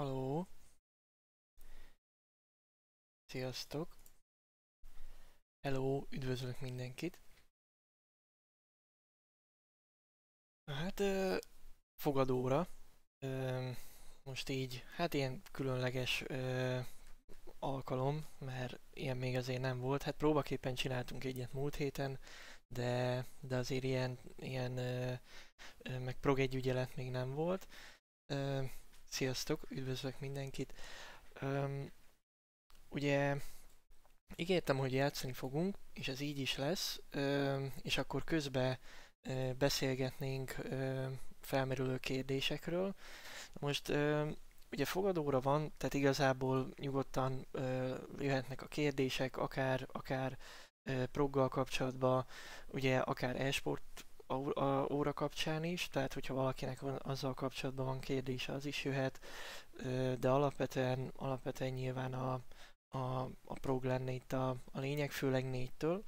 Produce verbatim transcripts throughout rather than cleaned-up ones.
Halló, sziasztok! Hello, üdvözlök mindenkit! Hát, ö, fogadóra. Ö, most így, hát ilyen különleges ö, alkalom, mert ilyen még azért nem volt. Hát próbaképpen csináltunk egyet múlt héten, de, de azért ilyen, ilyen ö, ö, meg prog egy ügyelet még nem volt. Ö, sziasztok, üdvözlök mindenkit! Ö, ugye ígértem, hogy játszani fogunk, és ez így is lesz, ö, és akkor közben ö, beszélgetnénk ö, felmerülő kérdésekről. Most ö, ugye fogadóra van, tehát igazából nyugodtan ö, jöhetnek a kérdések, akár, akár ö, proggal kapcsolatban, ugye akár e-sport óra kapcsán is, tehát hogyha valakinek van, azzal kapcsolatban van kérdése, az is jöhet, ö, de alapvetően, alapvetően nyilván a a, a prog lenne itt a, a lényeg, főleg négytől.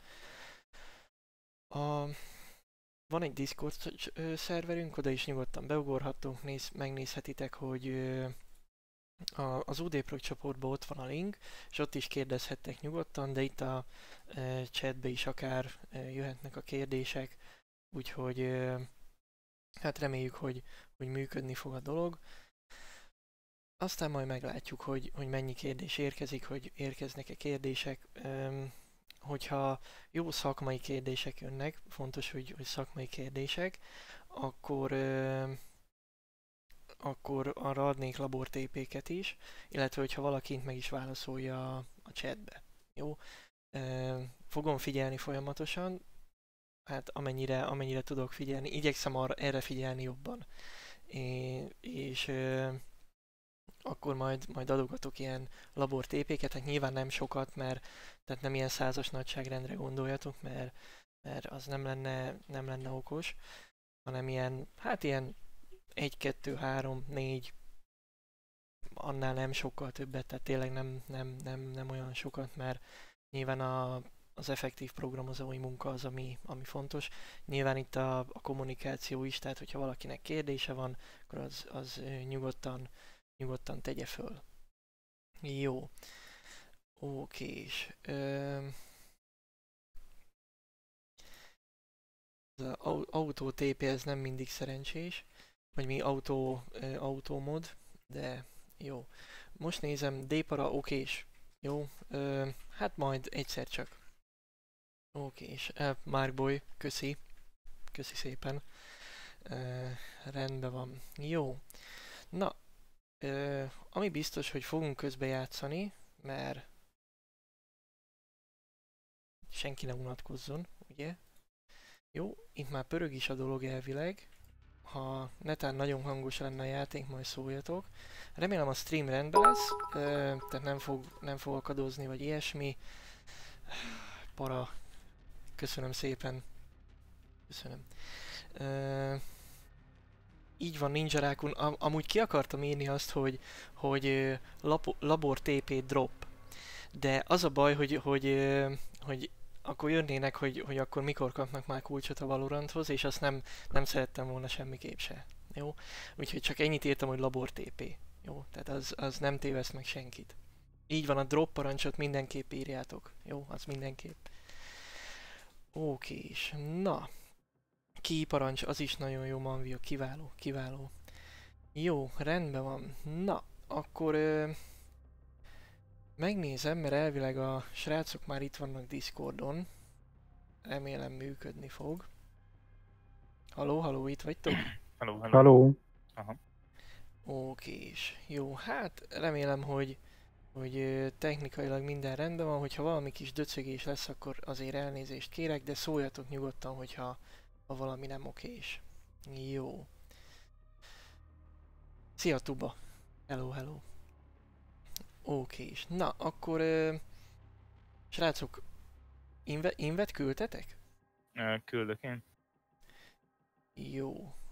A, van egy Discord szerverünk, oda is nyugodtan beugorhatunk, néz, megnézhetitek, hogy ö, a, az u dé Prog csoportban ott van a link, és ott is kérdezhettek nyugodtan, de itt a ö, chatbe is akár ö, jöhetnek a kérdések, úgyhogy ö, hát reméljük, hogy, hogy működni fog a dolog. Aztán majd meglátjuk, hogy, hogy mennyi kérdés érkezik, hogy érkeznek-e kérdések. Üm, hogyha jó szakmai kérdések jönnek, fontos, hogy, hogy szakmai kérdések, akkor, üm, akkor arra adnék labor té péket is, illetve hogyha valakint meg is válaszolja a, a chatbe. Jó? Üm, fogom figyelni folyamatosan, hát amennyire, amennyire tudok figyelni, igyekszem arra, erre figyelni jobban. É, és üm, akkor majd, majd adogatok ilyen labor té péket, hát nyilván nem sokat, mert tehát nem ilyen százas nagyságrendre gondoljatok, mert, mert az nem lenne, nem lenne okos, hanem ilyen, hát ilyen egy, kettő, három, négy, annál nem sokkal többet, tehát tényleg nem, nem, nem, nem olyan sokat, mert nyilván a, az effektív programozói munka az, ami, ami fontos. Nyilván itt a, a kommunikáció is, tehát hogyha valakinek kérdése van, akkor az, az nyugodtan nyugodtan tegye föl. Jó. Okés. Öm... Az autó té pé ez nem mindig szerencsés. Vagy mi autó, ö, autómod. De jó. Most nézem, D-para okés. Jó. Ö, hát majd egyszer csak. Okés. E, Márkboly, köszi. Köszi szépen. Ö, rendben van. Jó. Na, Ö, ami biztos, hogy fogunk közbe játszani, mert senki ne unatkozzon, ugye? Jó, itt már pörög is a dolog elvileg. Ha netán nagyon hangos lenne a játék, majd szóljatok. Remélem a stream rendben lesz, ö, tehát nem fog, nem fog akadozni, vagy ilyesmi. Para. Köszönöm szépen. Köszönöm. Ö, így van, Ninja Rákun. Am amúgy ki akartam írni azt, hogy, hogy labor té pé drop. De az a baj, hogy, hogy, hogy akkor jönnének, hogy, hogy akkor mikor kapnak már kulcsot a Valoranthoz, és azt nem, nem szerettem volna semmiképp se. Jó? Úgyhogy csak ennyit írtam, hogy labor té pé. Jó? Tehát az, az nem téveszt meg senkit. Így van, a drop parancsot mindenképp írjátok. Jó? Az mindenképp. Oké, és na. Ki parancs, az is nagyon jó, Manvio. Kiváló, kiváló. Jó, rendben van. Na, akkor... Ö, megnézem, mert elvileg a srácok már itt vannak Discordon. Remélem működni fog. Haló, haló, itt vagytok? Haló, haló. Haló. Aha. Okés. Jó, hát remélem, hogy, hogy technikailag minden rendben van. Hogyha valami kis döcögés lesz, akkor azért elnézést kérek, de szóljatok nyugodtan, hogyha ha valami nem okés. Jó. Szia, Tuba! Hello, hello. Okés. Na, akkor... Ö, srácok, inve, invet küldtetek? Küldök én. Jó.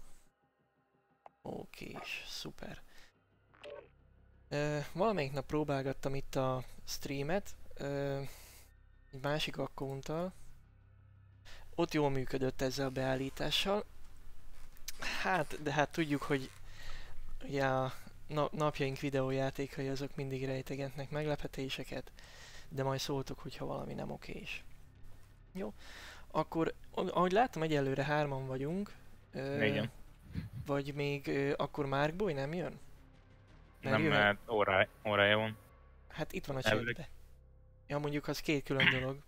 Okés, szuper. Uh, valamelyik nap próbálgattam itt a streamet, uh, egy másik accounttal. Ott jól működött ezzel a beállítással. Hát, de hát tudjuk, hogy ugye a, na, napjaink videójátékai azok mindig rejtegetnek meglepetéseket, de majd szóltok, hogyha valami nem okés. Jó, akkor ahogy látom, egyelőre hárman vagyunk. Ö, Négyen. Vagy még ö, akkor Markboy nem jön? Mert Nem, jöhet- mert órá, órája van. Hát itt van a Elvileg. chatbe. Ja, mondjuk az két külön dolog.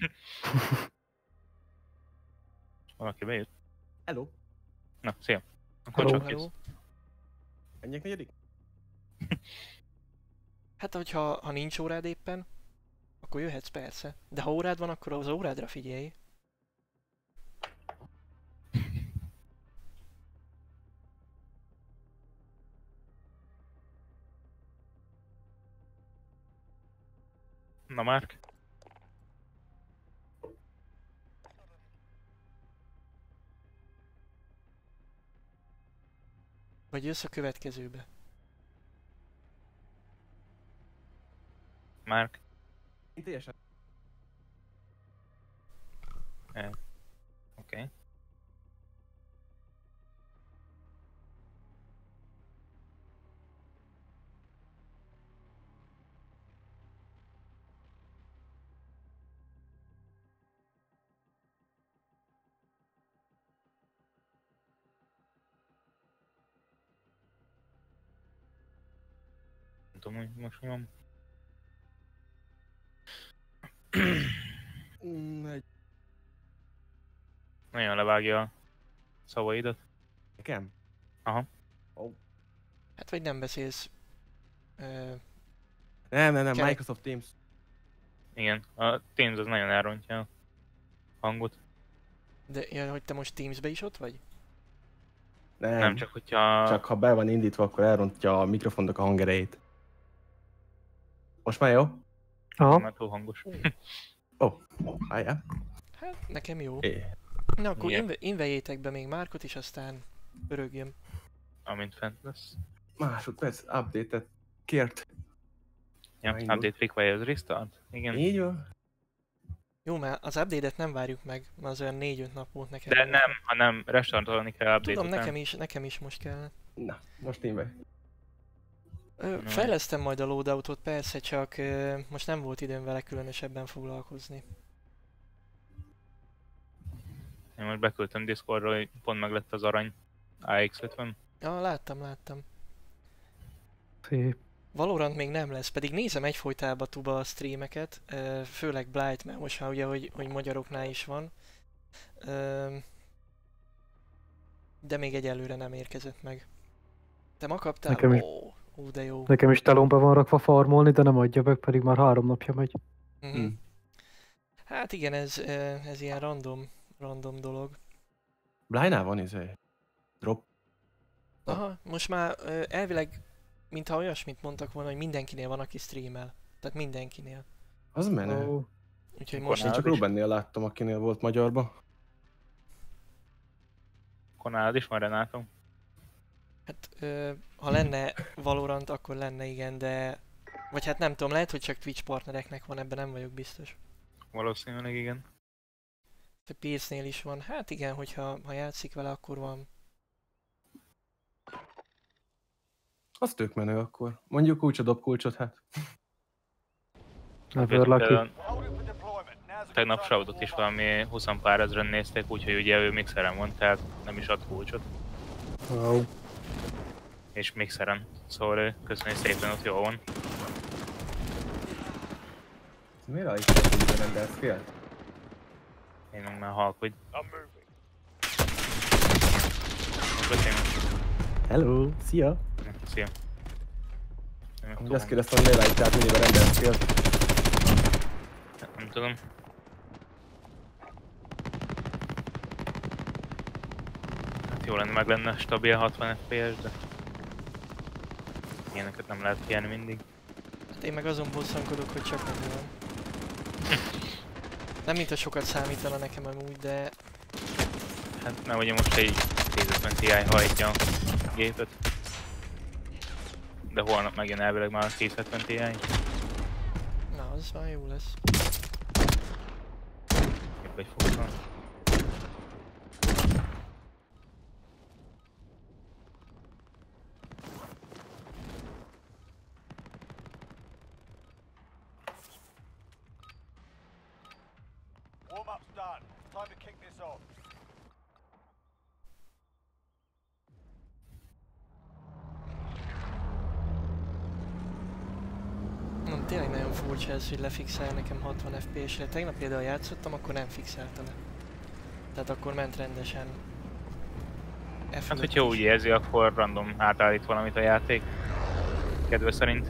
Valaki bejött. Hello. Na, szia. Akkor Hello, csak hello. kész. Menjek negyedik? Hát, hogyha ha nincs órád éppen, akkor jöhetsz persze. De ha órád van, akkor az órádra figyelj. Na, Márk. Vagy jössz a következőbe. Márk. Én teljesen. Oké. Okay. Nem tudom, hogy most mi van. Mm, egy... Nagyon levágja a szavaidat. Nekem? Aha. Hát vagy nem beszélsz. Ö, Nem, nem, nem, Kerek. Microsoft Teams. Igen, a Teams az nagyon elrontja a hangot. de ja, hogy te most Teamsbe is ott vagy? Nem, Nem csak, hogyha... csak ha be van indítva, akkor elrontja a mikrofonnak a hangerejét. Most már jó? Aha. Már túl hangos. Ó, oh, álljál. Hát nekem jó. É. Na akkor Igen. inve, invejétek be még Márkot is, aztán örögjön. Amint fent lesz. Másodperc, update-et kért. Ja, Elindul. update requires restart. Igen. Így van. Jó, mert az update-et nem várjuk meg, mert az olyan négy-öt nap volt nekem. De nem, hanem restartolni kell update Tudom, után. nekem is, nekem is most kell. Na, most én be. Ö, Na. fejlesztem majd a loadoutot, persze, csak ö, most nem volt időm vele különösebben foglalkozni. Én most beküldtem Discordról, hogy pont meg lett az arany á iksz ötven. Ja, láttam, láttam. Szép. Valorant még nem lesz, pedig nézem egyfolytában tuba a streameket, ö, főleg Blight, mert most már ugye, hogy, hogy magyaroknál is van. Ö, de még egyelőre nem érkezett meg. Te ma kaptál? Nekem is. Ó, ó, de jó. Nekem is telónba van rakva farmolni, de nem adja meg, pedig már három napja megy. Mhm. Mm. Hát igen, ez, ö, ez ilyen random, random dolog. Blynál van izé. Drop. Aha, most már ö, elvileg, mintha olyasmit mondtak volna, hogy mindenkinél van, aki streamel. Tehát mindenkinél. Az menő. Ó, Úgyhogy Akkor most... Én csak nálad is? Rubennél láttam, akinél volt magyarba. Akkor nálad is van, Renátom? Hát, ö, ha lenne Valorant, akkor lenne igen, de... Vagy hát nem tudom, lehet, hogy csak Twitch partnereknek van, ebben nem vagyok biztos. Valószínűleg igen. A Pierce-nél is van. Hát igen, hogyha ha játszik vele, akkor van. Az tök menő akkor. Mondjuk kulcsot, dob kulcsot, hát. never lucky. Például tegnap Shroudot is valami húsz pár ezeren nézték, úgyhogy ugye ő mixeren van, tehát nem is ad kulcsot. Wow. És mixeren. Szóval ő köszönjük szépen, ott jól van. Miért állítottak, hogy rendelsz fél? Én meg már halk, hogy... Most beszélünk. Hello, szia! Szia. Én meg Úgy túl azt kérdeztem, hogy miért állítják, mennyivel rendelsz fél? hang- Nem tudom. Hát jó lenne, meg lenne stabil hatvan ef pé es, de... Ilyeneket nem lehet figyelni mindig. Hát én meg azon bosszankodok, hogy csak nem van. Nem mint a sokat számítana nekem amúgy, de... Hát nem, ugye most egy tízötven Ti hajtja a gépet. De holnap megjön elvileg már a tízhetven Ti. Na, az már jó lesz. Jobb egy fokkal. tényleg nagyon furcsa ez, hogy lefixel nekem hatvan ef pé es-re. Tegnap például játszottam, akkor nem fixelte le. Tehát akkor ment rendesen. F Hát hogyha úgy érzi, akkor random átállít valamit a játék. Kedve szerint.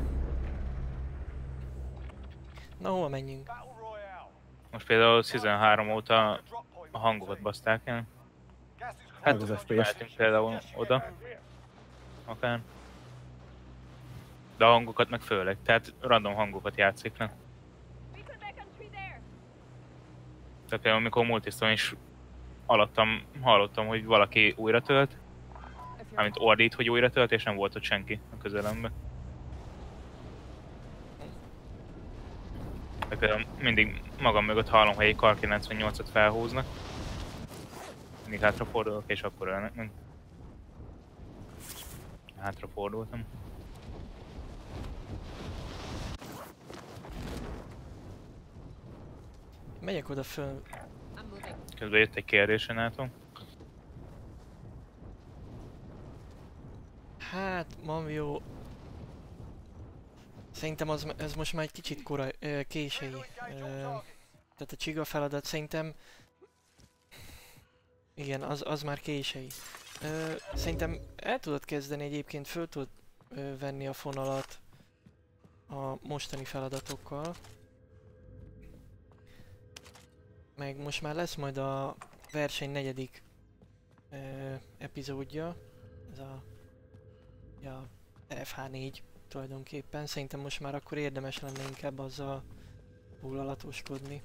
Na, hova menjünk? Most például Season három óta a hangokat baszták el. Hát az ef pé es. mehetünk például oda. Akár. De a hangokat meg főleg, tehát random hangokat játszik le. Tehát például amikor multiszton is alattam, hallottam, hogy valaki újra tölt. Mármint ordít, hogy újra tölt, és nem volt ott senki a közelemben. De például mindig magam mögött hallom, hogy egy kar kilencvennyolcat felhúznak. Mindig hátrafordulok, és akkor ölnek meg. Hátrafordultam. Megyek oda föl. Közben jött egy kérdés, Renátom. Hát, Manvio... Szerintem az, ez most már egy kicsit kora, ö, késői. Ö, tehát a csiga feladat szerintem... Igen, az, az már késői. Ö, szerintem el tudod kezdeni egyébként, föl tudod ö, venni a fonalat a mostani feladatokkal. Meg most már lesz majd a verseny negyedik ö, epizódja. Ez a... Ja, ef há négy tulajdonképpen. Szerintem most már akkor érdemes lenne inkább azzal foglalatoskodni.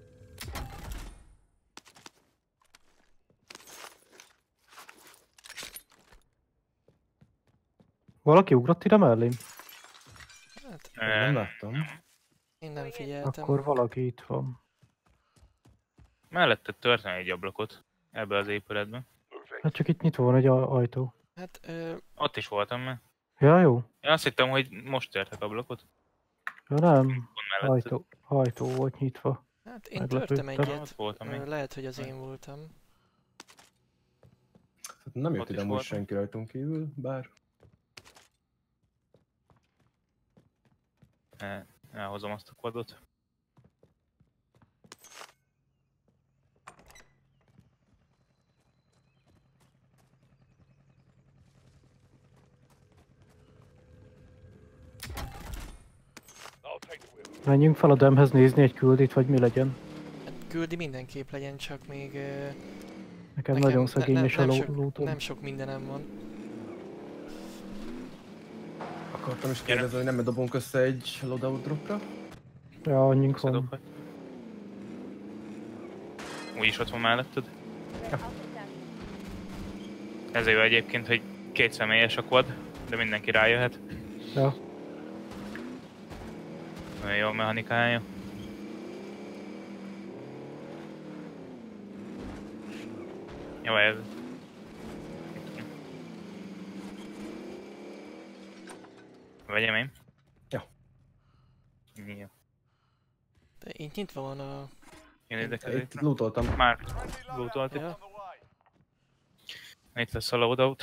Valaki ugrott ide mellém? Hát, Nem láttam. én nem figyeltem. Akkor valaki itt van. Mellette történt egy ablakot ebbe az épületben. Hát csak itt nyitva van egy a- ajtó. Hát, ö, Ott is voltam már. Ja, jó. Én azt hittem, hogy most törtek ablakot. Ja, nem. Pont melletted. Ajtó, ajtó volt nyitva. hát én Meglepődtem. törtem Ott egyet. voltam Ö, én. lehet, hogy az én voltam. Hát nem Ott jött is ide most voltam. senki rajtunk kívül, bár... El- Elhozom azt a quadot. Menjünk fel a demhez nézni egy küldit, vagy mi legyen. Hát küldi mindenképp legyen, csak még... Ö, Nekem, nagyon ne- szegényes nem, a sok, lootom. nem sok mindenem van. Akartam is kérdezni, hogy nem dobunk össze egy loadout dropra? Ja, annyink van. Összedobhat. Úgyis ott van melletted. Ezért jó egyébként, hogy két személyes a quad, de mindenki rájöhet. Ja. Nagyon jó a mechanikája. Jó, ez... Vegyem én? Ja. Jó. De itt nyitva van a... Jön ide Itt középre. lootoltam. Már lootolt itt. Ja, Itt lesz a loadout.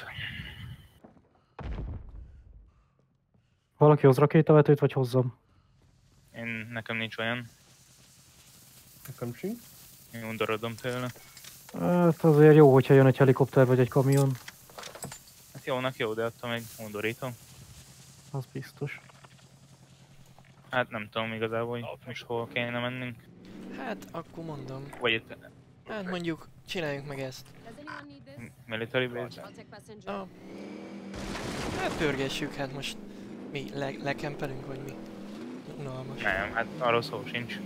Valaki hoz rakétavetőt, vagy hozzam? Én, nekem nincs olyan. Nekem sincs. Én undorodom tőle. Hát azért jó, hogyha jön egy helikopter, vagy egy kamion. Hát jónak jó, de attól még undorítom. Az biztos. Hát nem tudom igazából, hogy most hol kéne mennünk. hát akkor mondom. Vagy itt Hát mondjuk csináljunk meg ezt. military base. Ah. Hát pörgessük, hát most mi le lekempelünk, vagy mi? Unalmas. Nem, hát arról szó sincs.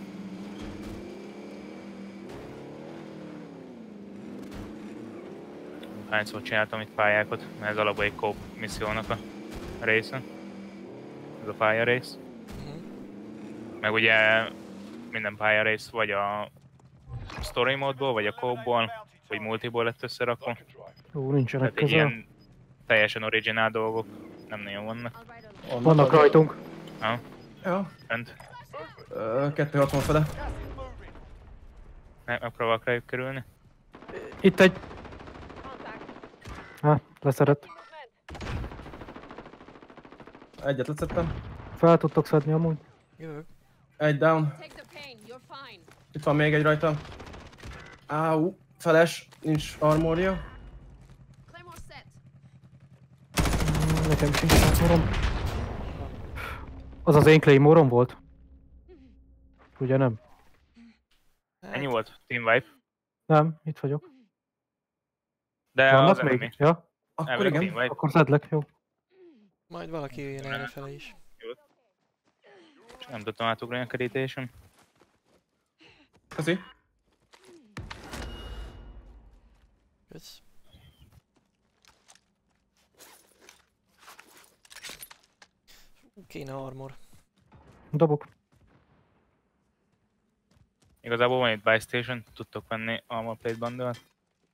Hányszor csináltam itt pályákat, mert ez alapból egy co-op missziónak a része. Ez a pálya rész. Uh-huh. Meg ugye minden pálya rész vagy a story módból, vagy a co-opból, vagy multiból lett összerakva. Jó, nincsenek Tehát egy közel. ilyen teljesen originál dolgok nem nagyon vannak. Vannak rajtunk. Ha? Ja. Fent. Ö, kettő hatvan fele. Meg- Megpróbálok rájuk kerülni. Itt egy... Ha, leszedett. Egyet lecettem. Fel tudtok szedni amúgy. Jövök. Egy down. Take the pain. You're fine. Itt van még egy rajta. Áú, feles, nincs armorja. Claymore set. Nekem sincs armorom. Az az én Claymore-om volt? Ugye nem? Hát, Ennyi volt? Team wipe? Nem, itt vagyok. De Vannak az még? enemy. Ja? Akkor Elvileg igen. team wipe. Akkor szedlek, jó. majd valaki jöjjön errefele is. És nem tudtam átugrani a kerítésen. Köszi. Kösz. Kéne armor. Dobok. Igazából van itt buy station, tudtok venni armor plate bundle-t.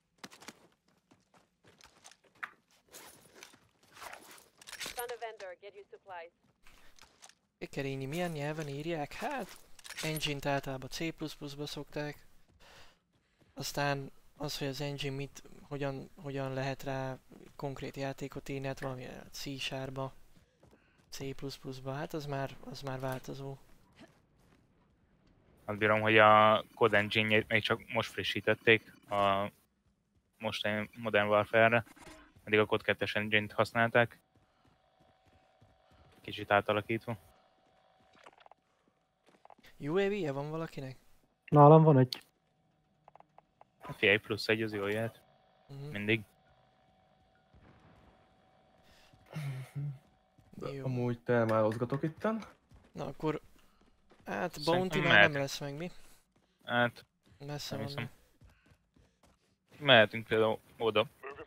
Found a vendor. Get you supplies. Ekerényi milyen nyelven írják? Hát, engine-t általában C plusz pluszba szokták. Aztán az, hogy az engine mit, hogyan, hogyan lehet rá konkrét játékot írni, hát valami C-sharpba, C plusz pluszba, hát az már, az már változó. Azt bírom, hogy a Code Engine-jét még csak most frissítették a mostani Modern Warfare-re. Eddig a Code kettes engine-t használták. Kicsit átalakítva. U A V-je van valakinek? Nálam van egy. A figyelj, plusz egy az jól jöhet. Uh-huh. Mindig. Jó. Amúgy termálozgatok itten. Na akkor, hát Szerintem Bounty már mehet. nem lesz meg, mi? Hát, Messze nem van. hiszem. Mehetünk például oda.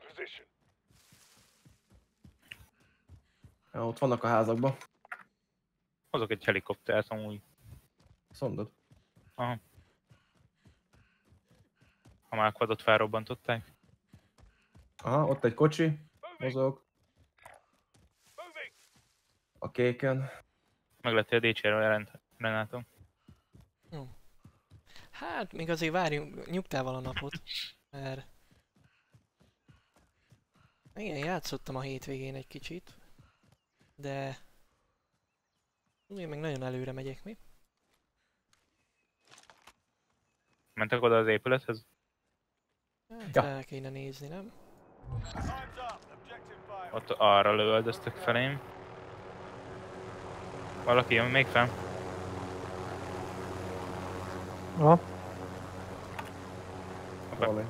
Ja, ott vannak a házakban. Hozok egy helikoptert amúgy. Szondod. Aha. Ha már quadot felrobbantották. Aha, ott egy kocsi. Mozog. A kéken. Meg lettél dé-cséről jelent Renátom. Hát, még azért várjunk nyugtával a napot, mert... Igen, játszottam a hétvégén egy kicsit, de... Én meg nagyon előre megyek, mi? Mentek oda az épülethez? Hát Ja. el kéne nézni, nem? Ott arra lövöldöztek felém. Valaki jön még fel? Aha. Valami.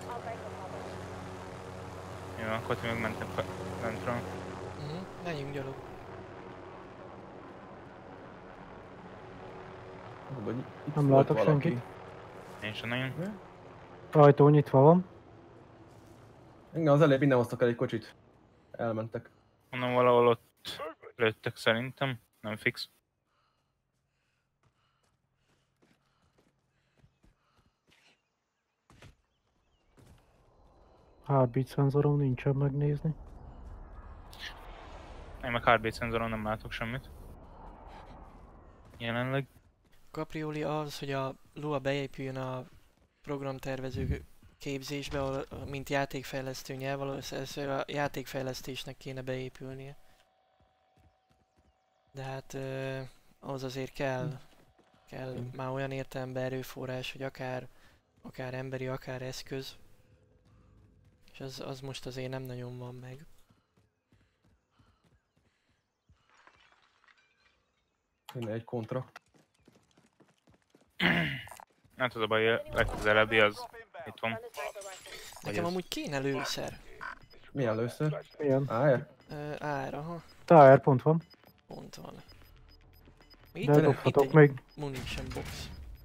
Jó, akkor ti meg mentek fel lentről. Uh-huh. Menjünk gyalog. Mondod, hogy itt Nem volt látok valaki. senkit. Én sem nagyon. Ajtó nyitva van. Igen, az előbb innen hoztak el egy kocsit. Elmentek. Mondom, valahol ott lőttek szerintem. Nem fix. Heartbeat szenzorom nincsen megnézni. Én meg heartbeat szenzoron nem látok semmit. Jelenleg. Caprioli az, hogy a Lua beépüljön a programtervező képzésbe, ahol, mint játékfejlesztő nyelv, valószínűleg a játékfejlesztésnek kéne beépülnie. De hát uh, ahhoz azért kell, kell Mm. már olyan értelemben erőforrás, hogy akár, akár emberi, akár eszköz. És az, az most azért nem nagyon van meg. Innen egy kontra. Hát az a baj, a legközelebbi az itt van. Nekem ez? amúgy kéne lőszer. Milyen először? Milyen? Á, Uh, ára, aha, Tire pont van. pont van. Itt, De van- itt dobhatok egy még. munition box.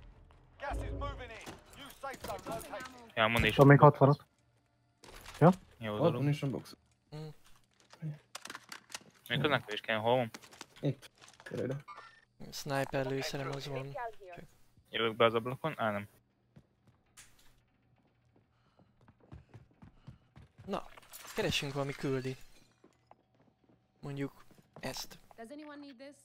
Ja, a munition Van még box. hatvanat. Jó ott dolog. van is a box. Még az nekem is kell, hol van? Itt. Gyere ide. Sniper lőszerem az van. Jövök be az ablakon? Á, nem. Na, keressünk valami küldi. Mondjuk ezt. Does anyone need this?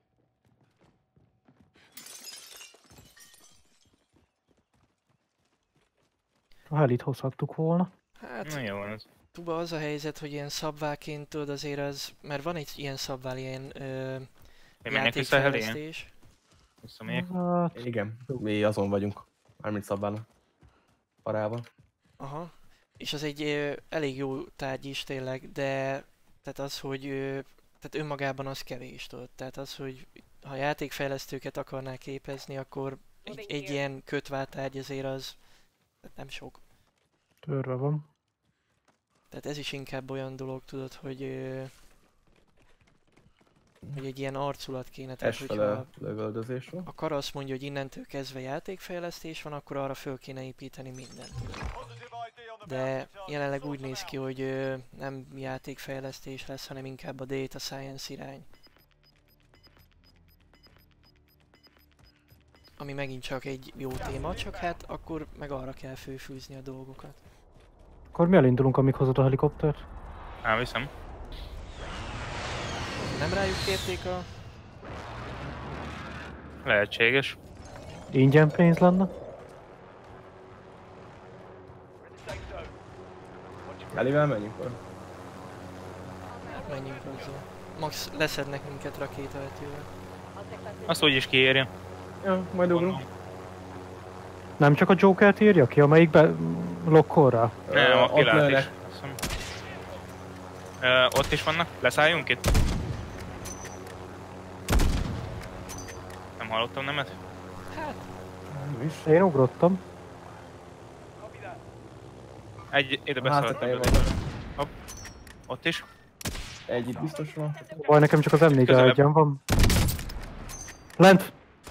A helit hozhattuk volna. Hát, Na jó van ez. tuba az a helyzet, hogy ilyen szabváként tudod azért az, mert van egy ilyen szabvál, ilyen ö, Én menjek vissza a helyen? játékfejlesztés. Visszamegyek. Hát, Igen, mi azon vagyunk. Mármint Szabának. Parával. Aha. És az egy ö, elég jó tárgy is tényleg, de tehát az, hogy ö, tehát önmagában az kevés, tudod. Tehát az, hogy ha játékfejlesztőket akarnál képezni, akkor egy, egy ilyen kötváltárgy azért az tehát nem sok. törve van. Tehát ez is inkább olyan dolog, tudod, hogy, ö, hogy egy ilyen arculat kéne. Tehát, hogyha Esfele lövöldözés van. a kar azt mondja, hogy innentől kezdve játékfejlesztés van, akkor arra föl kéne építeni mindent. De jelenleg úgy néz ki, hogy ö, nem játékfejlesztés lesz, hanem inkább a data science irány. Ami megint csak egy jó téma, csak hát akkor meg arra kell főfűzni a dolgokat. Akkor mi elindulunk, amíg hozod a helikoptert? Elviszem. Nem rájuk kérték a... Lehetséges. Ingyen pénz lenne? Elivel menjünk? Akkor? Menjünk hozzá. Max leszednek minket rakétavetővel. Azt úgy is kiérje. Ja, majd ugrunk. Nem csak a Jokert írja ki, amelyikbe lokkol rá? Nem, a ott kilát is. lőnek. Azt hiszem. Ö, ott is vannak? Leszálljunk itt? Nem hallottam nemet? Hát, Nem is. Én ugrottam. Egy, ide A beszéltem. háttetején vannak. Hopp. Ott is. Egy itt biztos van. Baj, nekem csak az em négy Közelebb. egyen van. Lent!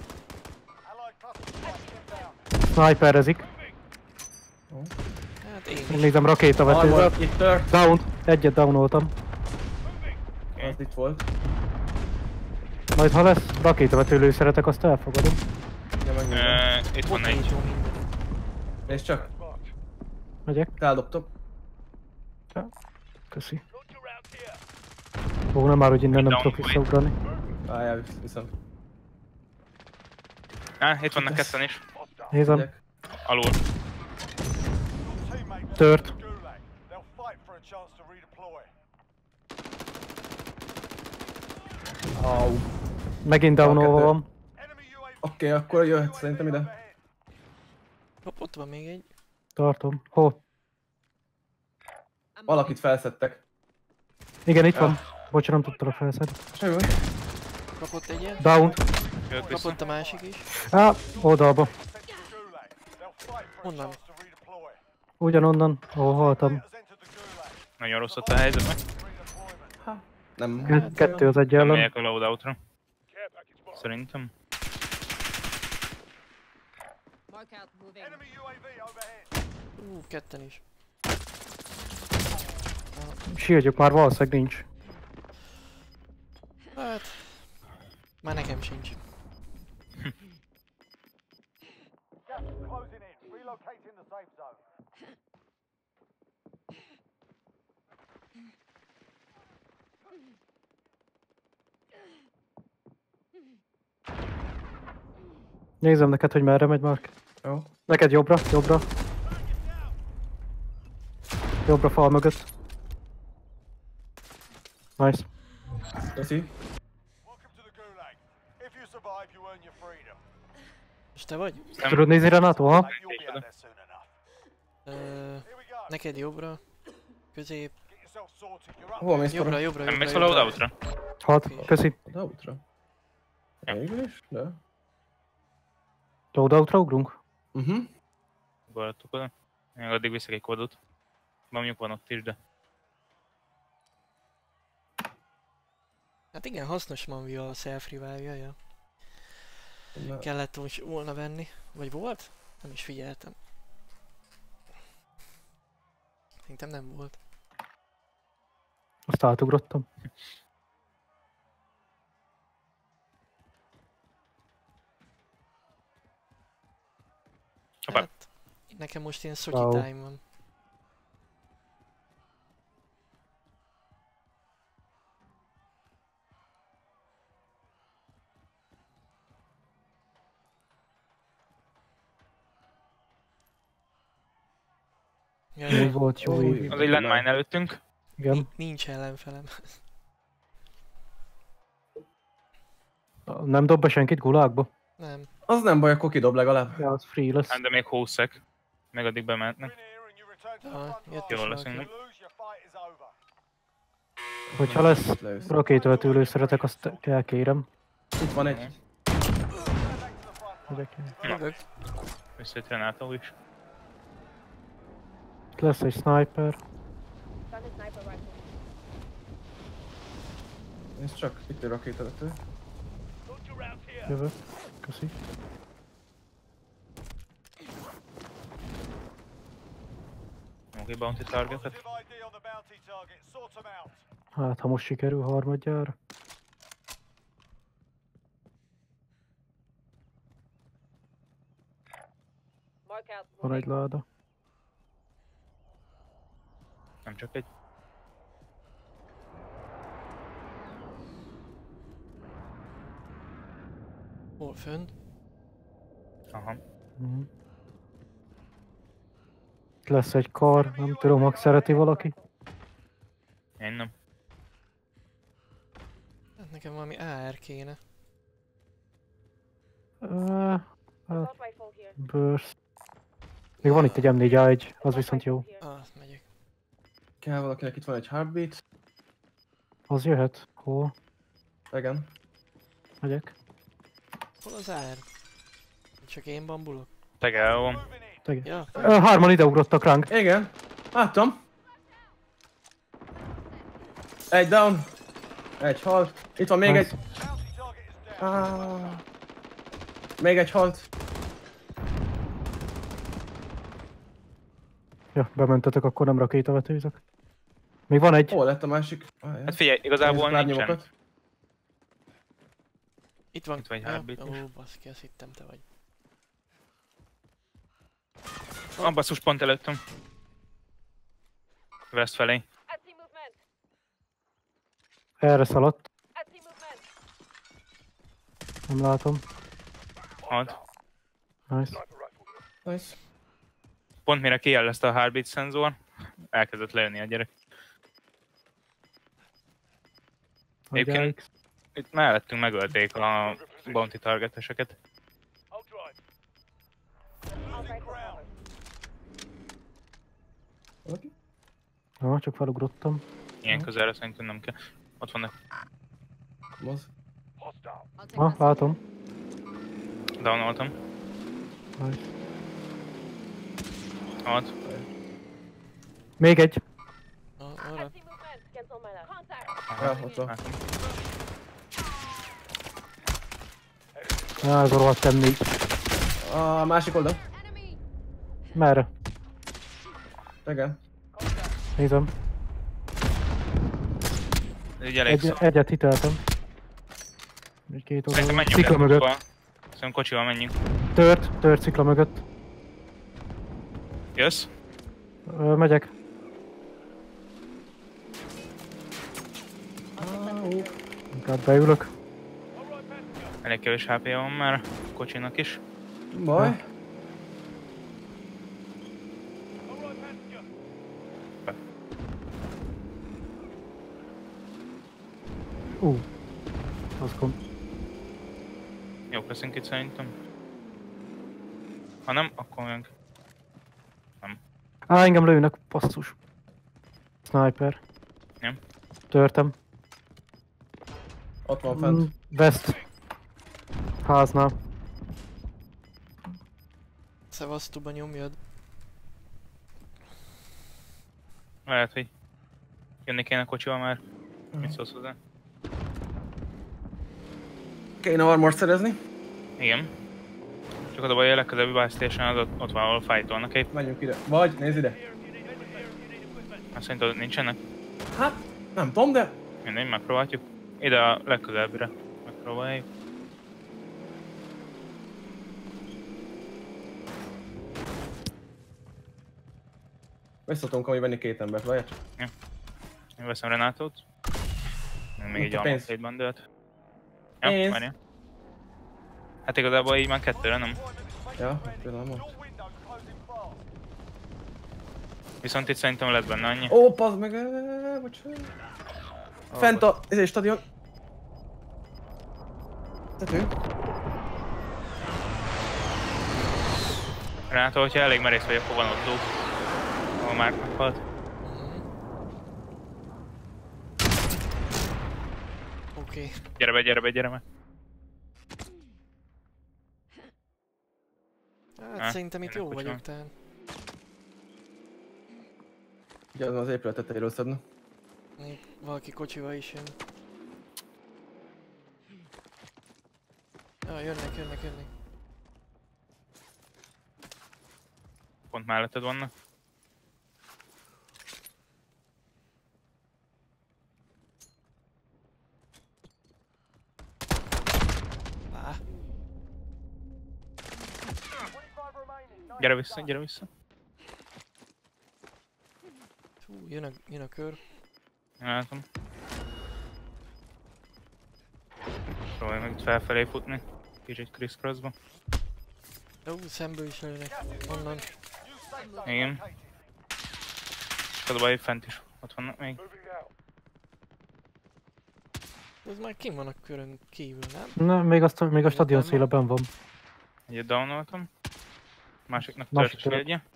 Sniperezik. hát én Én is. nézem rakétavetővel. Armor, itt tört. Down. Egyet downoltam. Az itt volt. Majd ha lesz rakétavető lőszeretek, azt elfogadom. Ja, megnyomom. Ö, itt van egy. Botító minden. És csak. Megyek. Eldobtam. Köszi. Ó, nem már, hogy innen nem Down tudok point. visszaugrani. Álljál, visz- viszont. Á, itt vannak ketten is. Nézem. Megyek. Alul. Tört. Au. Megint downolva van. Oké, akkor jöhet szerintem ide. Hopp, ott van még egy. Tartom. Hol? Valakit felszedtek. Igen, itt Ja. van. Bocs, nem tudtalak felszedni. Semmi baj. Kapott egyet. Down. Jövök vissza. Kapott a másik is. Á, oldalba. Honnan? Ugyanonnan, ahol haltam. Nagyon rossz ott a helyzet, meg. Nem. Ke- Kettő az egy Nem ellen. megyek a loadoutra. Szerintem. Mark out moving. Ú, ketten is. Shieldjuk már valószínűleg nincs. Hát... Már nekem sincs. Nézem neked, hogy merre megy, Mark. Jó. Neked jobbra, jobbra. Jobbra fal mögött. Nice. Köszi. És te vagy? Nem. Tudod nézni Renato, ha? Ö, neked jobbra. Közép. Hova mész Jobbra, para? jobbra, Nem jobbra. mész a jobbra. loadoutra? Hat, köszi. Loadoutra. Ja. Végül is, de. Loadoutra ugrunk? Mhm. Gondoltuk oda. Én addig viszek egy kódot. Mondjuk van ott is, de... Hát igen, hasznos manvi a self-revive-ja, ja. Na, Kellett most volna venni. Vagy volt? Nem is figyeltem. Szerintem nem volt. Azt átugrottam. Hoppá. Hát, nekem most ilyen szotyi Wow. time van. Ja, Jó ja. volt, jó Új. év. Az egy landmine előttünk. Igen. Nincs ellenfelem. Nem dob be senkit gulákba? Nem. Az nem baj, akkor kidob legalább. Ja, az free lesz. Hát de még húsz szek. Meg addig bemehetnek. Ja, jött Jól is leszünk. valaki. Hogyha lesz Leülsz. rakétavetőlőszeretek, azt elkérem. Itt van egy. Megyek én. Jövök. Visszajött Renátó is. Itt lesz egy sniper. Found a sniper rifle. Nézd csak, itt egy rakétavető. Jövök. Köszi. Oké, bounty targetet. Hát, ha most sikerül harmadjára. Mark out. Van egy Moving. láda. Nem csak egy. Hol fönt? Aha. Mhm. Itt lesz egy kar, nem tudom, ha szereti valaki. Én nem. Hát nekem valami á er kéne. Uh, Assault rifle here. burst. Még van itt egy em négy á egy, az viszont jó. Ah, megyek. Kell valakinek, itt van egy heartbeat. Az jöhet. Hol? Igen. Megyek. Hol az á er? Csak én bambulok? Tegel van. Tegyek. Ja, Ö, Hárman ide ugrottak ránk. Igen. Láttam. Egy down. Egy halt. Itt van még Nice. egy. Ah. Még egy halt. Ja, bementetek, akkor nem rakétavetőzök. Még van egy. Hol lett a másik? Ah, ja. Hát figyelj, igazából Nézzük nincsen. lábnyomokat. itt van. Itt van egy Ja, heartbeat is. ó, baszki, azt hittem te vagy. Ah, basszus, pont előttem. West felé. I see movement. Erre szaladt. I see movement. Nem látom. Halt. Nice. Nice. Pont mire kijelezte a heartbeat szenzor, elkezdett lejönni a gyerek. Egyébként- Egyébként... Itt mellettünk megölték a bounty targeteseket. I'll rifle cover. Valaki? Ja, csak felugrottam. Ilyen közelre szerintem nem kell. Ott vannak. Moz. I'll take Ha, that. látom. Downoltam. Nice. Halt. Még egy. Ah, I arra. see movement. Cancel my left. Contact. Ja, ott van. Látom. Ja, ez a rohadt em négy. A másik oldal. Enemy. Merre? Igen. Nézem. Ez így elég Egy, szó. egyet hiteltem. Egy-két Szerintem oldalon. menjünk Szikla el mögött. kocsival. Szerintem kocsival menjünk. Tört, tört szikla mögött. Jössz? Ö, megyek. Inkább beülök. Elég kevés há pé van már a kocsinak is. Baj. Ú. Az kom. Jók leszünk itt szerintem. Ha nem, akkor meg... Á, engem lőnek, basszus. Sniper. Nem. Törtem. Ott van Mm, fent. West. Háznál. Szevasztuba nyomjad. Lehet, hogy jönni kéne a kocsival már. Mit szólsz hozzá? Kéne armort szerezni. Igen. Csak az a baj, a legközelebbi buy station az ott, ott van, ahol fightolnak épp. Menjünk ide. Vagy, nézd ide. Azt szerinted nincsenek? Hát, nem tudom, de... Mindegy, megpróbáljuk. Ide a legközelebbire megpróbáljuk. Visszatunk, ami venni két embert, vagy? Én veszem Renátót. Még Itt egy a pénz. almapét bandőlt. Ja, Pénz. várjál. Hát igazából így már kettőre, nem? Ja, például most. Viszont itt szerintem lesz benne annyi. Ó, pazd meg, eh, bocsánat. Fent a, ez egy stadion. Tető. Renáta, hogyha elég merész vagy, akkor van ott lók. Ahol már meghalt. Mhm. Oké. Okay. Gyere be, gyere be, gyere be. Hát Ha, szerintem itt jönnek jó kocsival. vagyok, tehát. Ugye az az épület tetejéről szedne. Még valaki kocsival is jön. Ja, jönnek, jönnek, jönnek. Pont melletted vannak. Á, Gyere vissza, gyere vissza. hú, jön a, jön a kör. Látom. Próbálj meg itt felfelé futni. Kicsit criss-crossba. Ó, szemből is jönnek. Onnan. Igen. És az a baj, fent is ott vannak még. Ez már kim van a körön kívül, nem? Na, még, azt, még a stadion Nem széle benn van. Egyet downoltam. Másiknak Másik tört a tört. shieldje.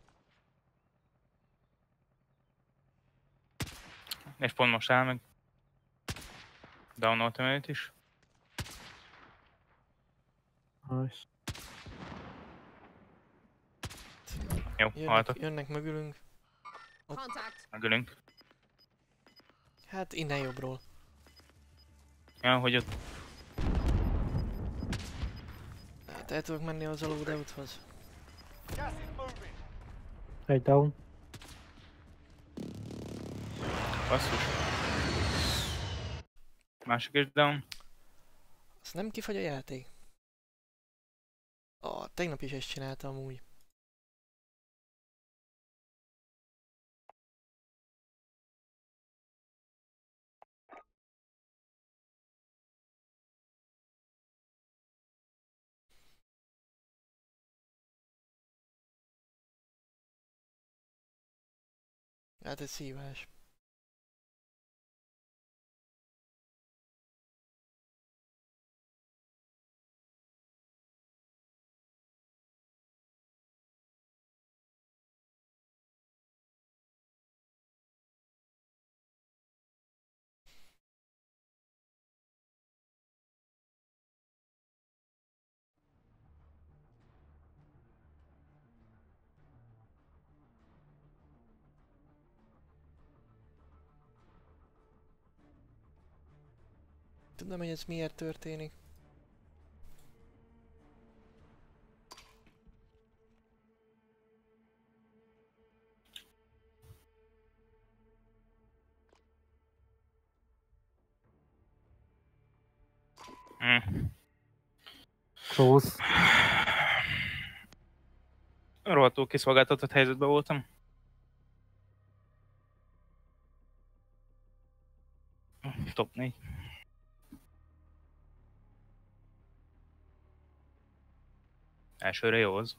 És pont most áll meg. Downoltam őt is. Nice. Jó, Jönnek, haltak. jönnek mögülünk. Contact. Megölünk. Hát innen jobbról. Ja, hogy ott Hát el tudok menni az a loadouthoz. Egy down. basszus. Másik is down. Az nem kifagy a játék. Ah, tegnap is ezt csináltam úgy. Hát ez szívás. Tudom, hogy ez miért történik. Mm. Close. Rohadtul kiszolgáltatott helyzetben voltam. Top négy. Elsőre jó az.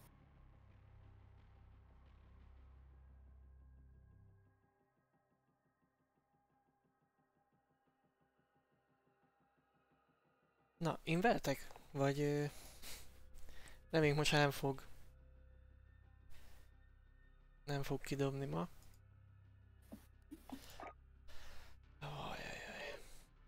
Na, invertek? Vagy... Ö... Reméljük most nem fog. Nem fog kidobni ma. Ajajaj.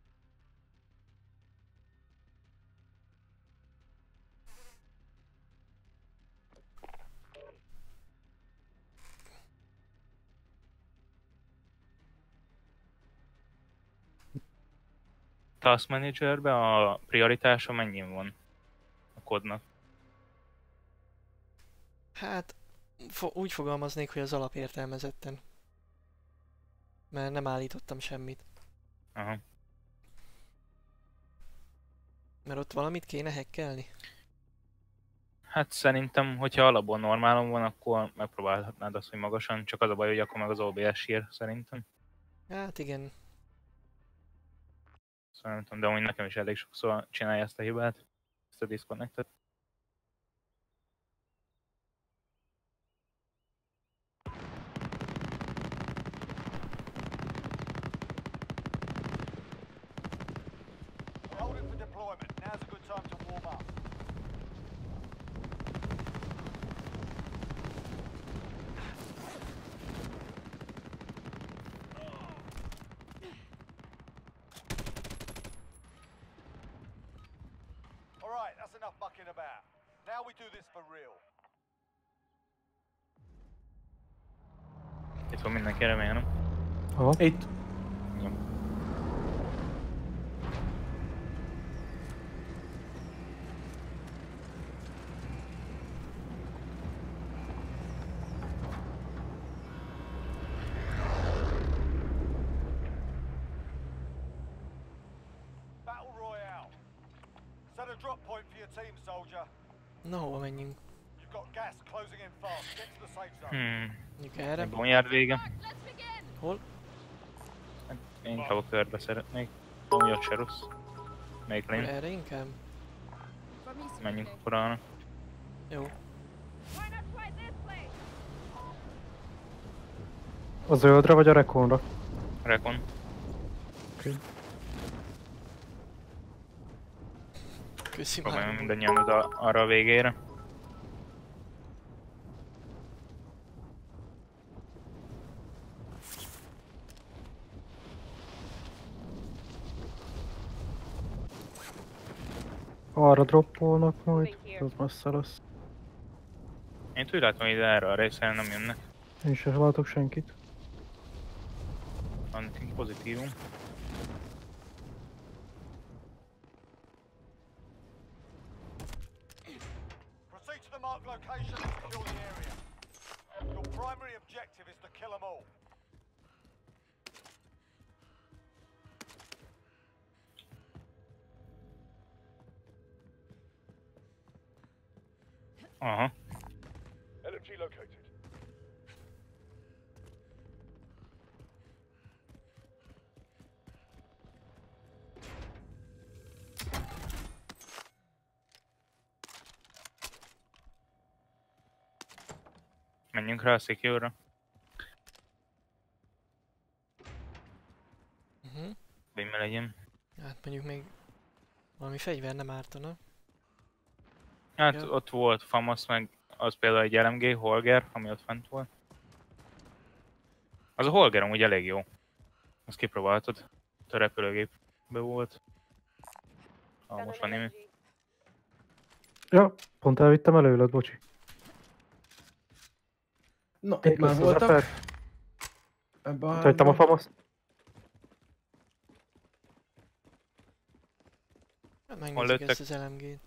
Task Managerbe a prioritása mennyi van a kodnak? Hát... Fo- úgy fogalmaznék, hogy az alapértelmezetten. Mert nem állítottam semmit. Aha. Mert ott valamit kéne hackelni. Hát szerintem, hogyha alapból normálon van, akkor megpróbálhatnád azt, hogy magasan, csak az a baj, hogy akkor meg az o bé es sír szerintem. Hát igen. Szóval nem tudom, de amúgy nekem is elég sokszor csinálja ezt a hibát, ezt a disconnectet. Holding for deployment. Now's a good time to warm up. about. Now we do this for real. Itt van mindenki, remélem. Aha. Itt. Jó. Battle Royale. Set a drop point for your team, soldier. Na, hova menjünk? You've got gas closing in fast. Get to the safe zone. Hmm. Mondjuk erre? Egy bonjárd vége. Let's begin. Hol? Én inkább a körbe szeretnék. Bonjárd se rossz. Melyik Akkor lane? erre inkább? From east Menjünk window. korának. Jó. Why not try this place? A zöldre vagy a rekonra? Rekon. Oké. Köszi Próbáljunk már. mindannyian oda arra a végére. Arra droppolnak majd, az messze lesz. Én úgy látom, hogy ide erre a részre nem jönnek. Én sem látok senkit. Van nekünk pozitívum. Proceed to the marked location and secure the area. Your primary objective is to kill them all. Aha. L M G located. Menjünk rá a secure-ra. Uh-huh. Bénbe legyen. Hát mondjuk még valami fegyver nem ártana. Hát Ja. ott volt FAMAS, meg az például egy el em gé, Holger, ami ott fent volt. Az a Holger amúgy elég jó. Azt kipróbáltad. A repülőgépbe volt. Ah, most van némi. Ja, pont elvittem előled, bocsi. Na, itt Kék már lesz az voltak. efer. Ebbe a Itt hagytam a házban. famaszt. Megnézzük lőttek? ezt az el em gét.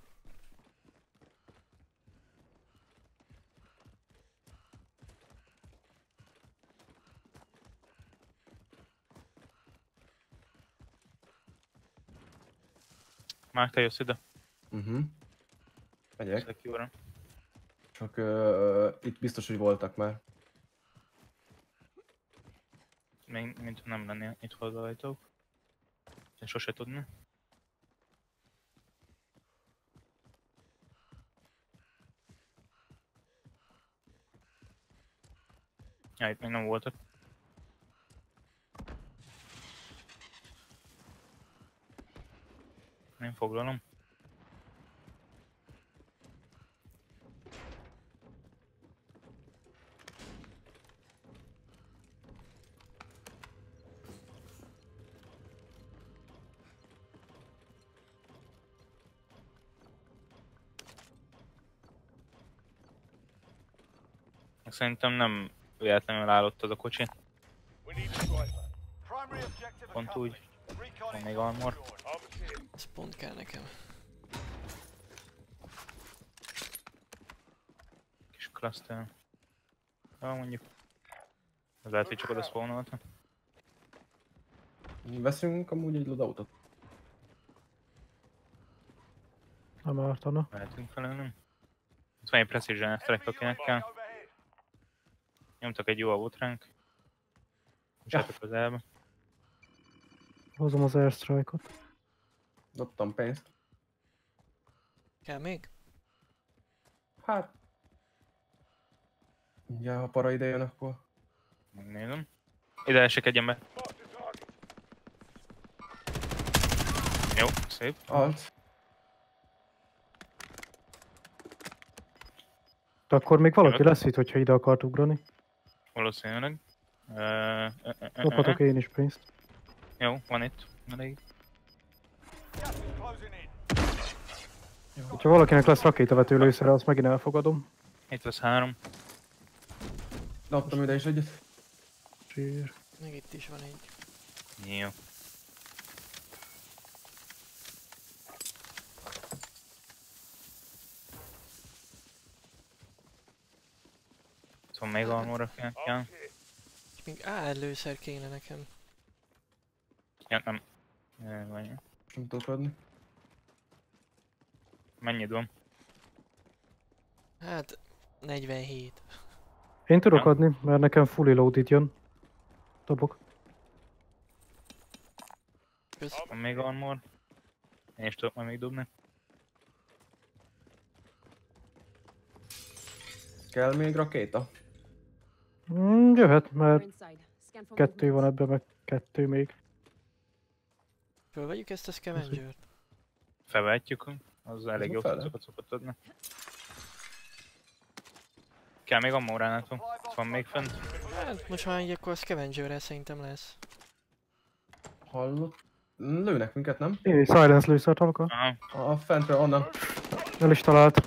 Már te jössz ide? Mhm. Megyek. Secure-ra. Csak uh, itt biztos, hogy voltak már. Még mint nem lennél itt az ajtók. Én sose tudni. Ja, itt még nem voltak. Én foglalom. Szerintem nem véletlenül állott az a kocsi. We need a driver. Primary objective Pont úgy. accomplished. Recon Van is még armor. secured. Armor's here. Ez pont kell nekem. Kis cluster. Ja, mondjuk. Az lehet, hogy csak oda spawnolta. Veszünk amúgy egy loadoutot. Nem ártana. Mehetünk felőlem. Itt van egy precision airstrike, akinek kell. Overhead. Nyomtak egy jó avót ránk. Bocsánat az elbe. Hozom az airstrike-ot. Dobtam pénzt. Kell még? Hát. Ja, ha para ide jön, akkor... Megnézem. Ide esik egy ember. Jó, szép. Alt. De akkor még valaki Jövök. lesz itt, hogyha ide akart ugrani. Valószínűleg. Ö, ö, ö, ö, ö. Lophatok én is pénzt. Jó, van itt. Elég. Gas is closing in. Ha valakinek lesz rakétavető lőszere, azt megint elfogadom. Itt lesz három. Dobtam ide is egyet. Zsír. Meg itt is van egy. Jó. Szóval még armorra kell. Ja. És még állőszer kéne nekem. Ja, nem. Ja, vagy. Nem tudok adni. Mennyit van? Hát negyvenhét. Én tudok Ja. adni, mert nekem fully loaded jön. Dobok. Kösz. Van még armor. Én is tudok majd még dobni. Kell még rakéta? Mm, jöhet, We're mert inside. Scan for kettő van movements. ebben, meg kettő még. Fölvegyük ezt a Scavengert. Felvehetjük. Az elég jó fele. cuccokat szokott adni. Kell még armor ránátok. Van még fent. Hát most már így akkor a Scavengerrel szerintem lesz. Hallott? Lőnek minket, nem? Én egy silence lőszert akarok. Aha. A fentről, onnan. El is talált.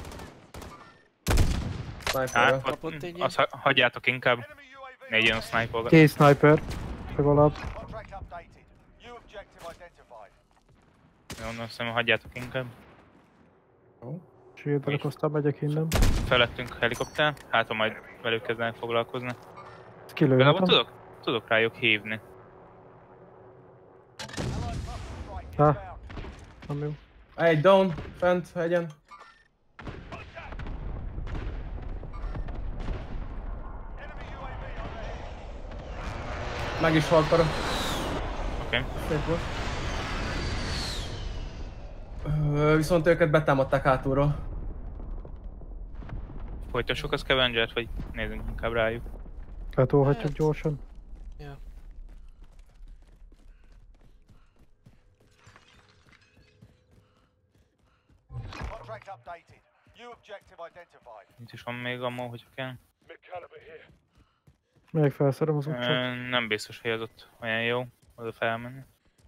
Sniperrel. Hát, Kapott ott, egy azt ha- hagyjátok inkább. Enemy U A V Ne jön a sniper. Két sniper. Legalább. contract updated. New objective identified. Onnan azt hagyjátok inkább. Shieldelek, aztán megyek innen. Felettünk helikopter. Hát ha majd velük kezdenek foglalkozni. Ezt Igazából kilőhetem. tudok, tudok rájuk hívni. Allied cluster strike Ah. inbound. Nem jó. Egy down, fent, hegyen. Enemy U A V overhead. Meg is halt para. Oké. Szép volt. Ö, viszont őket betámadták hátulról. Folytassuk a Scavengert, vagy nézzünk inkább rájuk. Letolhatjuk Hát. gyorsan. Ja. Contract updated. New objective identified. Itt is van még ammo, hogyha kell. Megyek felszerem az utcát. Ö, nem biztos, hogy az ott olyan jó, oda felmenni.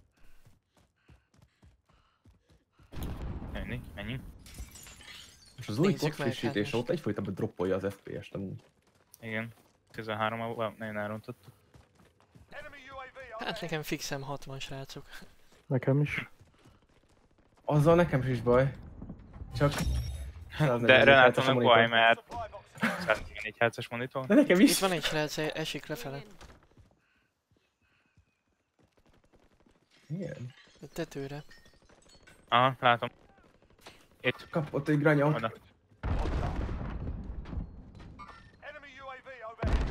Menni, menjünk. És az új Nézzük kod meg, hát frissítés most. óta egyfolytában droppolja az ef pé est. Nem... Igen. tizenhárom nagyon elrontottuk. Enemy U A V Hát overhead. nekem fixem hatvan srácok. Nekem is. Azzal nekem is baj. Csak... De Renátónak baj, mert Supply box. száznegyvenegy hertzes monitor. De nekem Itt is. van egy srác, esik lefele. Igen. A tetőre. Aha, látom. Itt, Kapott egy granyót. oda. Enemy U A V overhead.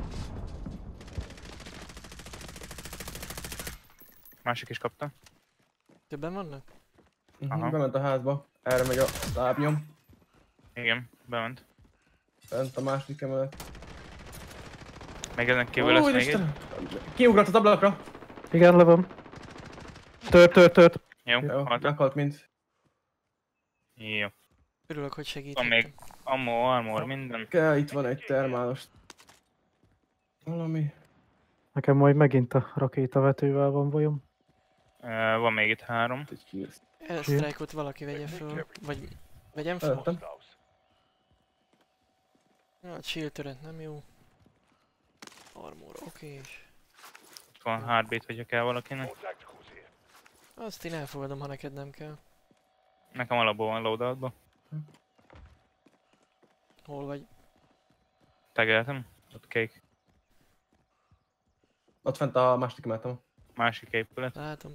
Másik is kapta. Többen vannak? Aha. Mhm, bement a házba. Erre megy a lábnyom. Igen, bement. Fent a második emelet. Még ezen kívül lesz még egy. Istenem! Kiugrott az ablakra. Igen, lövöm. Tört, tört, tört. Jó, Jó, haltak. meghalt mind. Jó. Örülök, hogy Van segítettem. még ammo, armor, minden. Kell, itt van egy termálos. Valami. Nekem majd megint a rakétavetővel van bajom. Ö, van még itt három. Egy kills. Airstrike-ot valaki vegye föl. Vagy vegyem föl? Előttem. A shield turret nem jó. Armor, oké és Itt van heartbeat, hogyha kell valakinek. azt én elfogadom, ha neked nem kell. Nekem alapból van loadoutba. Hol vagy? Tegeltem. Ott kék. Ott fent a második emeletem. Másik épület. Látom.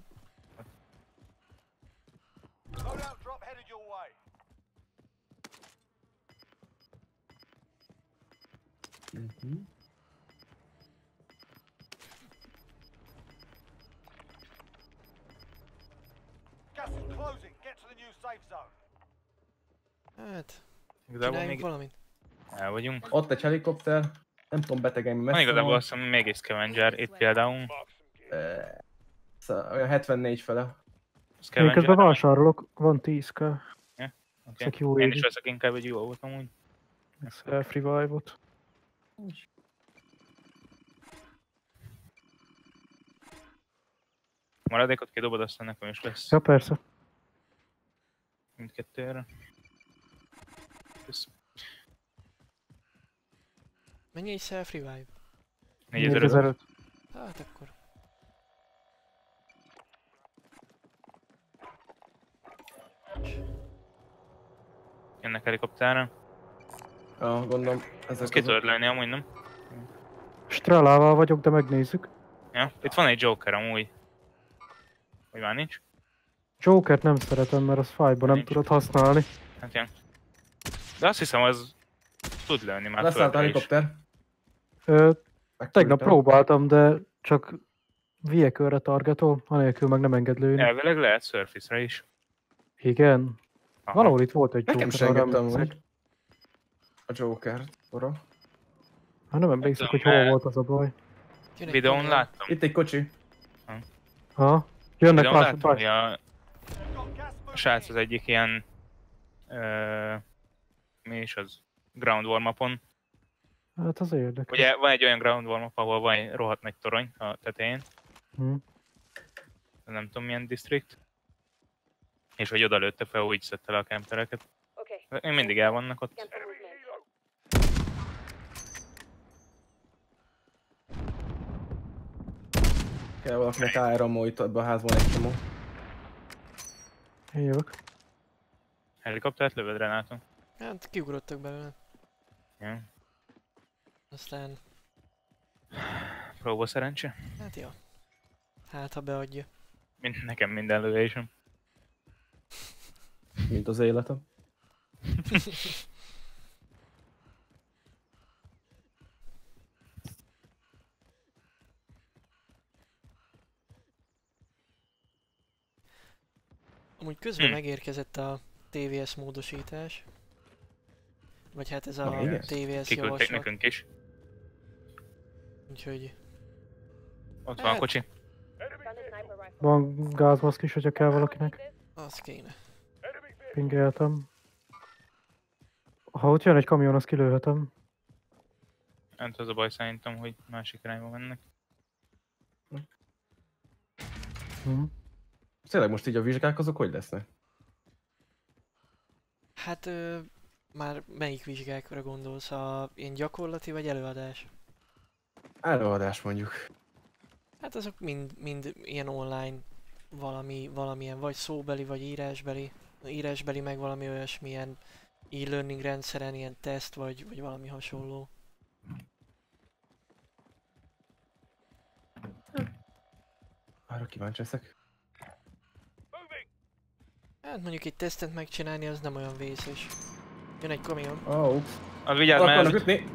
Loadout drop headed your way. Mhm. Gas is closing. Get to the new safe zone. Hát, Igazából csináljunk még valamit. el vagyunk. Ott egy helikopter. Nem tudom, betegem Van messze igazából van. azt hiszem még egy Scavenger. Itt például. Eh, szóval olyan hetvennégy fele. Én Scavenger. közben vásárolok, van tíz k. Oké. Security. Én is veszek inkább egy jó volt amúgy. Self-revive-ot. Maradékot kidobod, aztán nekem is lesz. Ja, persze. mindkettőre. Kösz. Mennyi egy self-revive? négyezer-öt. négyezer-öt. Hát akkor... Jönnek helikopterre. Ja, gondolom, Ezt ezek ki azok. tudod lőni amúgy, nem? Strelával vagyok, de megnézzük. Ja, itt van egy Joker amúgy. Vagy már nincs? Jokert nem szeretem, mert az fájban nem Nincs. tudod használni. Hát ilyen. De azt hiszem, az tud lőni már Leszállt a földre is. helikopter. Ö, Megfordítom. tegnap próbáltam, de csak vehicle-re targetol, anélkül meg nem enged lőni. Elvileg lehet surface-re is. Igen. Aha. Valahol itt volt egy Nekem Joker, se arra engedtem emlékszek. hogy a Joker, ura. Hát nem emlékszek, tudom, hogy hol mert- volt az a baj. Jön egy Videón kamion. láttam. Itt egy kocsi. Ha? Jönnek Videón más, láttam, hogy más. a You've got gas a moving srác in. az egyik ilyen... Ö, mi is az? Ground warm-upon. Hát az érdekes. Ugye van egy olyan ground warm-up, ahol van egy rohadt nagy torony a tetején. Hm. Nem tudom milyen district. És hogy oda lőtte fel, úgy szedte le a kempereket. Okay. Még mindig el vannak ott. Camper movement. Kell valakinek áramó itt ebbe a házban egy csomó. Én jövök. Helikoptert lövöd, Renáton. Hát kiugrottak belőle. Ja. Aztán... Próba szerencse. Hát jó. Hát ha beadja. Mint nekem minden lövésem. Mint az életem. Amúgy közben Hm. megérkezett a té vé es módosítás. Vagy hát ez a Na, igen. té vé es Kiküldték javaslat. nekünk is. Úgyhogy... Ott van a Hát. kocsi. Found a sniper rifle. Van gázmaszk is, hogyha kell valakinek. Az kéne. Pingeltem. Ha ott jön egy kamion, azt kilőhetem. Nem az a baj szerintem, hogy másik irányba mennek. Hm. Tényleg most így a vizsgák azok hogy lesznek? Hát ö, már melyik vizsgákra gondolsz? A ilyen gyakorlati vagy előadás? Előadás mondjuk. Hát azok mind, mind ilyen online valami, valamilyen vagy szóbeli, vagy írásbeli. Írásbeli meg valami olyasmilyen e-learning rendszeren, ilyen teszt, vagy, vagy valami hasonló. Arra kíváncsi leszek. Hát mondjuk egy tesztet megcsinálni az nem olyan vészes. Jön egy kamion. Oh, ups. Az vigyázz, El akarnak mert ütni.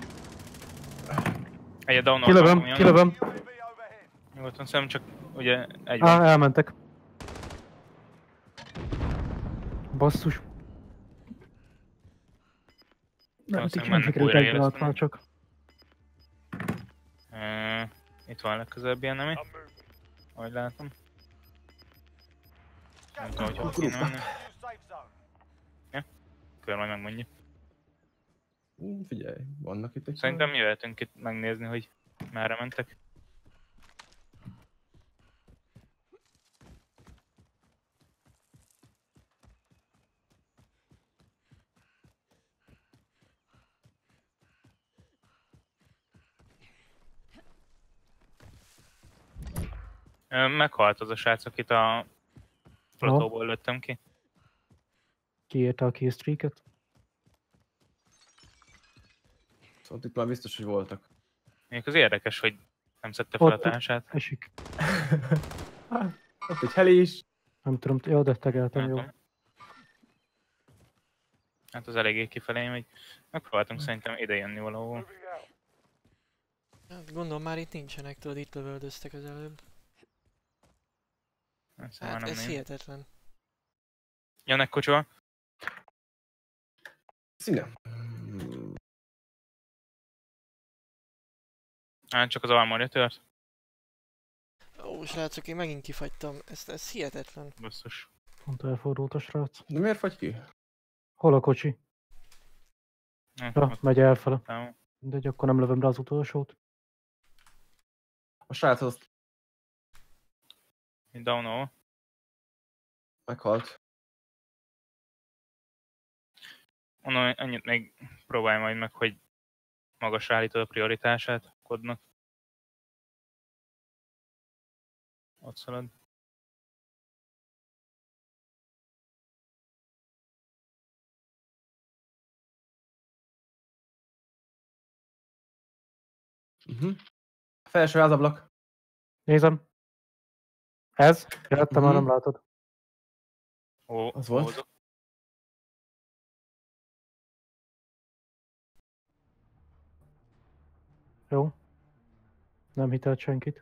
egyet downol. Kilövöm, kilövöm. U A V overhead. Nyugodtan szem, csak ugye egy Á, van. elmentek. Basszus. Nem, Valószínűleg nem mennek sikerült újra egy pillanat éleszteni. már csak. Ö, itt van legközelebb ilyen nemi. Ahogy látom. Nem tudom, hogy hol kéne menni. New safe zone. Kör majd megmondja. Hm, Figyelj, vannak itt egy Szerintem jöhetünk itt megnézni, hogy merre mentek. Ö, Meghalt az a srác, akit a flotóból lőttem ki. Kiírta a keystreaket. Szóval itt már biztos, hogy voltak. Még az érdekes, hogy nem szedte fel a Ott- társát. Esik. Ott egy heli is. Nem tudom, jó, de tegeltem, Nem jó. tudom. Hát az eléggé kifelé megy. Megpróbáltunk szerintem ide jönni valahol. Hát gondolom már itt nincsenek, tudod, itt lövöldöztek az előbb. Ezt már Hát nem ez nézem. hihetetlen. Jönnek kocsival. Színe. Hmm, Hát csak az armorja tört. Ó, srácok, én megint kifagytam. Ez, ez hihetetlen. Basszus. Pont elfordult a srác. De miért fagy ki? Hol a kocsi? Ja, Ja, ott megy elfele. támol. De akkor nem lövöm rá az utolsót. A srác azt Itt downol. meghalt. Mondom, annyit még próbálj majd meg, hogy magasra állítod a prioritását a kodnak. Ott szalad. Uh-huh. Felső házablak. Nézem. Ez? Jöttem, már Mhm. nem látod. Ó, Az volt. ózok. Jó. Nem hitelt senkit.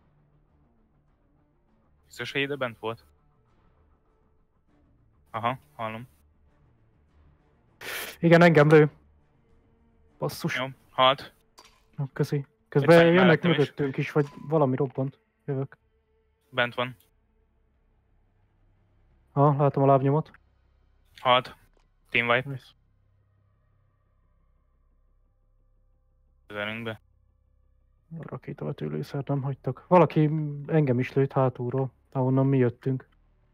Biztos, hogy ide bent volt? Aha, hallom. Igen, engem lő. Basszus. Jó, halt. Na, köszi. Közben Egy jönnek mellettem is. mögöttünk is, vagy valami robbant. Jövök. Bent van. Ha, látom a lábnyomot. Halt. Team wipe. Nice. Közelünk be. A rakétavető lőszert nem hagytak. Valaki engem is lőtt hátulról, ahonnan mi jöttünk.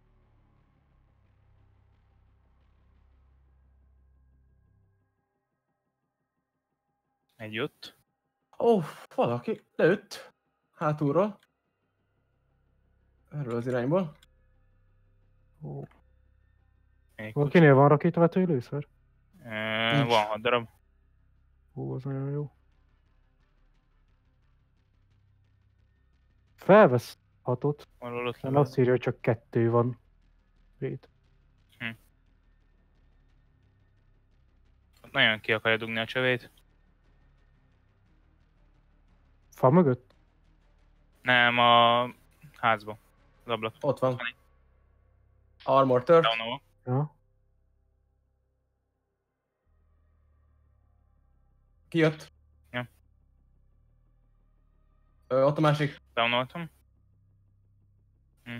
Egy jött. Ó, oh, valaki lőtt. Hátulról. Erről az irányból. Ó. Még Valakinél van rakétavető lőszer? Ö, Nincs. van hat darab. Ó, az nagyon jó. Felvesz hatot, Valahol ott nem level. azt írja, hogy csak kettő van. Rét. Nagyon ki akarja dugni a csövét. Fa mögött? Nem, a házba. Az ablak. Ott van. Armor tört. Downova. Ja. Kijött. Ja. Ö, ott a másik. Downoltam. Hm.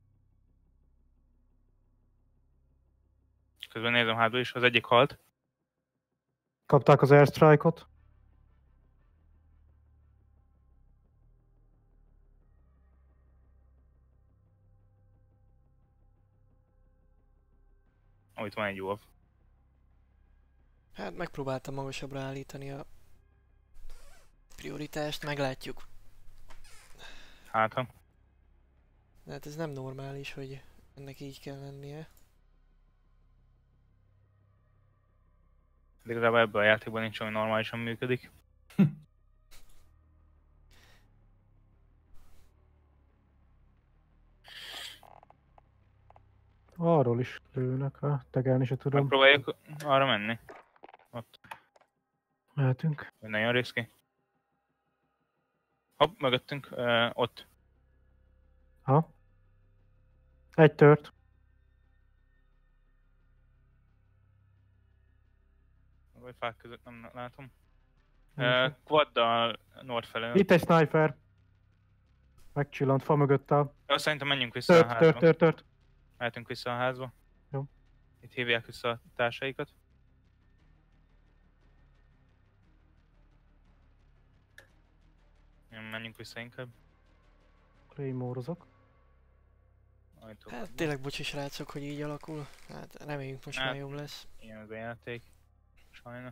Közben nézem hátba is, az egyik halt. Kapták az airstrike-ot. Ó, itt van egy jó. Hát megpróbáltam magasabbra állítani a prioritást, meglátjuk. Hát, ha. De hát ez nem normális, hogy ennek így kell lennie. De igazából ebben a játékban nincs, ami normálisan működik. Arról is lőnek, ha tegelni se tudom. Megpróbáljuk arra menni. Ott. Mehetünk. Hogy nagyon riszki. Hopp, mögöttünk. Ö, ott. Ha? Egy tört. Vagy fák között nem látom. Uh, Quaddal North felől. Itt egy sniper. Megcsillant fa mögött áll. Jó, szerintem menjünk vissza a Tört, házba. tört, tört, tört. Mehetünk vissza a házba. Jó. Itt hívják vissza a társaikat. Jó, menjünk vissza inkább. Claymore-ozok. Ajtók. Hát tényleg bocsi srácok, hogy így alakul. Hát reméljük most Hát. már jobb lesz. Ilyen az a játék. Sajna.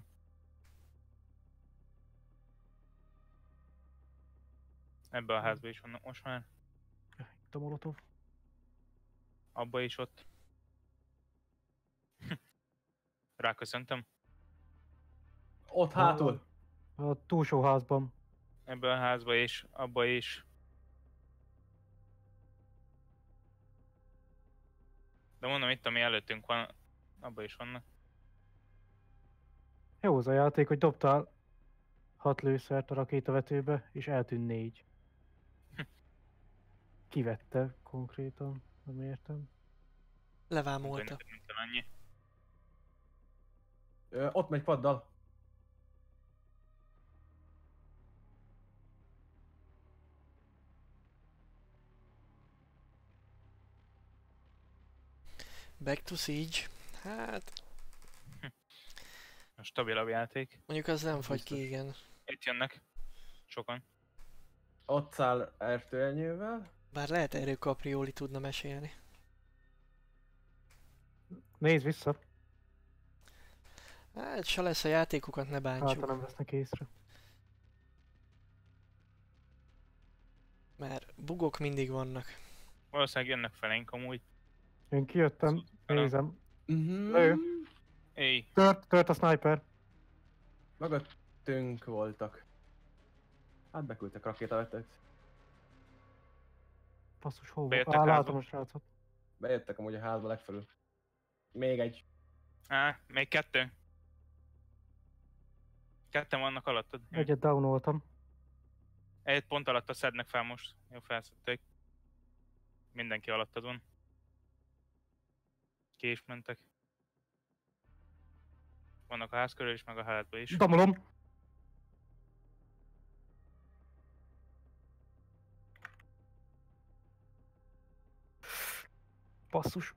Ebbe a házba is vannak most már. Itt a molotov. Abba is ott. Ráköszöntem. Ott hátul. A túlsó házban. Ebbe a házba is, abba is. De mondom, itt ami előttünk van, abba is vannak. Jó az a játék, hogy dobtál hat lőszert a rakétavetőbe, és eltűnt négy. Kivette konkrétan, nem értem. Levámolta. Neked nem kell annyi. Ö, ott megy paddal. Back to Siege. Hát A stabilabb játék. mondjuk az nem fagy ki, Biztos. igen. Itt jönnek. Sokan. Ott száll ertőelnyővel. Bár lehet erről Caprioli tudna mesélni. Nézd vissza. Hát se lesz a játékokat, ne Hát, bántsuk. ha nem vesznek észre. Mert bugok mindig vannak. Valószínűleg jönnek felénk amúgy. Én kijöttem, Szóval velem. nézem. Mhm. Lő. Éj, Tört, tört a sniper. Mögöttünk voltak. Hát beküldtek rakétavetőt. Basszus, hol volt? Bejöttek Á, házba. látom a srácot. Bejöttek amúgy a házba legfelül. Még egy. á, még kettő. Ketten vannak alattad. Jó. Egyet downoltam. Egy pont alatt szednek fel most. Jó, felszedték. Mindenki alattad van. Ki is mentek. Vannak a ház körül is, meg a házba is. Damolom! Basszus.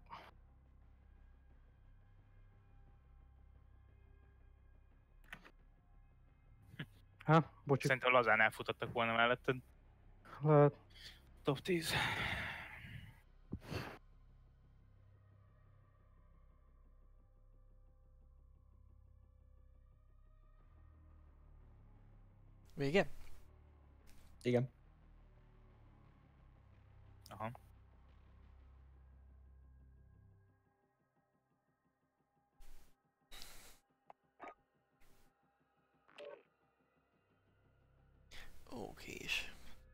Há, bocsi. Szerintem lazán elfutottak volna melletted. Lehet. Top tíz. Vége? Igen. Aha. Okés.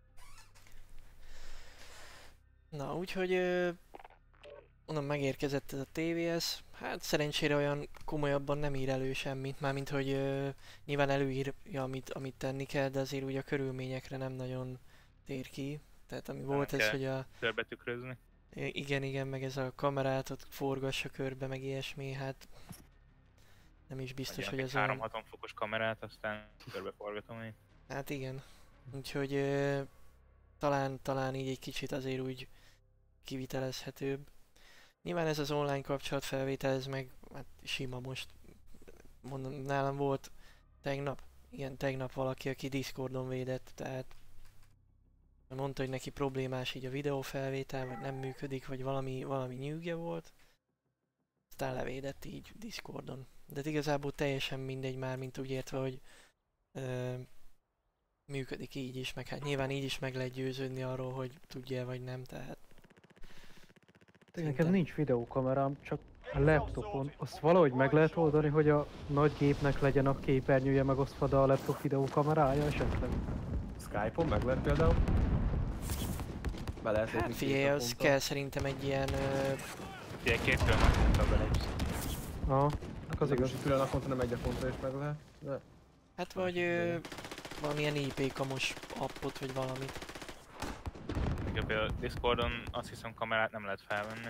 Na, úgyhogy ö, onnan megérkezett ez a té vé es. Hát szerencsére olyan komolyabban nem ír elő semmit, mármint hogy ö, nyilván előírja, amit, amit tenni kell, de azért úgy a körülményekre nem nagyon tér ki. Tehát ami volt ez, kell hogy a... Körbetükrözni. Igen, igen, meg ez a kamerát ott forgassa körbe, meg ilyesmi, hát... Nem is biztos, hogy ez olyan... háromszázhatvan fokos kamerát, aztán körbeforgatom én. Hát igen. Úgyhogy ö, talán, talán így egy kicsit azért úgy kivitelezhetőbb. Nyilván ez az online kapcsolatfelvétel, ez meg hát sima most. Mondom, nálam volt tegnap, igen, tegnap valaki, aki Discordon védett, tehát mondta, hogy neki problémás így a videófelvétel, vagy nem működik, vagy valami, valami nyűgje volt. Aztán levédett így Discordon. De hát igazából teljesen mindegy már, mint úgy értve, hogy ö, működik így is, meg hát nyilván így is meg lehet győződni arról, hogy tudja vagy nem, tehát... Nekem nincs videókamerám, csak a laptopon. Azt valahogy meg lehet oldani, hogy a nagy gépnek legyen a képernyője megosztva a laptop videókamerája esetleg? Skype-on meg lehet például. Be lehet Hát lépni figyelj, két az naponta. kell szerintem egy ilyen... Ö, Ugye két külön naponta belépsz. Aha, az Az igaz. igaz, külön naponta nem egy naponta is meg lehet. De... hát vagy ö, valamilyen i pé kamos appot, vagy valamit. Igen, például Discordon azt hiszem kamerát nem lehet felvenni.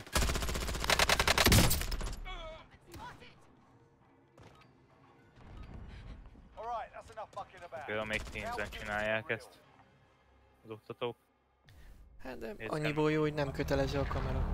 Alright, that's enough mucking about. Például még Teams-en csinálják ezt. Az oktatók. Hát de Nézd, annyiból jó, hogy nem kötelező a kamera.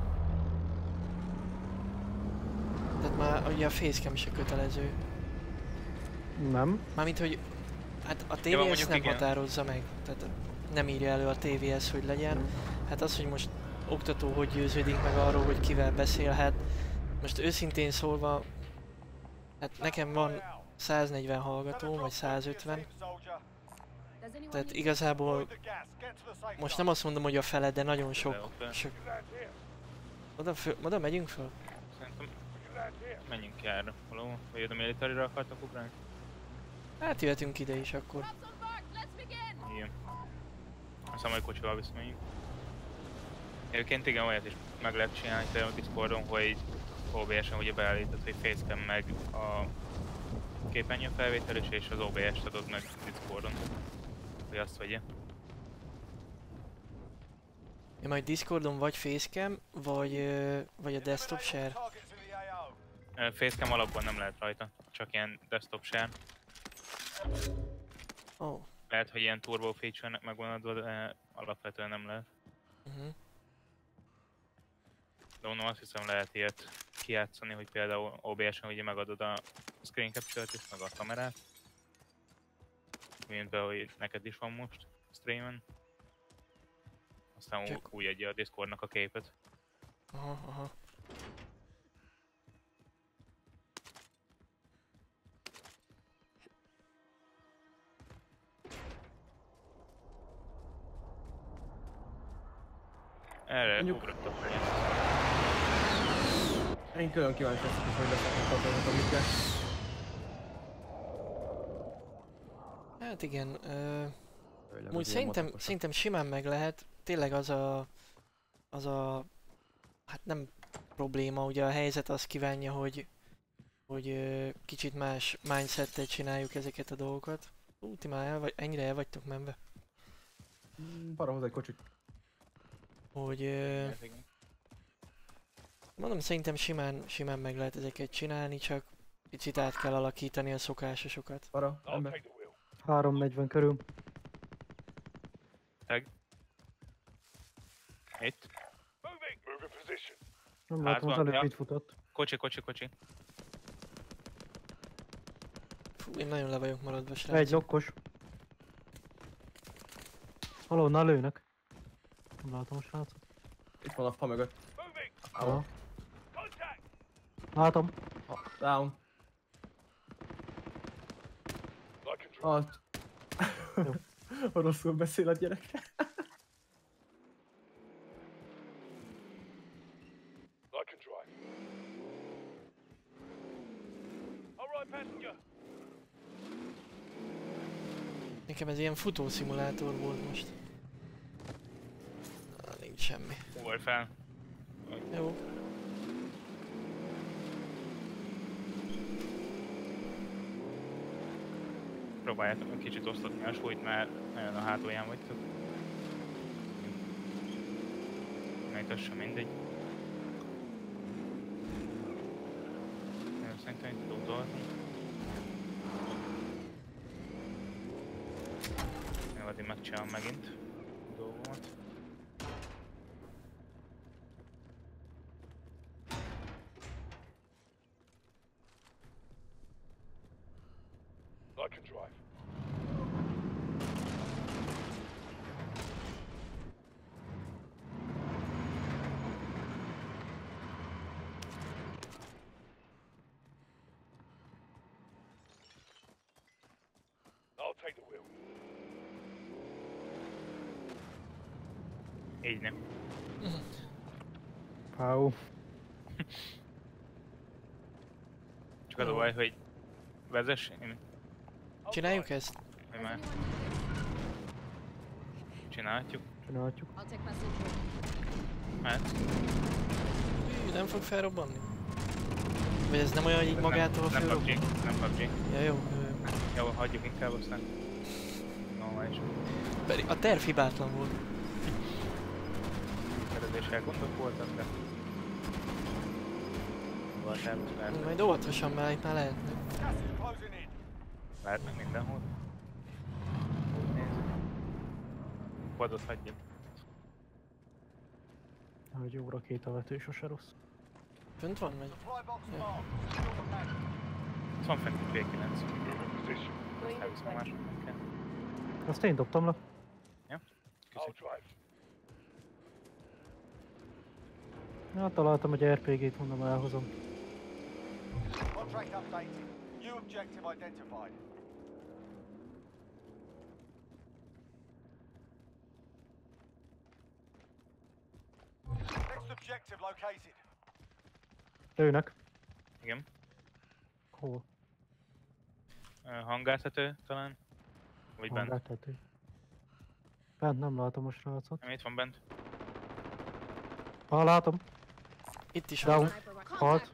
Tehát már ugye a facecam se kötelező. Nem? Mármint, hogy hát a Jó, té vé es mondjuk nem igen. határozza meg. Tehát nem írja elő a té vé es, hogy legyen. Hát az, hogy most oktató hogy győződik meg arról, hogy kivel beszélhet. Most őszintén szólva, hát nekem van száznegyven hallgató, vagy százötven. Tehát igazából most nem azt mondom, hogy a fele, de nagyon sok. sok. Oda, föl, oda megyünk föl? Szerintem menjünk ki erre valahol. Vagy a military-ra akartak ugrani? Hát jöhetünk ide is akkor. Igen. Aztán majd kocsival visszamegyünk. Egyébként igen, olyat is meg lehet csinálni például a Discordon, hogy o bé es-en ugye beállítod, hogy facecam meg a képernyő felvétel is, és az o bé es-t adod meg Discordon. Hogy azt vegye. Ja, majd Discordon vagy facecam, vagy, ö, vagy a desktop share. Ö, Facecam alapban nem lehet rajta, csak ilyen desktop share. Ó, oh. Lehet, hogy ilyen turbo feature-nek megvan adva, de alapvetően nem lehet. Uh-huh. De onnan azt hiszem lehet ilyet kijátszani, hogy például o bé es-en ugye megadod a screen capture-t is, meg a kamerát. Mint például hogy neked is van most streamen. Aztán Csak... úgy adja a Discordnak a képet. Aha, aha. Erre Mondjuk- ugrottak fel. Én külön kíváncsi leszek, hogy lesznek a dolgok, amiket. Hát igen, ö, Főleg úgy az ilyen szerintem, motokosok. szerintem simán meg lehet. Tényleg az a, az a, hát nem probléma, ugye a helyzet azt kívánja, hogy, hogy ö, kicsit más mindsettel csináljuk ezeket a dolgokat. Ú, ti már el vagy, ennyire el vagytok menve, Mm, Para hozzá egy kocsit. hogy ö, mondom, szerintem simán, simán meg lehet ezeket csinálni, csak picit át kell alakítani a szokásosokat. Para, ember. háromszáznegyven körül. Itt. Nem Házban, látom, az előbb ja. itt futott. Kocsi, kocsi, kocsi. Fú, én nagyon le vagyok maradva, Egy srácok. lokkos. Valahonnan lőnek. Nem látom a srácot. Itt van a fa mögött. Aha. Látom. Ha, down. Halt. Jó. Rosszul beszél a gyerek. Nekem ez ilyen futószimulátor volt most. Na, nincs semmi. Hol fel. Jó. Próbáljátok kicsit osztatni a súlyt, mert nagyon a hátulján vagytok. Mert az sem mindegy. Én szerintem itt tudok dolgozni. Jó, addig megcsinálom megint a dolgomat. Így nem. Pau. Csak az a baj, hogy vezess, én Csináljuk ezt? mi már csinálhatjuk. Csinálhatjuk. I'll take passage. Mert Hű, nem fog felrobbanni? Vagy ez nem olyan, hogy így magától nem, nem felrobban? pubg, nem pubg. Ja, jó. Ö, Jó, hagyjuk inkább aztán. Normális. pedig a terv hibátlan volt. Szerezéssel gondok voltak, de... Volt el, Majd óvatosan, mert itt már lehetne. Gas is closing in. lehetnek mindenhol. Úgy nézzük. Quadot hagyjuk. Hogy jó rakétavető sose rossz. Fönt van, vagy? Supply box Yeah. marked. Secure the package. Itt van fent egy vé kilenc. Green Elviszem is másoknak kell. Azt én dobtam le. Köszönjük. Hát találtam egy er pé gét, mondom elhozom. Contract updated. New objective identified. Next objective located. Lőnek. Igen. Hol? Ö, Hangártető talán? Vagy bent? Hangártető. Bent nem látom a srácot. Nem, itt van bent. Ha látom. Itt is Down. van. Sniper rifle. Halt.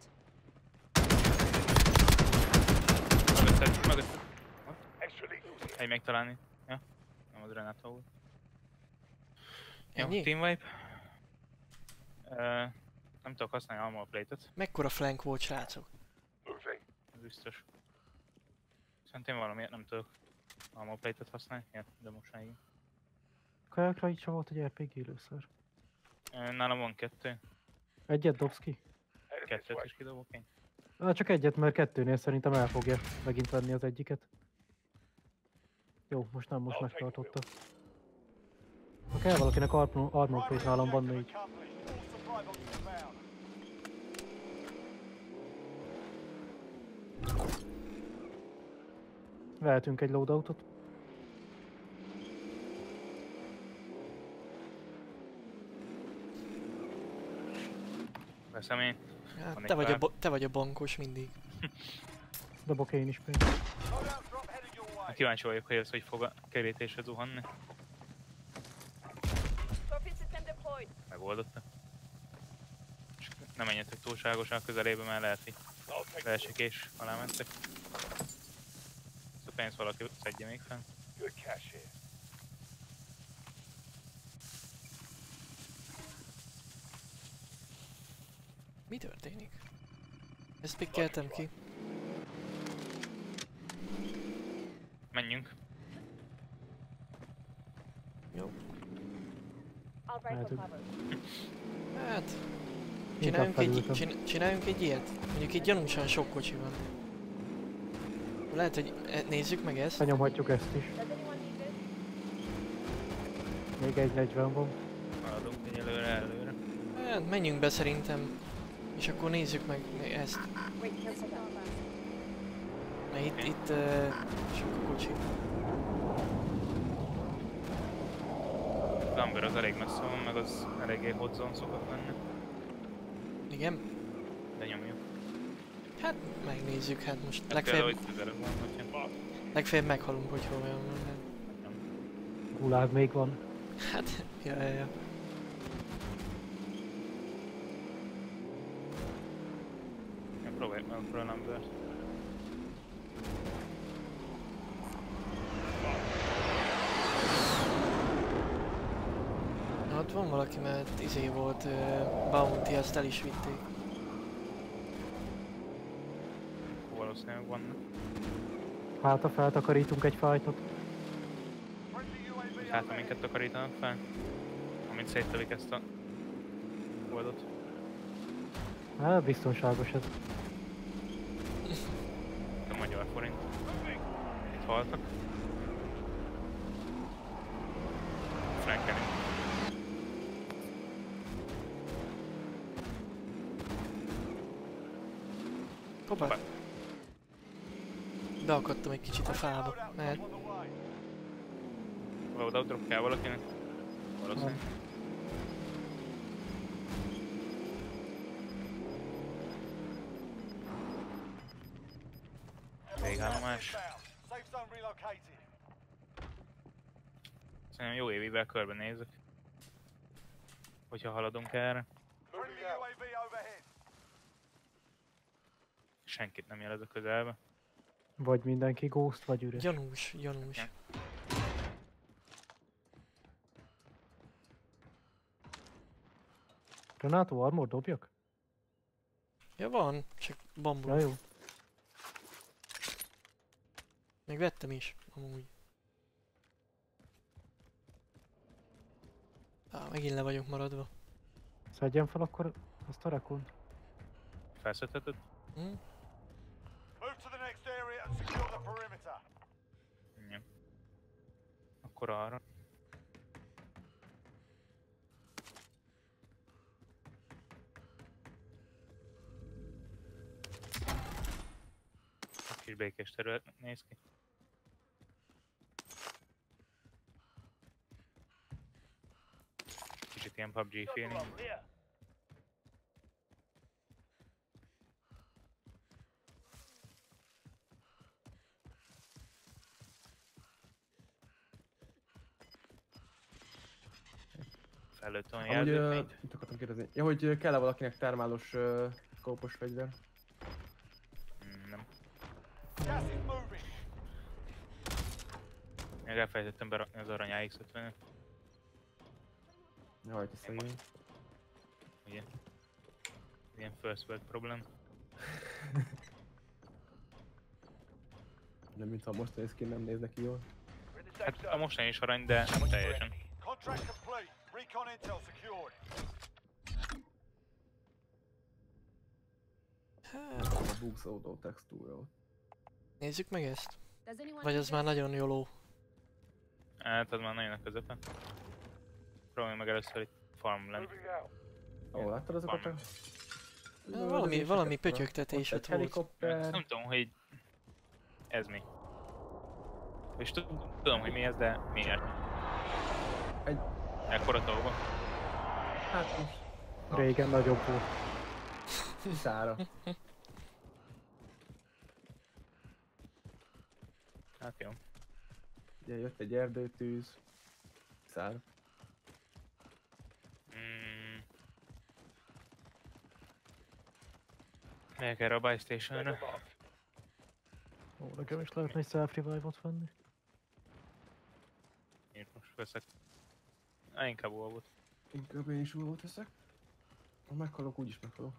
Mögötted, mögötted. Egy megtalálni. Ja. Nem az Renato volt. Jó, Ennyi? team wipe. Ö, nem tudok használni armor plate-et. Mekkora flank volt, srácok? Ez biztos. Szerintem valamiért nem tudok armor plate-et használni. Ja, de most már igen. Kajakra itt sem volt egy er pé gé először. Ö, Nálam van kettő. Egyet dobsz ki? Kettőt is kidobok én. Ah, csak egyet, mert kettőnél szerintem el fogja megint venni az egyiket. Jó, most nem, most megtartotta. Ha kell valakinek armor armor plate, nálam van négy. Accomplished. All supply boxes found. Vehetünk egy loadoutot. Veszem én. Hát Van te egy vagy, a pár. bo- te vagy a bankos mindig. Dobok én is pénzt. Loadout drop heading your way. Kíváncsi vagyok, hogy ez hogy fog a kerítésre zuhanni. Trophy system deployed. Megoldotta. Csak nem menjetek túlságosan közelébe, mert lehet, hogy leesik és alá mentek. Ezt a pénzt valaki szedje még fel. Good cash here. Mi történik? Ezt pikkeltem ki. Menjünk. Jó. I'll break Mehetünk. for cover. Hát... Inkább Csináljunk egy, felültem. csin- csináljunk egy ilyet? Mondjuk itt gyanúsan sok kocsi van. Lehet, hogy e- nézzük meg ezt. Benyomhatjuk ezt is. Does anyone need this? Még egy negyven van. Haladunk egyelőre előre. Hát menjünk be szerintem. És akkor nézzük meg ezt. Wait, cancel that. Mert itt, itt uh, sok a kocsi. Lumber az elég messze van, meg az eléggé hot zone szokott lenni. Igen? De nyomjuk. Hát megnézzük, hát most Hát legfeljebb, például itt közelebb van, hogyha... legfeljebb meghalunk, hogy hol olyan van. hát. Gulág még van. Hát, ja, ja, ja. Ja, próbáljuk meg akkor a Lumbert. Na, ott van valaki, mert izé volt uh, Bounty, azt el is vitték. Valószínűleg vannak. Hát ha feltakarítunk egy fájtot. Friendly U A V Hát, ha overhead. minket takarítanak fel. Amint széttövik ezt a oldot. Hát biztonságos ez. A magyar forint. Itt haltak. Frankelünk. Hoppá! Beakadtam egy kicsit a fába, Loadout mert drop on the way. Loadout drop kell valakinek? Valószínűleg. Végállomás. Inbound. Safe zone relocated. Szerintem jó évivel körbenézek. Hogyha haladunk erre. Friendly U A V overhead. Senkit nem jelez a közelbe. Vagy mindenki ghost, vagy üres. gyanús, gyanús. Ja. Renato, armor dobjak? Ja van, csak bambul. Ja jó. Még vettem is, amúgy. Á, megint le vagyok maradva. Szedjem fel akkor azt a rekont. Felszedheted? Hm? Move to the next area and secure the perimeter. Ja. Akkor arra. Egy kis békés terület néz ki. Kicsit ilyen pé u bé gé feeling. Felőtt van Amúgy, ö, jelzőfényt? mit akartam kérdezni? Ja, hogy ö, kell-e valakinek termálos uh, szkópos fegyver? Mm, nem. Gas is moving. Még elfelejtettem berakni az arany á iksz ötvenet. Jaj, te szegény. Ugye? Ilyen first world problem. Nem mintha most néz ki, nem néz neki jól. We're in the safe Hát a zone. mostani is arany, de nem teljesen. Contract complete. Recon intel secured. Hát, A bugzódó textúra ott. nézzük meg ezt. Does anyone Vagy need az már this? nagyon jóló. Hát az már nagyon a közepen. Próbálj meg először itt farm lenni. Moving out. Ó, láttad azokat a... Ja, valami, valami pötyögtetés ott ott egy volt. helikopter. Nem tudom, hogy ez mi. És tudom, hogy mi ez, de miért. Egy... Ekkora tolva. Hát most... Régen nagyobb volt. Szára. Hát jó. Ugye jött egy erdőtűz. Szára. Mm. Megyek erre a buy stationre. Ó, nekem is lehetne egy self-revive-ot venni. Én most veszek. Á, inkább volt. Inkább én is volt teszek. Ha meghalok, úgyis meghalok.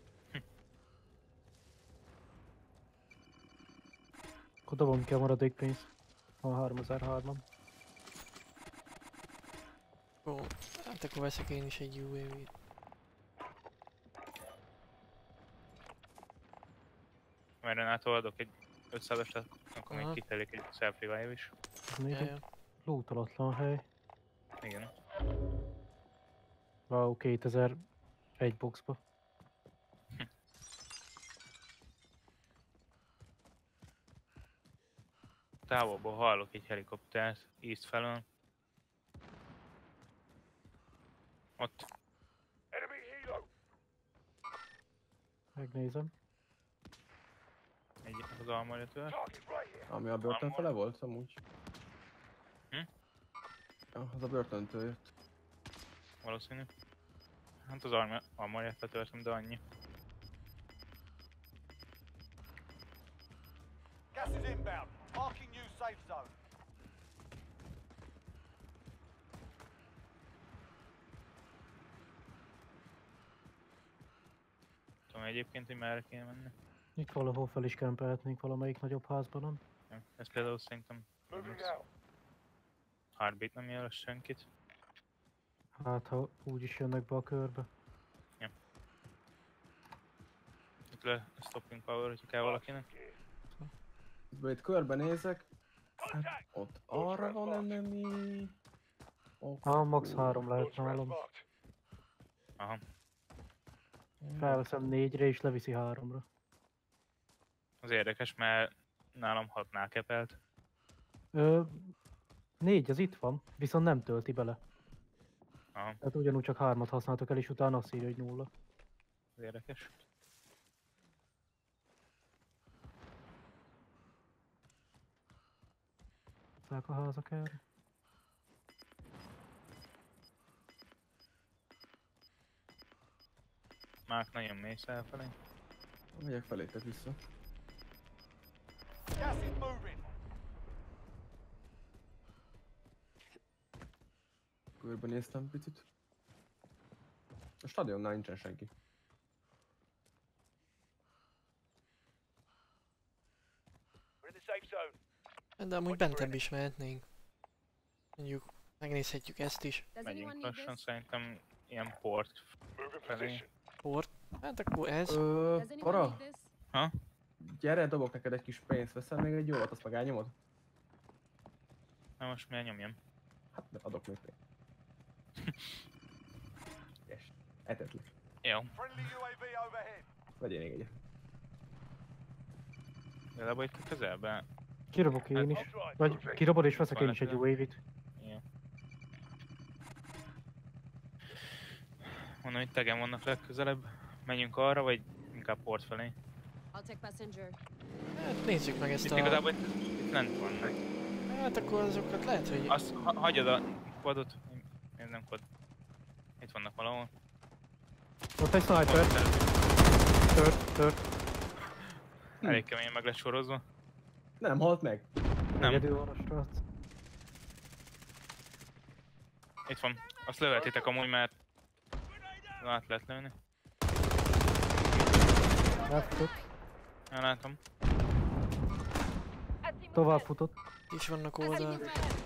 Akkor dobom ki a maradék pénzt. Van háromezer-hárman. Ó, hát akkor veszek én is egy u á vé-t. Mert Renától adok egy ötszázasat, akkor még Aha. kitelik egy self-revive is. Ez még Ja, egy ja. lootolatlan hely. Igen. Wow, kétezer egy boxba. Távolból hallok egy helikoptert, east felől. Ott. Megnézem. Egy az almajötől. Ami a börtön fele volt amúgy. Hm? Ja, az a börtöntől jött. Valószínű. Hát az alma, almajöttel törtem, de annyi. Gas is inbound. Marking new safe zone. Tudom egyébként, hogy merre kéne menni. Itt valahol fel is kempelhetnénk valamelyik nagyobb házban, nem? Ja, ez például szerintem Heartbeat nem jelöl senkit. Hát ha úgy is jönnek be a körbe. Itt le stopping power, hogyha kell valakinek. Itt körbenézek. Hát ott arra van enemy. Ok, Ah, max három lehet nálam. Aha. Felveszem négyre és leviszi háromra. Az érdekes, mert nálam hatnál kepelt. Ö, négy, az itt van, viszont nem tölti bele. Aha, Tehát ugyanúgy csak hármat használtok el, és utána azt írja, hogy nulla. az érdekes. Szák a házak erre. Márk nagyon mész elfelé. Megyek felétek vissza. Gas is moving. Körbenéztem picit. A stadionnál nincsen senki. We're in the safe zone. De amúgy bentebb is mehetnénk. Mondjuk megnézhetjük ezt is. Does anyone Megyünk need lassan, this? szerintem ilyen port felé. Port. Hát akkor ez. Ö, Does anyone para, need this? Ha? gyere, dobok neked egy kis pénzt, veszel még egy jót, azt meg elnyomod? Na most miért nyomjam? Hát adok még pénzt. Yes. Etetlik. Jó, Friendly U A V overhead. Vegyél még egyet. igazából itt a közelben. Kirobok én is. Vagy kirobod és veszek én is egy u á vé-t. Jó. Mondom, hogy tegen vannak legközelebb. Menjünk arra, vagy inkább port felé? I'll take passenger. Hát nézzük meg ezt Itt a... igazából itt, itt lent vannak. Hát akkor azokat lehet, hogy... Azt ha, hagyjad a quadot. Ez nem quad. Itt vannak valahol. Ott egy sniper. Tört, tört. Elég keményen meg lett sorozva. Nem halt meg. Nem, Egyedül van a srác. itt van. Azt lövetitek amúgy, mert át lehet lőni. Elfutott. Ellátom. Tovább futott. is vannak I see oldal. movement.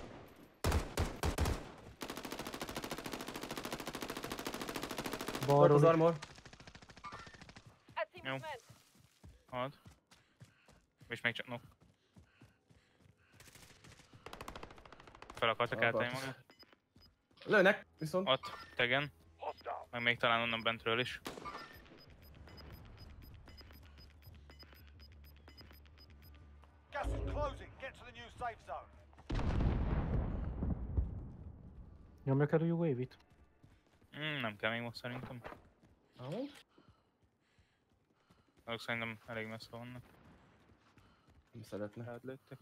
Volt Balról az is. armor. Jó. Halt. És még csak nok. Fel akartak Akartak. eltenni magát. Lőnek, viszont. Ott, tegen. Meg még talán onnan bentről is. Gas is closing. Get to the new safe zone. Nyomjak el a u á vé-t. Mm, nem kell még most szerintem. Ahol? Azok szerintem elég messze vannak. Nem szeretne. Rád lőttek.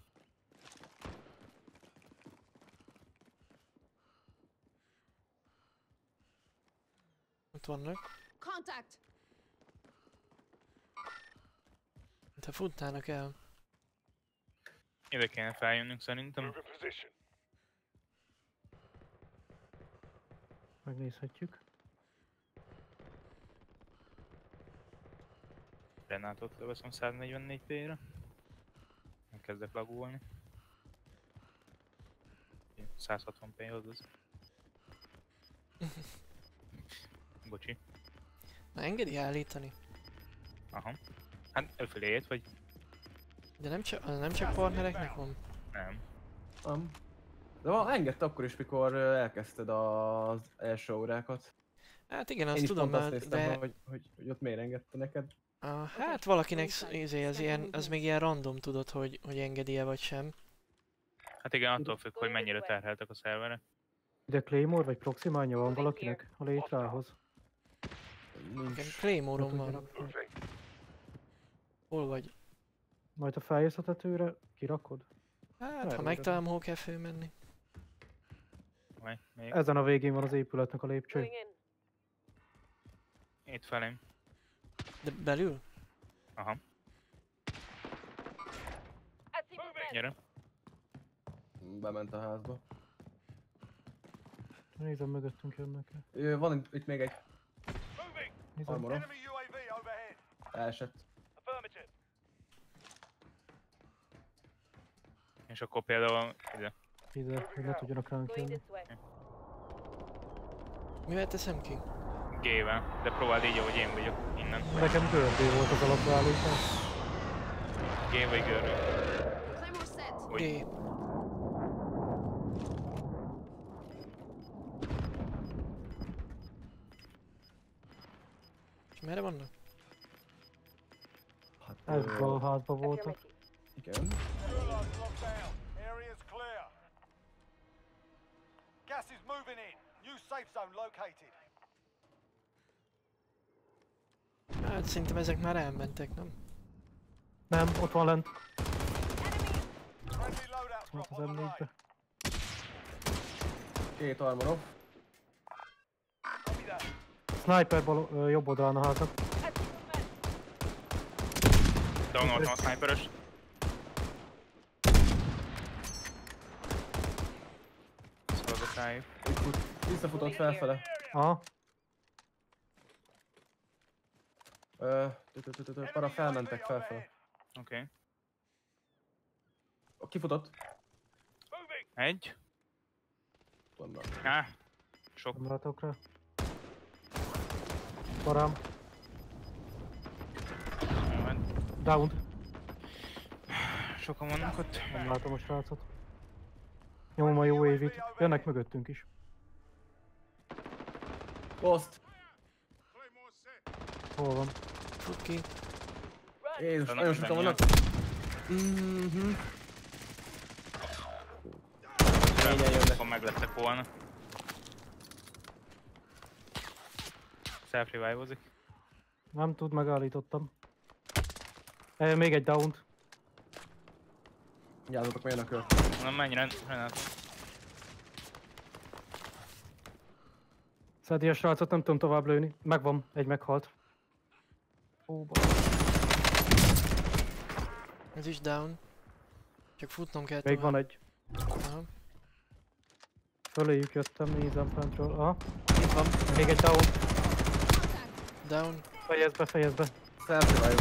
Ott vannak. Contact! Te futnának el. Ide kéne feljönnünk szerintem. Megnézhetjük. Renátot leveszem száznegyvennégy pé-re. Kezdek lagolni. százhatvan pé az az. Bocsi. Na engedi állítani. Aha. Hát elfeléjét vagy? De nem csak, az nem csak partnereknek van. Nem. Nem. De van, engedte akkor is, mikor ö, elkezdted az első órákat. Hát igen, Én azt is tudom, pont azt mert néztem, de... hogy, hogy, hogy ott miért engedte neked. Ah, hát valakinek sz- izé, az, ilyen, az még ilyen random tudod, hogy, hogy engedi-e vagy sem. Hát igen, attól függ, hogy mennyire terheltek a szerverek. Ide Claymore vagy Proximanya van valakinek a létrához? Igen, Nincs. Claymore-om van. Hol vagy? Majd a feljössz a tetőre, kirakod? Hát, ha Elrúgod. megtalálom, hol kell fölmenni. Vagy még Ezen a végén van az épületnek a lépcső. Going in. itt felém. De belül? Aha, I see movement. gyere. Bement a házba. Nézem, mögöttünk jönnek el. Ö, van itt, itt még egy Nézem. armorom. Enemy U A V overhead. Elesett. Affirmative. És akkor például ide. Ide, hogy ne tudjanak ránk Going jönni. this way. Mivel teszem ki? G-vel, de próbáld így, ahogy én vagyok innen. Nekem gördé volt az alapbeállítás. G vagy görő. Claymore set! Úgy. G. És merre vannak? Hát, Ebben ö, a házban voltak. Affirmative. igen. Gulags locked down. Area's clear. Gas is moving in. New safe zone located. Hát szerintem ezek már elmentek, nem? Nem, ott van lent. Friendly loadout Ott drop az on the M way. négybe. Két armorom. Copy that. Sniper bal, ö, jobb oldalán a háznak. I see movement. Downoltam a sniperös. Szaladok rájuk. Itt fut, visszafutott felfele. Aha, Ö, tü- tü- tü- tü- tü- Para felmentek felfele. Oké. Okay. Kifutott. Egy. Vannak. Á. Sok. nem látok rá. Parám, down. Sokan vannak ott. Nem látom a srácot. Nyomom a jó évit. Jönnek mögöttünk is. Ghost. Hol van? Fut ki. Jézus, Vannak nagyon sokan vannak. mindannyian. Mhm. Négyen jönnek. Akkor meg lettek volna. Self-revive-ozik. Nem tud, megállítottam. E, még egy down-t. Gyázzatok, mert jön a kör. Nem menj, Renát. Szedi a srácot, nem tudom tovább lőni. Megvan, egy meghalt. Ó, baj. Ez is down. Csak futnom kell Még tovább. van egy. Aha. Föléjük jöttem, nézem fentről. Aha, Itt van. még egy down. Down. Fejezd be, fejezd be. Self-revive.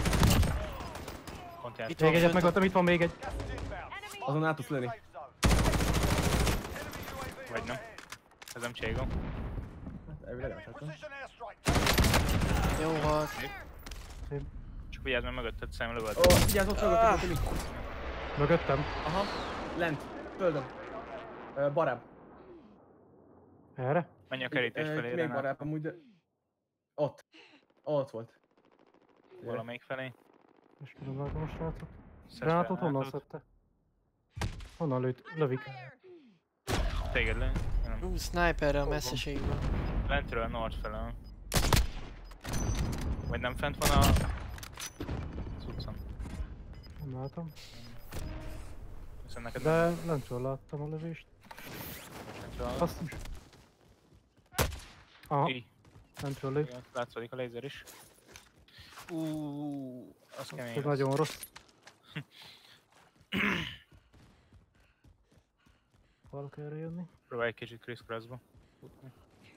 Pont Itt járt. van Még egyet fönt. megöltem, itt van még egy. Gas is inbound. Enemy. Azon át tudsz lőni. Safe zone. Enemy U A V Vagy nem. overhead. Ez nem Cségo. Hát elvileg Enemy elsettem. precision airstrike. Jó halt. Csak vigyázz, mert mögötted szemlövöd. Ó, vigyázz, ott mögött, Timi. Mögöttem. Aha, lent, földön. Ö, barább. Erre? Menj a kerítés Ö, felé, Még Renát. barább amúgy, de... Ott. Ott volt. Valamelyik felé. És nem látom a srácot. Szesz Gránátot honnan Renátot. szedte? Honnan lőtt? Lövik. Téged lő. Nem. Ú, sniperre a messzeségben. Lentről, nord felől. Vagy nem fent van a Nem látom. Viszont neked De nem lentről láttam a lövést. csak Azt is. Aha, így. lentről lő. Igen, látszódik a lézer is. Uuuuh, az kemény. Ez lesz. nagyon rossz. Akarok erre jönni? Próbálj egy kicsit Chris Crossba futni.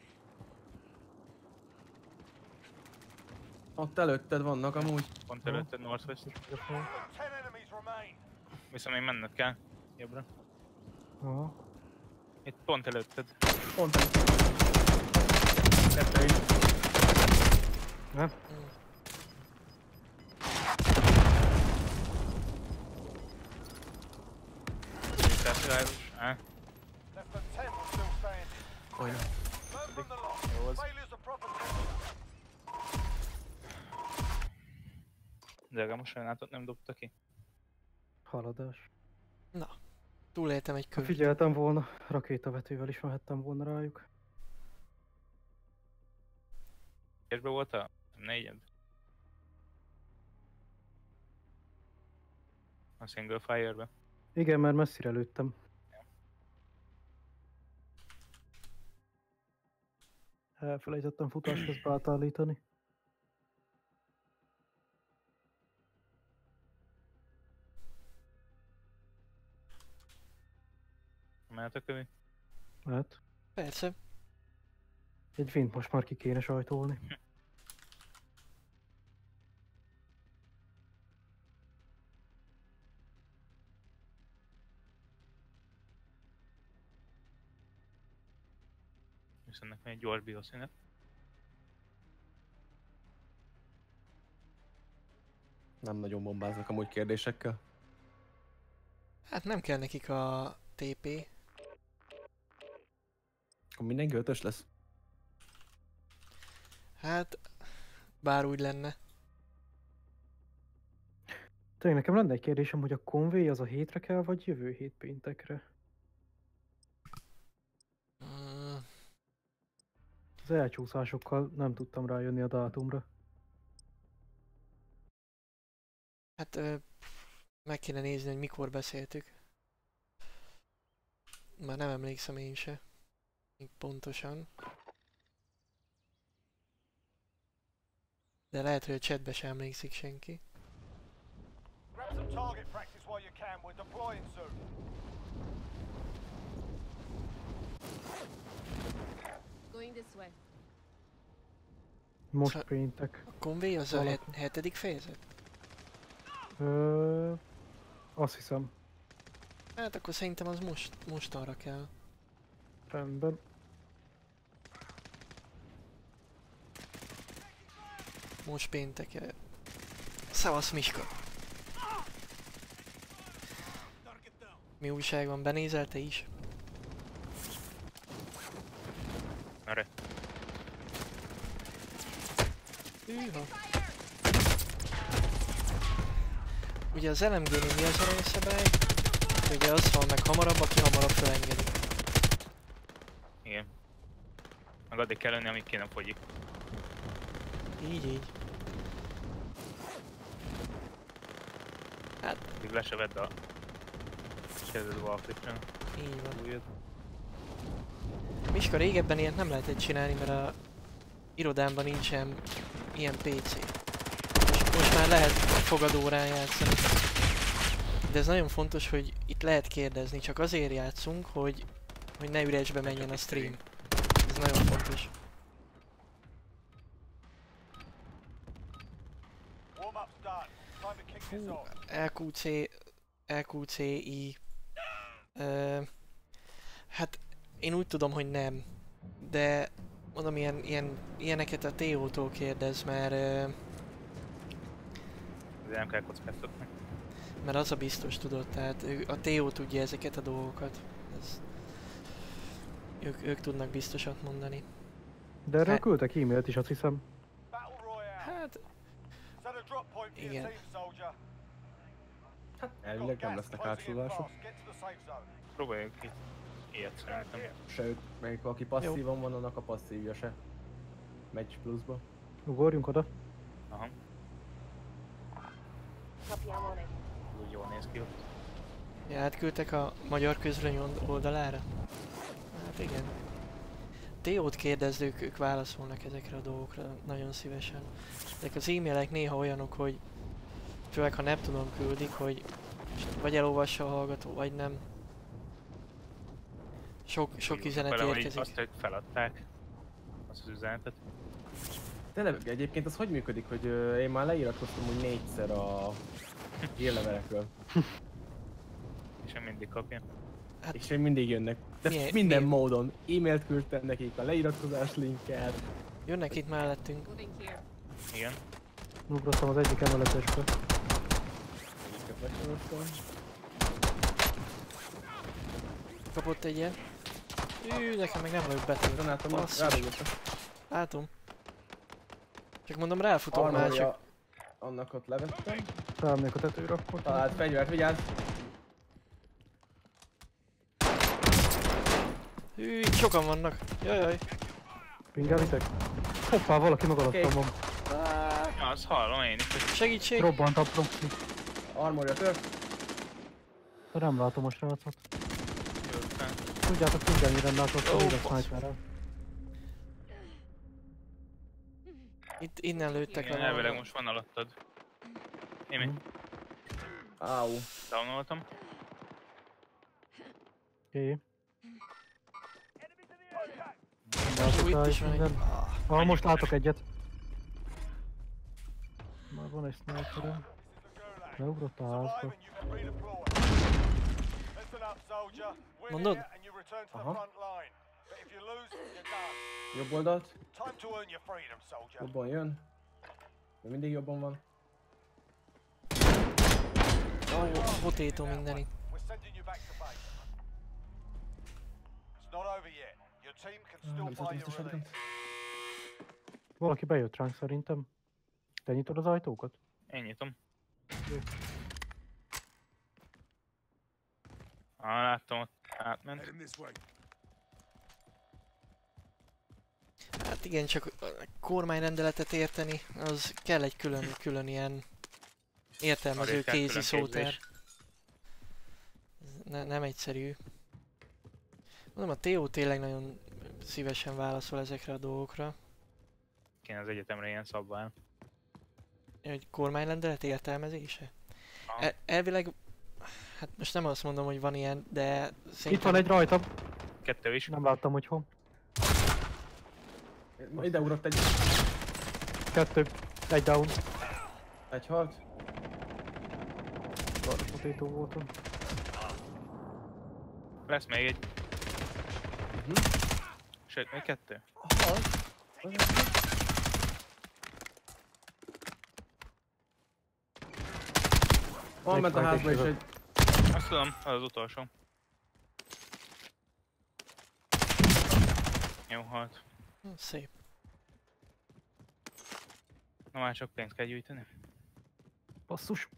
Ott előtted vannak amúgy. Pont előtted Northwest. ten enemies remain. Viszont még menned kell. Jobbra. Aha. Itt pont előtted. Pont előtted. Kettő is. Ne? Visszásziláros. Á, Less than ten are still standing. Olyan. Learn from the loss. jó az. Failures are proper test. De legalább most sajnálatot nem dobta ki. Haladás. Túléltem egy Ha követ. figyeltem volna, rakétavetővel is mehettem volna rájuk. Egyesbe volt a négyed? A single fire-be. Igen, mert messzire lőttem. Elfelejtettem futást közben átállítani. Mehet a kövi? Lehet. Persze. Egy vint most már ki kéne sajtolni. Viszont nekem egy gyors bioszínet. Nem nagyon bombáznak amúgy kérdésekkel. Hát nem kell nekik a té pé. Akkor mindenki ötös lesz. Hát, bár úgy lenne. Tényleg nekem lenne egy kérdésem, hogy a konvé az a hétre kell, vagy jövő hét péntekre? Mm, Az elcsúszásokkal nem tudtam rájönni a dátumra. hát ö, meg kéne nézni, hogy mikor beszéltük. Már nem emlékszem én se. Még pontosan. De lehet, hogy a chatbe sem emlékszik senki. Grab some target practice while you can. We're deploying soon. Going this way. Most Szóval- péntek. A konvé az a Valaki. het- hetedik fejezet? Ö, azt hiszem. Hát akkor szerintem az most, most arra kell. Rendben. Most péntek. eh. Szavasz Miska! Mi újság van? Benézel te is? Merre? Hűha. Ugye az el em gé-nél mi az aranyszabály? Ugye az van meg hamarabb, aki hamarabb felengedi. Igen. Meg addig kell lenni, amíg ki nem fogyik. Így, így. Hát, Addig le se vedd a... Kezded a wallflip-en. így van. Újad. Miska, régebben ilyet nem lehetett csinálni, mert a irodámban nincsen ilyen pé cé. Most, most már lehet fogadórán játszani. De ez nagyon fontos, hogy itt lehet kérdezni, csak azért játszunk, hogy, hogy ne üresbe menjen a stream. Ez nagyon fontos. Warm-up's done. Time to kick this Hú, off. el kú cé, el kú cé i. Ö, hát én úgy tudom, hogy nem. De mondom, ilyen, ilyen, ilyeneket a té ó-tól kérdez, mert, ö, De nem kell kockáztatni. mert az a biztos tudod, tehát ő, a té ó tudja ezeket a dolgokat. Ez, ők, ők tudnak biztosat mondani. De erről Hát- küldtek e-mailt is, azt hiszem. Battle Royale. Hát, Set a drop point for your Igen. team, soldier. Elvileg Got nem gas lesznek closing in átsulások. fast. Get to the safe zone. Próbáljuk itt ilyet szerintem. Sőt, még aki passzívan van, annak a passzívja se megy pluszba. Ugorjunk oda. Aha. Copy, I'm on it. úgy jól néz ki ott. Ja, átküldtek a magyar közlöny old- oldalára? Hát igen. T-ót kérdezd, ők, ők válaszolnak ezekre a dolgokra nagyon szívesen. Ezek az e-mailek néha olyanok, hogy főleg ha nem tudom küldik, hogy vagy elolvassa a hallgató, vagy nem. Sok, sok Úgy üzenet vele, hogy érkezik. Azt, hogy feladták azt az üzenetet. Tényleg egyébként az hogy működik, hogy ö, én már leiratkoztam úgy négyszer a hírlevelekről, És én mindig kapja. Hát, és még mindig jönnek. De Milyen- minden milyen- módon. E-mailt küldtem nekik, a leiratkozás linket. jönnek itt mellettünk. Moving here. Igen. Ugrottam az egyik emeletesbe. Ezeket megsoroltam. Kapott egy ilyen. Ű, nekem meg nem vagyok betűr. Granáltam, Basszus. rádugottam. Látom. Csak mondom, ráfutok már csak. Armorja, annak ott levettem. Felmegyek a tetőre akkor. Talált fegyvert, vigyázz! Ű, itt sokan vannak. Jajjaj. Pingelitek? Hoppá, valaki meg alattam Oké. van. Ja, azt hallom én is, hogy Segítség! Robbant a proxy. Armorja tört. De nem látom a srácot. jöttem. Tudjátok, pingelni rendelkoztam, Ó, még a basz. sniperrel. Itt innen lőttek Igen, le elvileg valahol. most van alattad. Én Mhm. mi? Áú. Downoltam. Oké. Ú, itt is van egy. Minden. Ah, most látok egyet. Már van egy sniperem. Leugrott a házba. Survive and you can redeploy. Listen up, soldier. Win Mondod? here and you return to the Aha. front line. But if you lose, you're done. Jobb oldalt. Time to earn your freedom, soldier. Jobban jön. De mindig jobban van. Ó, potato mindeni. We're sending you back to base. It's not over yet. Your team can still Nem buy szedtem ezt a your release. shotgunt. Valaki bejött ránk szerintem. Te nyitod az ajtókat? Én nyitom. Jó. Ah, láttam ott átment. Hát igen, csak a kormányrendeletet érteni, az kell egy külön, külön ilyen értelmező Arra kell kézi külön szóter. képzés. Ne, nem egyszerű. Mondom, a T O tényleg nagyon szívesen válaszol ezekre a dolgokra. Kéne az egyetemre ilyen szabvány. Egy kormányrendelet értelmezése? Aha. E- elvileg, hát most nem azt mondom, hogy van ilyen, de szerintem... Itt van egy rajta. Kettő is. Nem láttam, hogy hol. Ide ugrott egy. Kettő. Egy down. Egy halt. Gardas potato voltam. Lesz még egy. Mhm. Sőt, még kettő. Halt. Van ment a házba is egy. Azt tudom, az az utolsó. Jó, halt. Hm, szép. Na már csak pénzt kell gyűjteni. Basszus.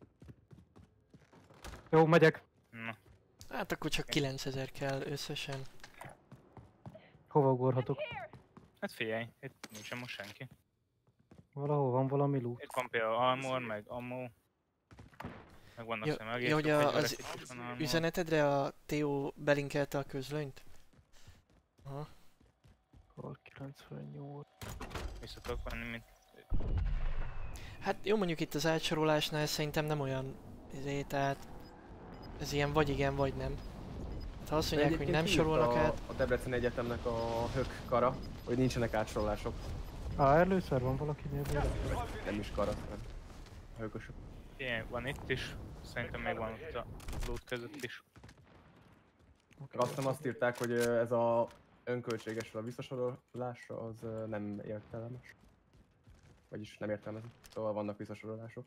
Jó, megyek. Na, Hát akkor csak kilencezer kell összesen. Hova ugorhatok? hát figyelj, itt nincsen most senki. Valahol van valami loot. Itt van például armor, meg ammo. Meg vannak Ja, szerintem egész ja, hogy jó a- fegyverek, az itt is van armor. Üzenetedre a T O belinkelte a közlönyt? Aha. Kar kilencvennyolc. Vissza tudok venni, mint... Hát jó, mondjuk itt az átsorolásnál szerintem nem olyan izé, tehát ez ilyen vagy igen, vagy nem. Hát ha azt mondják, hogy nem sorolnak át, A Debrecen Egyetemnek a hök kara, hogy nincsenek átsorolások. Á, először van valakinél véletlen. Nem is kara, hanem hökösök. Ilyen van itt is. Szerintem még van ott a loot között is. Azt hiszem azt írták, hogy ö, ez a önköltségesre a visszasorolása az ö, nem értelmes. Vagyis nem értelmező. Szóval vannak visszasorolások.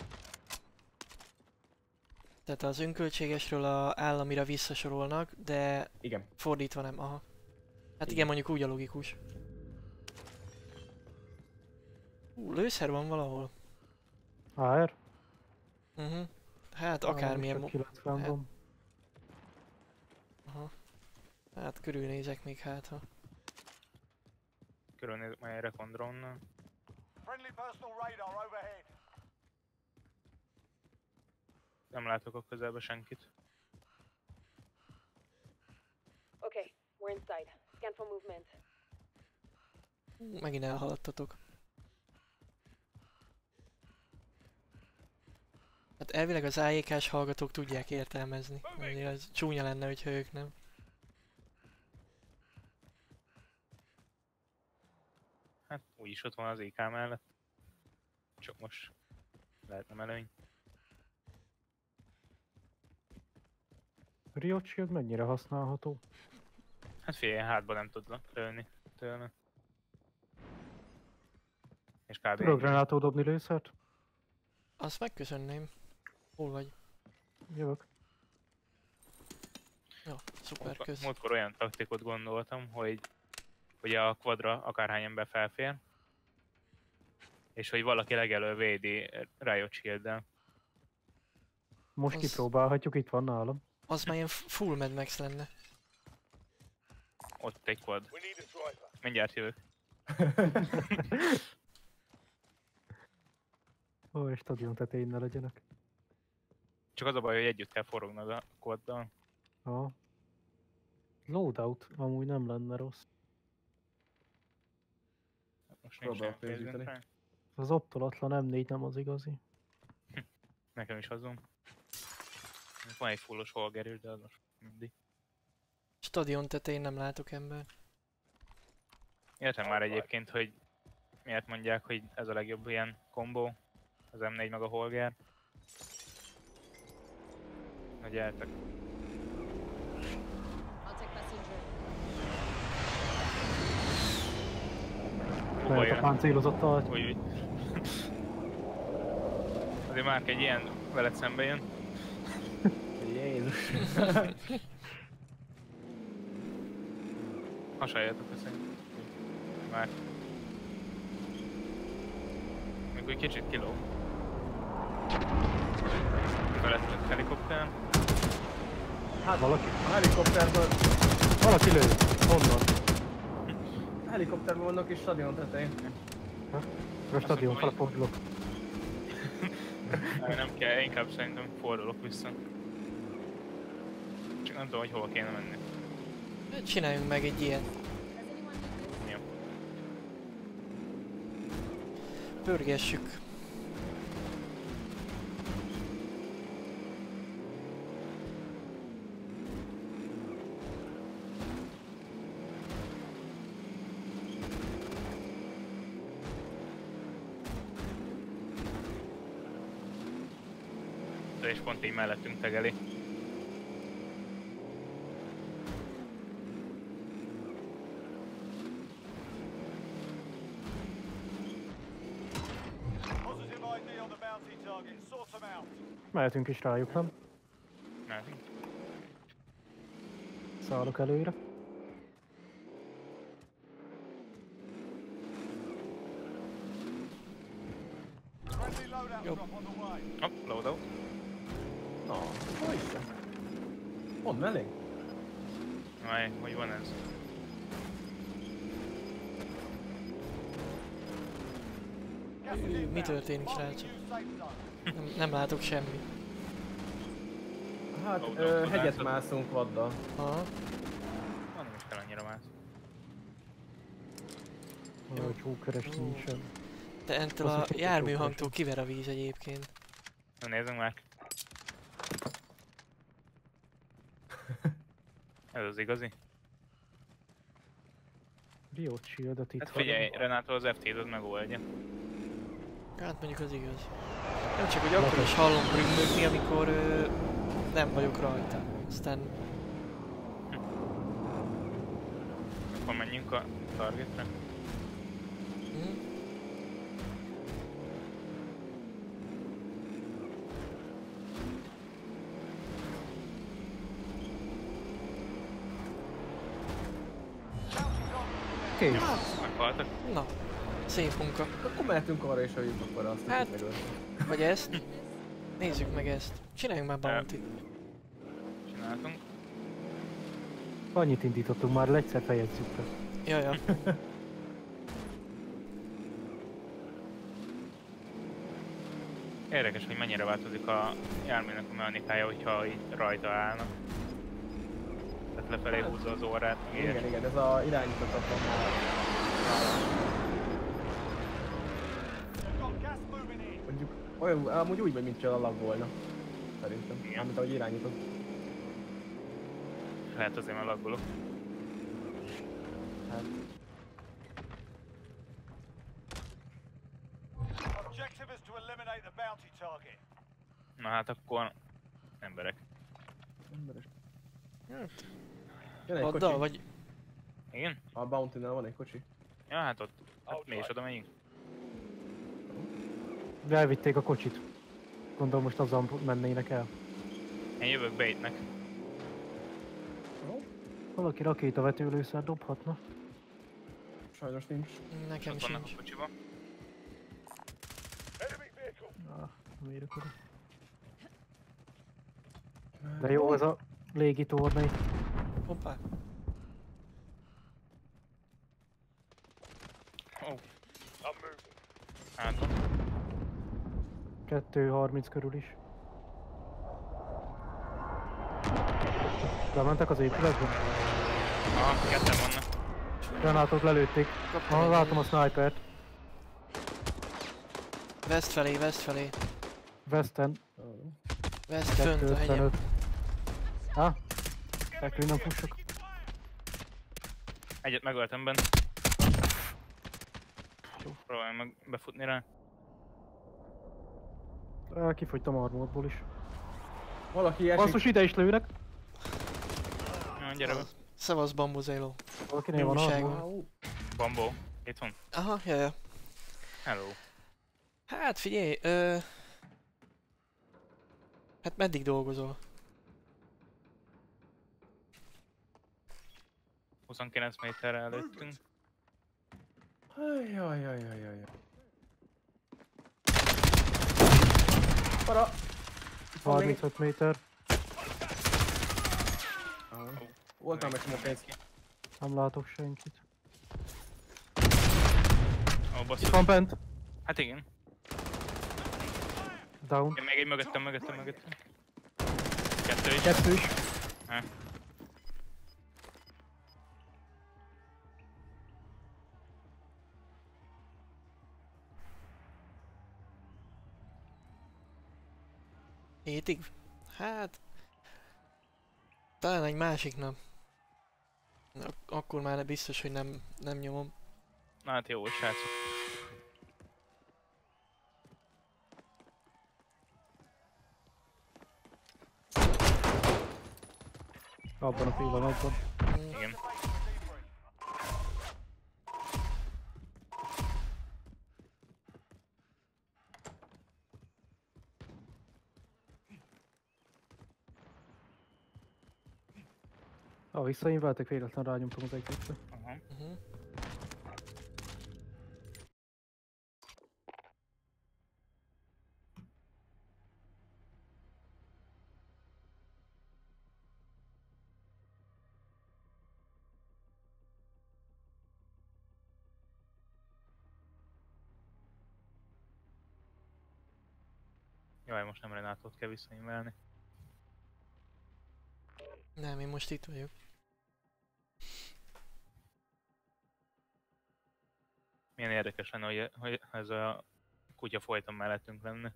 tehát az önköltségesről a államira visszasorolnak, de Igen. fordítva nem, aha. Hát igen, Igen. mondjuk úgy a logikus. Ú, lőszer van valahol. á er? Uh-huh. Hát akármilyen... Csak mo- kilencven hát- van. Aha. Hát körülnézek még hát, ha... Körülnézek majd egy recon drone-nal. Friendly personal radar overhead. Nem látok a közelbe senkit. Okay, we're inside. Scan for movement. Megint elhaladtatok. Hát elvileg az á jé ká-s hallgatók tudják értelmezni. Azért ez csúnya lenne, hogyha ők nem. Hát úgyis ott van az é ká mellett. Csak most lehet nem előny. Riot Shield mennyire használható? Hát figyelj, hátba nem tudlak lőni tőle. És kb. Tudok granátó dobni lészert? Azt megköszönném. Hol vagy? Jövök. Jó, szuper, Múltkor- kösz. Múltkor olyan taktikot gondoltam, hogy, hogy a quadra akárhány ember felfér, és hogy valaki legelő védi Riot Shield-del. Most Az- kipróbálhatjuk, itt van nálam. Az már ilyen f- full Mad Max lenne. Ott egy quad. We need a driver. Mindjárt jövök. Ó, és stadion tetején ne legyenek. Csak az a baj, hogy együtt kell forrognod a quaddal. Ha. Loadout amúgy nem lenne rossz. Most nincs Próbálok olyan pénzgyűjteni. pénzünk rá. Az optolatlan em négy nem az igazi. Nekem is azon. Van egy fullos holger is, de az most mindig. Stadion tetején nem látok ember. Értem már egyébként, hogy miért mondják, hogy ez a legjobb ilyen kombó. Az em négy meg a holger. Na gyertek. I'll take passenger. Hova Lehet a jön? páncélozott alatt. Úgy, úgy. Azért már egy ilyen veled szembe jön. Jézus. Hasonljatok szerintem. Már. Még úgy kicsit kiló. Felett helikopter. Hát Valaki? a helikopterből, Valaki lő! Honnan? a helikopterből vannak és stadion tetején. A stadion, mondom, felfordulok. Nem, nem kell, inkább szerintem fordulok vissza. Csak nem tudom, hogy hova kéne menni. Csináljunk meg egy ilyet. Does anyone need this? Jó. Pörgessük. És pont így mellettünk tegeli. Positive i dé on the bounty target. Sort them out. Mehetünk is rájuk, nem? Mehetünk. Szállok előre. Friendly loadout Yup. drop on the way. Hopp, loadout. Na, hol is van? Pont mellénk? Vaj, hogy van ez? Gas is Mi inbound. történik, Marking srácok? new safe zone. Nem, nem látok semmit. Hát Ó, ö, akkor hegyet látod. mászunk vaddal. Aha. Van, nem is kell annyira más. Jó. Jó, csókeres Ó. nincsen. De entől Azt a hiszem, hogy járműhangtól kiver a víz egyébként. Na nézzünk már. Ez az igazi? Riot Shield-et itt Hát figyelj, Renato az ef té-t megoldja. Hát mondjuk az igaz. Nem csak, hogy akkor is hallom brümmögni, amikor ö, nem vagyok rajta. Aztán Akkor menjünk a targetre. hm? Kész. Meghaltak. Na, szép munka. Akkor mehetünk arra is, hogy akkor azt Hát- hát... megölni. Vagy ezt. Nézzük meg ezt. Csináljunk már bounty. Csináltunk. Annyit indítottunk már, egyszer fejezzük be. Jaja. Érdekes, hogy mennyire változik a járműnek a mechanikája, hogyha így rajta állnak. Tehát lefelé húzza az órát, meg Igen, ilyesmi. igen, ez a irányíthatatlan már. You've got gas moving in. Mondjuk olyan, amúgy úgy megy, mint a lag volna. Szerintem. Igen. Mármint ahogy irányítod. Lehet azért már laggolok. Hát, Objective is to eliminate the bounty target. Na hát akkor... emberek. emberes. Hát, Jön egy addal kocsi. vagy... Igen? A Bounty-nál van egy kocsi. Ja, hát ott. Hát mi is oda megyünk. De elvitték a kocsit. Gondolom most azzal mennének el. Én jövök baitnek. Valaki rakétavetőlőszer dobhatna. Sajnos nincs. Nekem Ott vannak sincs. a kocsiba. Ah, mérök oda. De jó ez a légi tornai. Hoppá. Ó. Hát van. kettő harminc körül is. Bementek az épületbe? Aha, ketten vannak. Granátot lelőtték. Kaptam Ah, egy- látom a snipert. West felé, west felé. Westen. West fönt a hegyen. kettőszázötvenöt. Ha? Fekvő nem fussok. Egyet megöltem bent. Próbálj meg befutni rá. Ah, kifogytam armorból is. Valaki esik. Basszus, ide is lőnek. Ja, gyere be. Szevasz bambuzéló. Valakinél van Újságon. armor. Bambó. Itt van. Aha, jaja. Hello. Hát figyelj, ö... Hát meddig dolgozol? huszonkilenc méterre előttünk. Ajajajajajaj. Para! Itt van még egy- harmincöt méter. Ah. Voltam egy csomó pénz. Nem látok senkit. Ó, basszus. Itt van bent. Hát igen. Down. Én még egy mögöttem, mögöttem, mögöttem. Kettő is. Kettő is. Ha. Hétig? Hát... Talán egy másik nap. Ak- akkor már biztos, hogy nem, nem nyomom. Na hát jó, srácok. Abban a pillanatban. Igen. Ha visszainváltak, véletlenül rányomtam az egészre. Aha. Uh-huh. Jaj, most nem Renátot kell visszainvelni. Nem, én most itt vagyok. Milyen érdekes lenne, hogy, hogy ez a kutya folyton mellettünk lenne.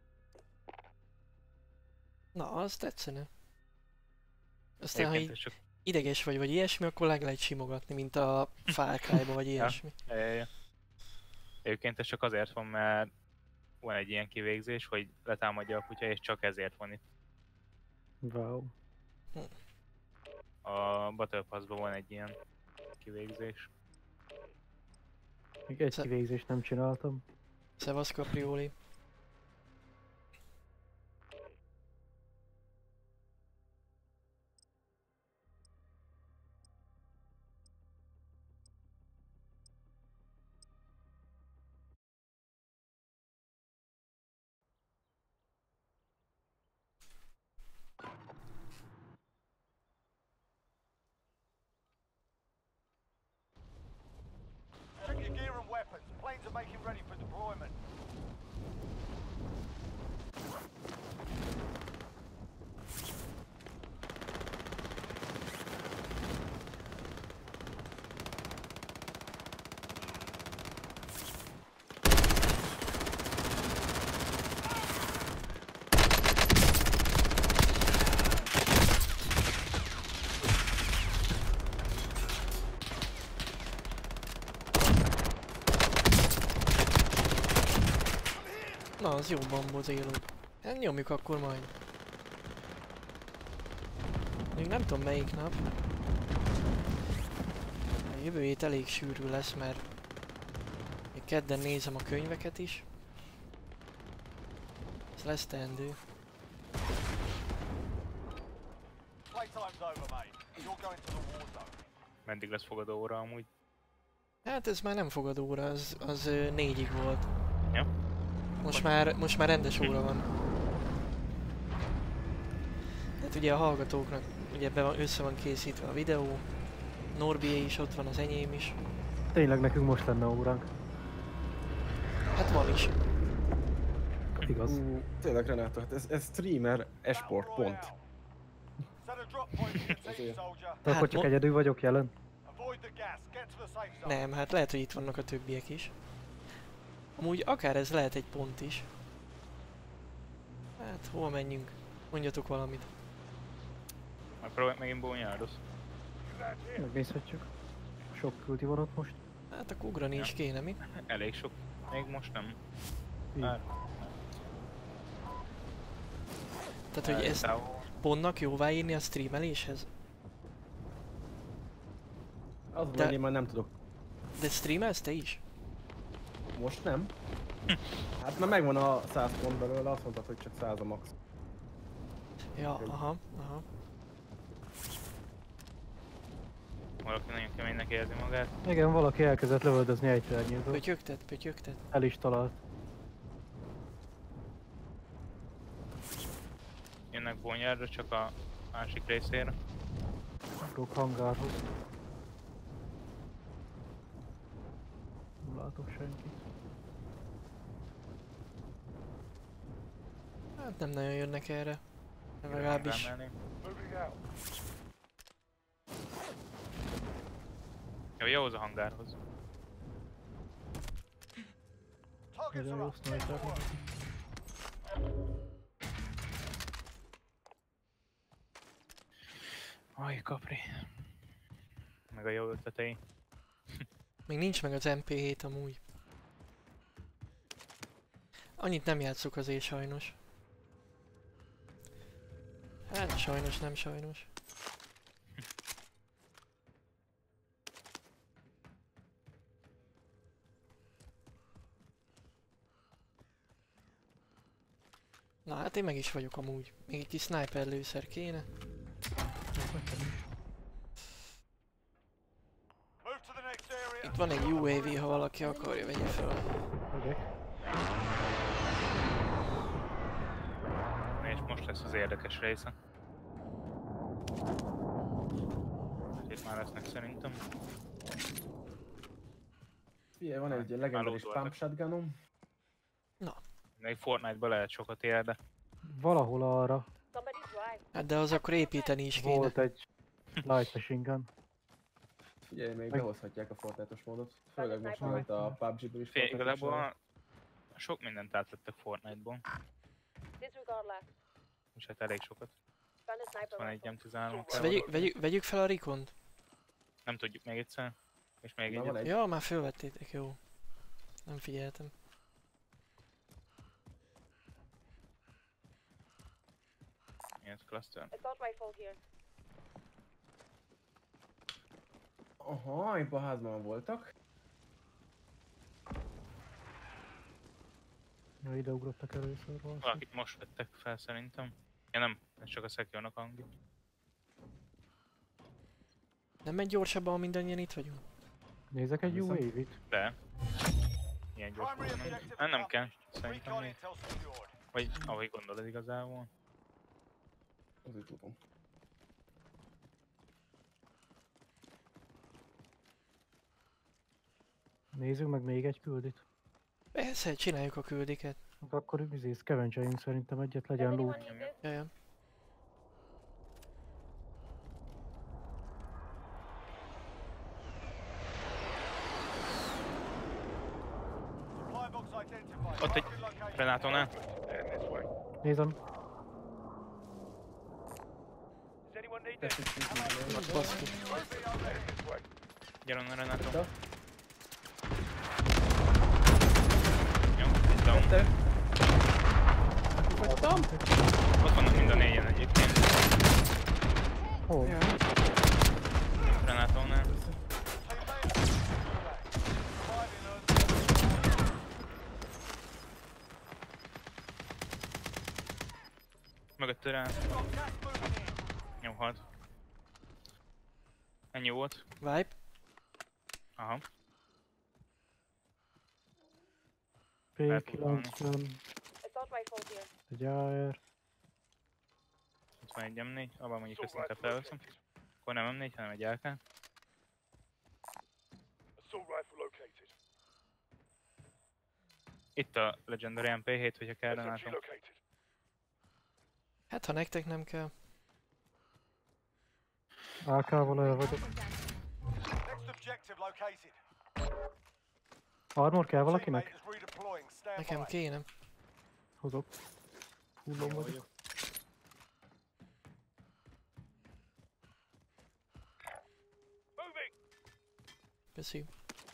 Na, az tetszene. Aztán, ha Egyébként így ez csak... ideges vagy, vagy ilyesmi, akkor leg lehet simogatni, mint a Far Cry-ba, vagy ilyesmi. Ja, ja, ja. Egyébként ez csak azért van, mert van egy ilyen kivégzés, hogy letámadja a kutya, és csak ezért van itt. Wow. A Battle Pass-ban van egy ilyen kivégzés. Még egy Sze- kivégzést nem csináltam. Szevasz, Caprioli. Check your gear and weapons. Planes are making ready for deployment. Na, az jó bambozélod. Hát nyomjuk akkor majd. Még nem tudom melyik nap. A jövő hét elég sűrű lesz, mert még kedden nézem a könyveket is. Ez lesz teendő. Playtime's over, mate. You're going to the war zone. Meddig lesz fogadó óra amúgy? Hát ez már nem fogadóra, az, az ö, négyig volt. Ja. Most már, most már rendes óra van. Tehát ugye a hallgatóknak ugye be van, össze van készítve a videó. Norbié is ott van, az enyém is. Tényleg nekünk most lenne óránk. Hát van is. Igaz. Ú, tényleg Renato, hát ez, ez streamer esport, pont. Set a drop point for your team, Azért. soldier. De Hát akkor csak mo- egyedül vagyok jelen. Avoid the gas. Get to the safe zone. Nem, hát lehet, hogy itt vannak a többiek is. Amúgy akár ez lehet egy pont is. Hát hol menjünk? Mondjatok valamit. Megpróbálj megint bónyárdoz. Megnézhetjük. Sok küldi van ott most. Hát akkor ugrani Ja. is kéne, mi? Elég sok. Még most nem. Így. Már. Tehát, hogy ezt Távol. pontnak jóvá írni a streameléshez? Az, De- hogy én már nem tudok. De streamelsz te is? Most nem. Hát már megvan a száz pont belőle, azt mondtad, hogy csak száz a max. Ja, aha, aha. Valaki nagyon keménynek érzi magát. Igen, valaki elkezdett lövöldözni ejtőernyőből. Pötyögtet, pötyögtet. El is talált. Jönnek bónyárra csak a másik részére. Ugrok hangárhoz. Nem látok senkit. Hát nem nagyon jönnek erre. De legalábbis. Rámenni. Jó, jó az a hangárhoz. Targets Nagyon are jó up. sniper. Aj, kapri. Meg a jó ötletei. Még nincs meg az em pé hét amúgy. Annyit nem játszok azért sajnos. Hát sajnos, nem sajnos. Na hát én meg is vagyok amúgy. Még egy kis sniper lőszer kéne. Move to the next area. Itt van egy u á vé, ha valaki akarja, vegye fel. Megyek. És most lesz az érdekes része. Hát itt már lesznek szerintem. Figyelj, van egy legendáris Hálózó pump shotgunom. Még Fortnite-ba lehet sokat ér, de Valahol arra Somebody's drive. Hát de az akkor építeni is kéne. volt egy light machine gun. Figyelj, még Meg- behozhatják a Fortnite-os módot. Főleg most már itt a pé u bé gé-ből is fél, Fortnite-os igazából sok mindent átlettek Fortnite-ból. Disregard last. És hát elég sokat. Found a sniper Van rifle. egy em tizenhárom. Ezt vegyük, vegyük, vegyük fel a Rikont. Nem tudjuk még egyszer. És még Na, van egyet. egy. Ja, már fölvettétek, jó. Nem figyeltem. Ilyen cluster. Assault rifle here. Aha, itt a házban voltak. Ja, ide ugrottak először valószínűleg. Valakit most vettek fel szerintem. Ja nem, ez csak a Secure-nak hangja. Nem megy gyorsabban, ha mindannyian itt vagyunk? Nézek egy u á vé-t. De. Ilyen gyors Primary nem. objective Nem, nem kell. accomplished. Szerintem Recon még. intel secured. Vagy ahogy gondolod igazából. Az is tudom. Nézzük meg még egy küldit. Persze, csináljuk a küldiket. Akkor izész kevencseljünk szerintem egyet, legyen Does loot. anyone need this? Jaja. Supply box identified. Ott egy Marking location. Renátónál. Nézem. Baszki. Gyere onnan Renátó. Itt a- Jó, egy down. Te? Hagytam? Ott vannak mind a négyen egyébként. Hol? Ja. Renátónál. Mögöttől rá. Jó, halt. Ennyi volt. Vibe. Aha. P kilencven, Assault rifles here. egy á er. Itt van egy em négy, abban mondjuk ezt inkább felveszem. Akkor nem em négy, hanem egy á ká. Itt a Legendary em pé hét, hogyha kell Renátom. Hát ha nektek nem kell. á ká-val el vagyok. Next objective located. Armor kell Teammate valakinek? is redeploying. Stand Nekem by. kéne. Hozok. Hullom vagyok. Köszi.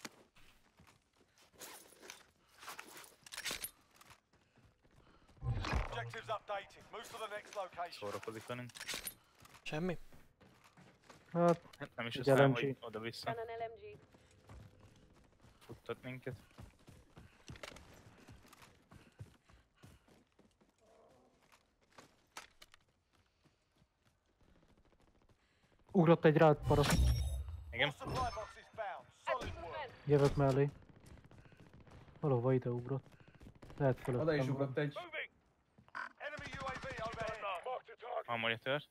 Objectives updated. Move to the next location. Szórakozik velünk. Semmi? Hát, Nem is Egy aztán, el em hogy gé. oda-vissza Gun an L M G. futtat minket. ugrott egy rád paraszt. Igen? Supply box is found. Solid work. Jövök mellé. Valóban ide ugrott. Lehet fölöttem. Oda is van. ugrott egy. Enemy U A V overhead. Hamar tört.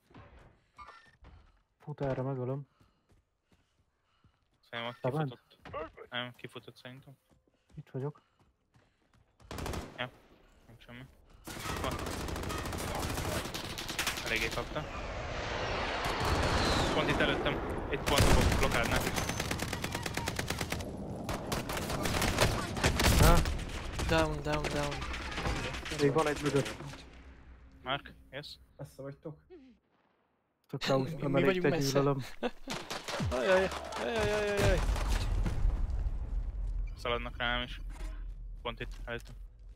Fut erre, megölöm. Szerintem ott Te bent? kifutott. Nem, kifutott szerintem. Itt vagyok. Nem semmi. Van. Eléggé kapta. Pont itt előttem. Egy pont a blokkádnál. Há, Down, down, down. még van egy mögött. Mark, yes? Messze vagytok? Csak Kraus Mi- nem mi elég vagyunk te messze. gyűlölöm. Ajaj, ajaj, ajaj, ajaj. Szaladnak rám is. Pont itt előttem.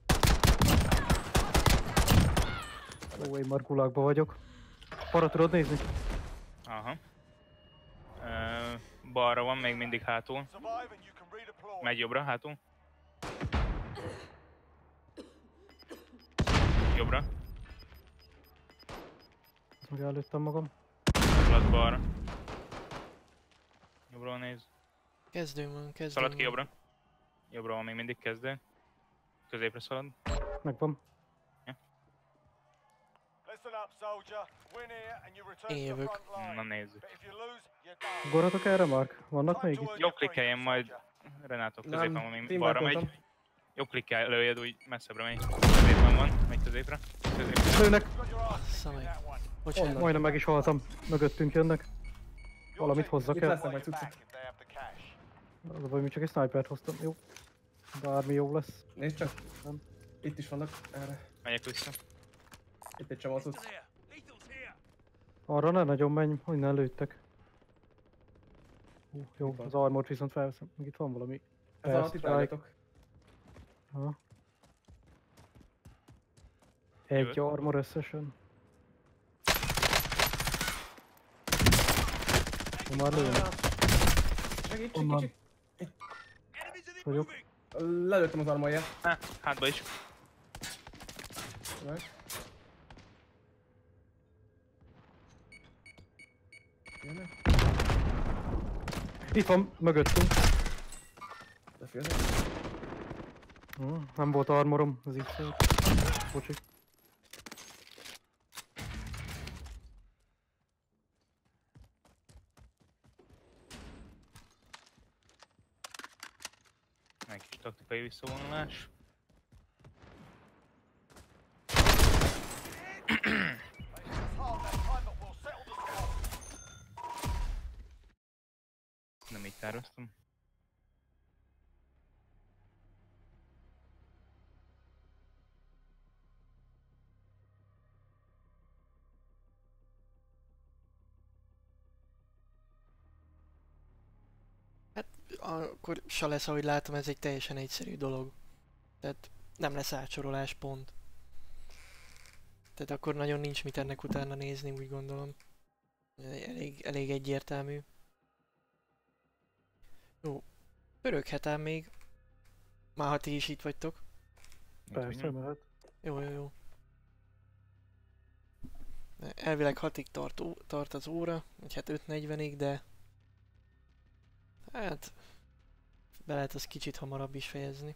Ó, én már gulágba vagyok. Para tudod nézni? Aha. Uh, balra van még mindig hátul. Survive and you can redeploy. Megy jobbra, hátul. Jobbra. Meg előttem magam. Szalad balra. Jobbról néz. Kezdőm van, kezdőm Szalad ki van. jobbra. Jobbra van még mindig kezdő. Középre szalad. Megvan. Listen up, soldier. Win here and you return Én to the jövök. front line. Na nézzük. But if you lose, you're done. Ugorhatok erre, Mark? Vannak Time még to itt? earn Jobb your klikkeljen freedom, majd. soldier. Renáto középen van még teamwork balra megy. voltam. Jobb klikkel lőjed úgy messzebbre megy. Középen van, megy középre. Középre. Lőnek! Got your ass kicked Szamaj. in that one. Bocsánat. Majdnem meg is haltam. Mögöttünk jönnek. Your Valamit team hozzak Itt el. lesznek will majd play cuccok. back if they have the cash. Az a baj, mi csak egy snipert hoztam. Jó. Bármi jó lesz. Nézd csak. Nem. Itt is vannak. Erre. Megyek vissza. Itt egy csomó cucc. Arra ne nagyon menj, hogy ne lőttek. Hú, jó, Itt van. az armort viszont felveszem. Meg itt van valami. Ez alatt itt Airstrike. várjatok. Ha. Egy Jövök. armor összesen. Ha már lőnek. Segíts, Honnan? segíts. Vagyok. Lelőttem az armolját. Há, hátba is. Meg. Jönnek. Itt van, mögöttünk. Lefélnek. Hm, nem volt armorom, az így szólt. Bocsi. Egy kis taktikai visszavonulás. It's hard that time, but we'll settle the score. Nem így terveztem. Akkor se lesz, ahogy látom, ez egy teljesen egyszerű dolog. Tehát nem lesz átsorolás, pont. Tehát akkor nagyon nincs mit ennek utána nézni, úgy gondolom. Elég, elég egyértelmű. Jó. Pöröghetem még. Már ha ti is itt vagytok. Persze, mehet. Jó, jó, jó. Elvileg hatig tart, ó- tart az óra, vagy hát öt negyvenig, de... Hát... Be lehet az kicsit hamarabb is fejezni.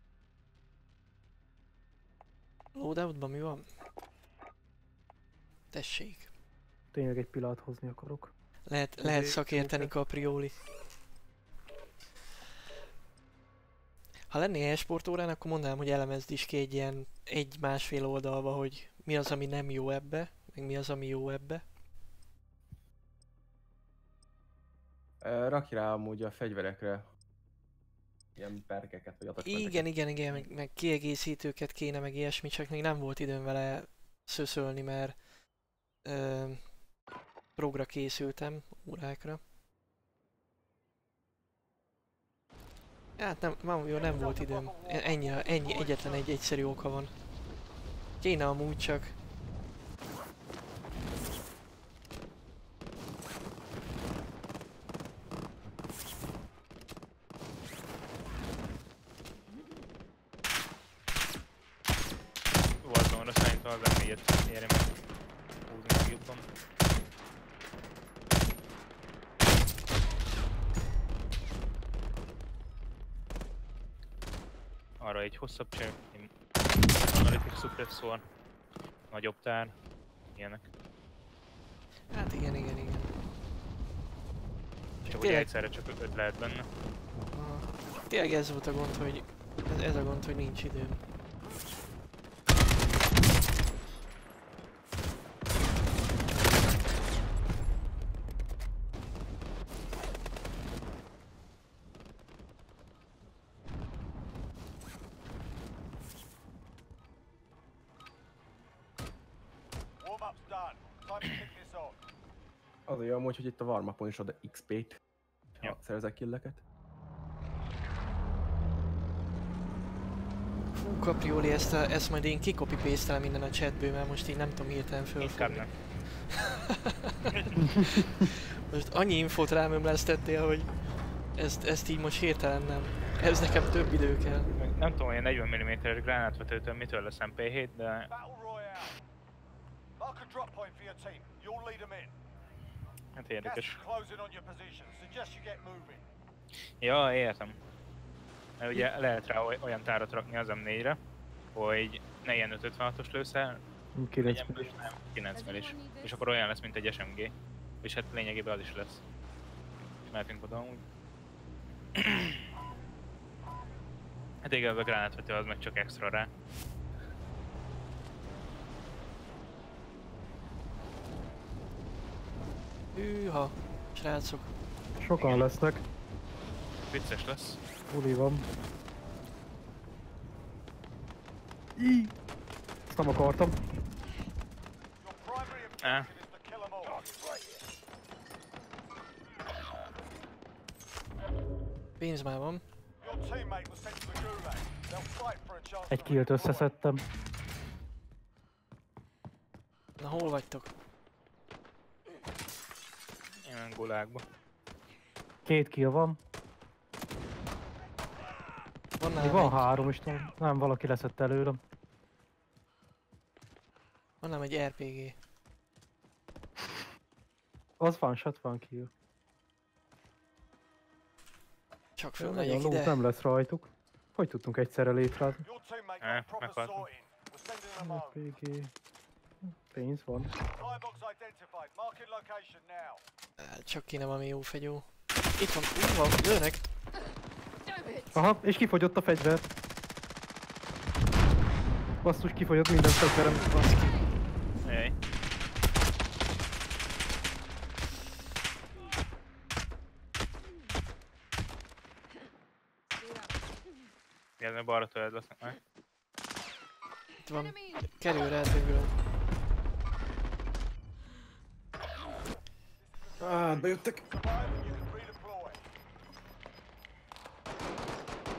Loadoutban mi van? Tessék. Tényleg egy pillanat hozni akarok. Lehet, lehet szakérteni kaprioli. Ha lennél e-sport órán, akkor mondanám, hogy elemezd is ki egy ilyen egy-másfél oldalba, hogy mi az, ami nem jó ebbe, meg mi az, ami jó ebbe. Ö, Rakj rá amúgy a fegyverekre ilyen perkeket, vagy attachmenteket. Igen, igen, igen, meg, meg kiegészítőket kéne, meg ilyesmi, csak még nem volt időm vele szöszölni, mert ö, progra készültem, órákra. Hát nem, nem, jó, nem volt időm. Ennyi, ennyi, egyetlen egy egyszerű oka van. Kéne amúgy csak. Warzone-ra szerintem az em négyet éri meg húzni meg jobban. Arra egy hosszabb cső, Analytics Suppressor, nagyobb tár, ilyenek. Hát igen, igen, igen. Csak ugye Tényleg- egyszerre csak öt lehet benne. Aha. Tényleg ez volt a gond, hogy... Ez, ez a gond, hogy nincs időm. Warm-up's done. Time to kick this off. Az a jó amúgy, hogy itt a warm-upon is ad iksz pét, Jó. ha szerzek killeket. Fú, kaprioli, ezt, a, ezt majd én kikopi paste minden a chatből, mert most így nem tudom hirtelen Inkább fölfogni. nem. Most annyi infót rám ömlesztettél, hogy ezt, ezt így most hirtelen nem. Ez nekem több idő kell. Meg nem tudom, hogy negyven milliméteres gránátvetőtől mitől lesz em pé hét, de Battle Royale. Mark a drop point for your team. You'll lead them in. hát Gas is érdekes. closing on your position. Suggest you get moving. Ja, értem. Mert ugye lehet rá oly- olyan tárat rakni az em négyre, hogy ne ilyen ötszázötvenhatos lőszer, kilenc legyen belőle, nem kilencven is. És akkor olyan lesz, mint egy es em gé. És hát lényegében az is lesz. És mehetünk oda amúgy. Hát igen, a gránátvető az meg csak extra rá. Hűha, srácok. Sokan Igen. lesznek. Vicces lesz. Uli van. Ezt nem akartam. Your primary Ah. objective is to kill them all. Pénz már van. Your teammate was sent to the gulag. They'll fight for a chance Egy to killt redeploy. összeszedtem. Na hol vagytok? Ilyen gulákba. Két kill van. Van Még nálam van egy, három is talán. Nem, valaki leszett előlem. van nálam egy er pé gé. Az van shot, van kill. Csak Nagyon fölmegyek loot ide. nem lesz rajtuk. Hogy tudtunk egyszerre létrázni? Your teammate Eh, got proper meghaltam. sorting. We're sending them er home. pé gé. Pénz van. Firebox identified. Marking location now. Hát, csak kéne valami jó fegyó. Itt van, itt van, lőnek. Aha, és kifogyott a fegyver. Basszus, kifogyott minden fegyverem. Baszki. Ej. Igen, mert balra tőled lesznek meg. Itt van. Kerül rá mögülem. Ah, bejöttek. Survive and you can redeploy.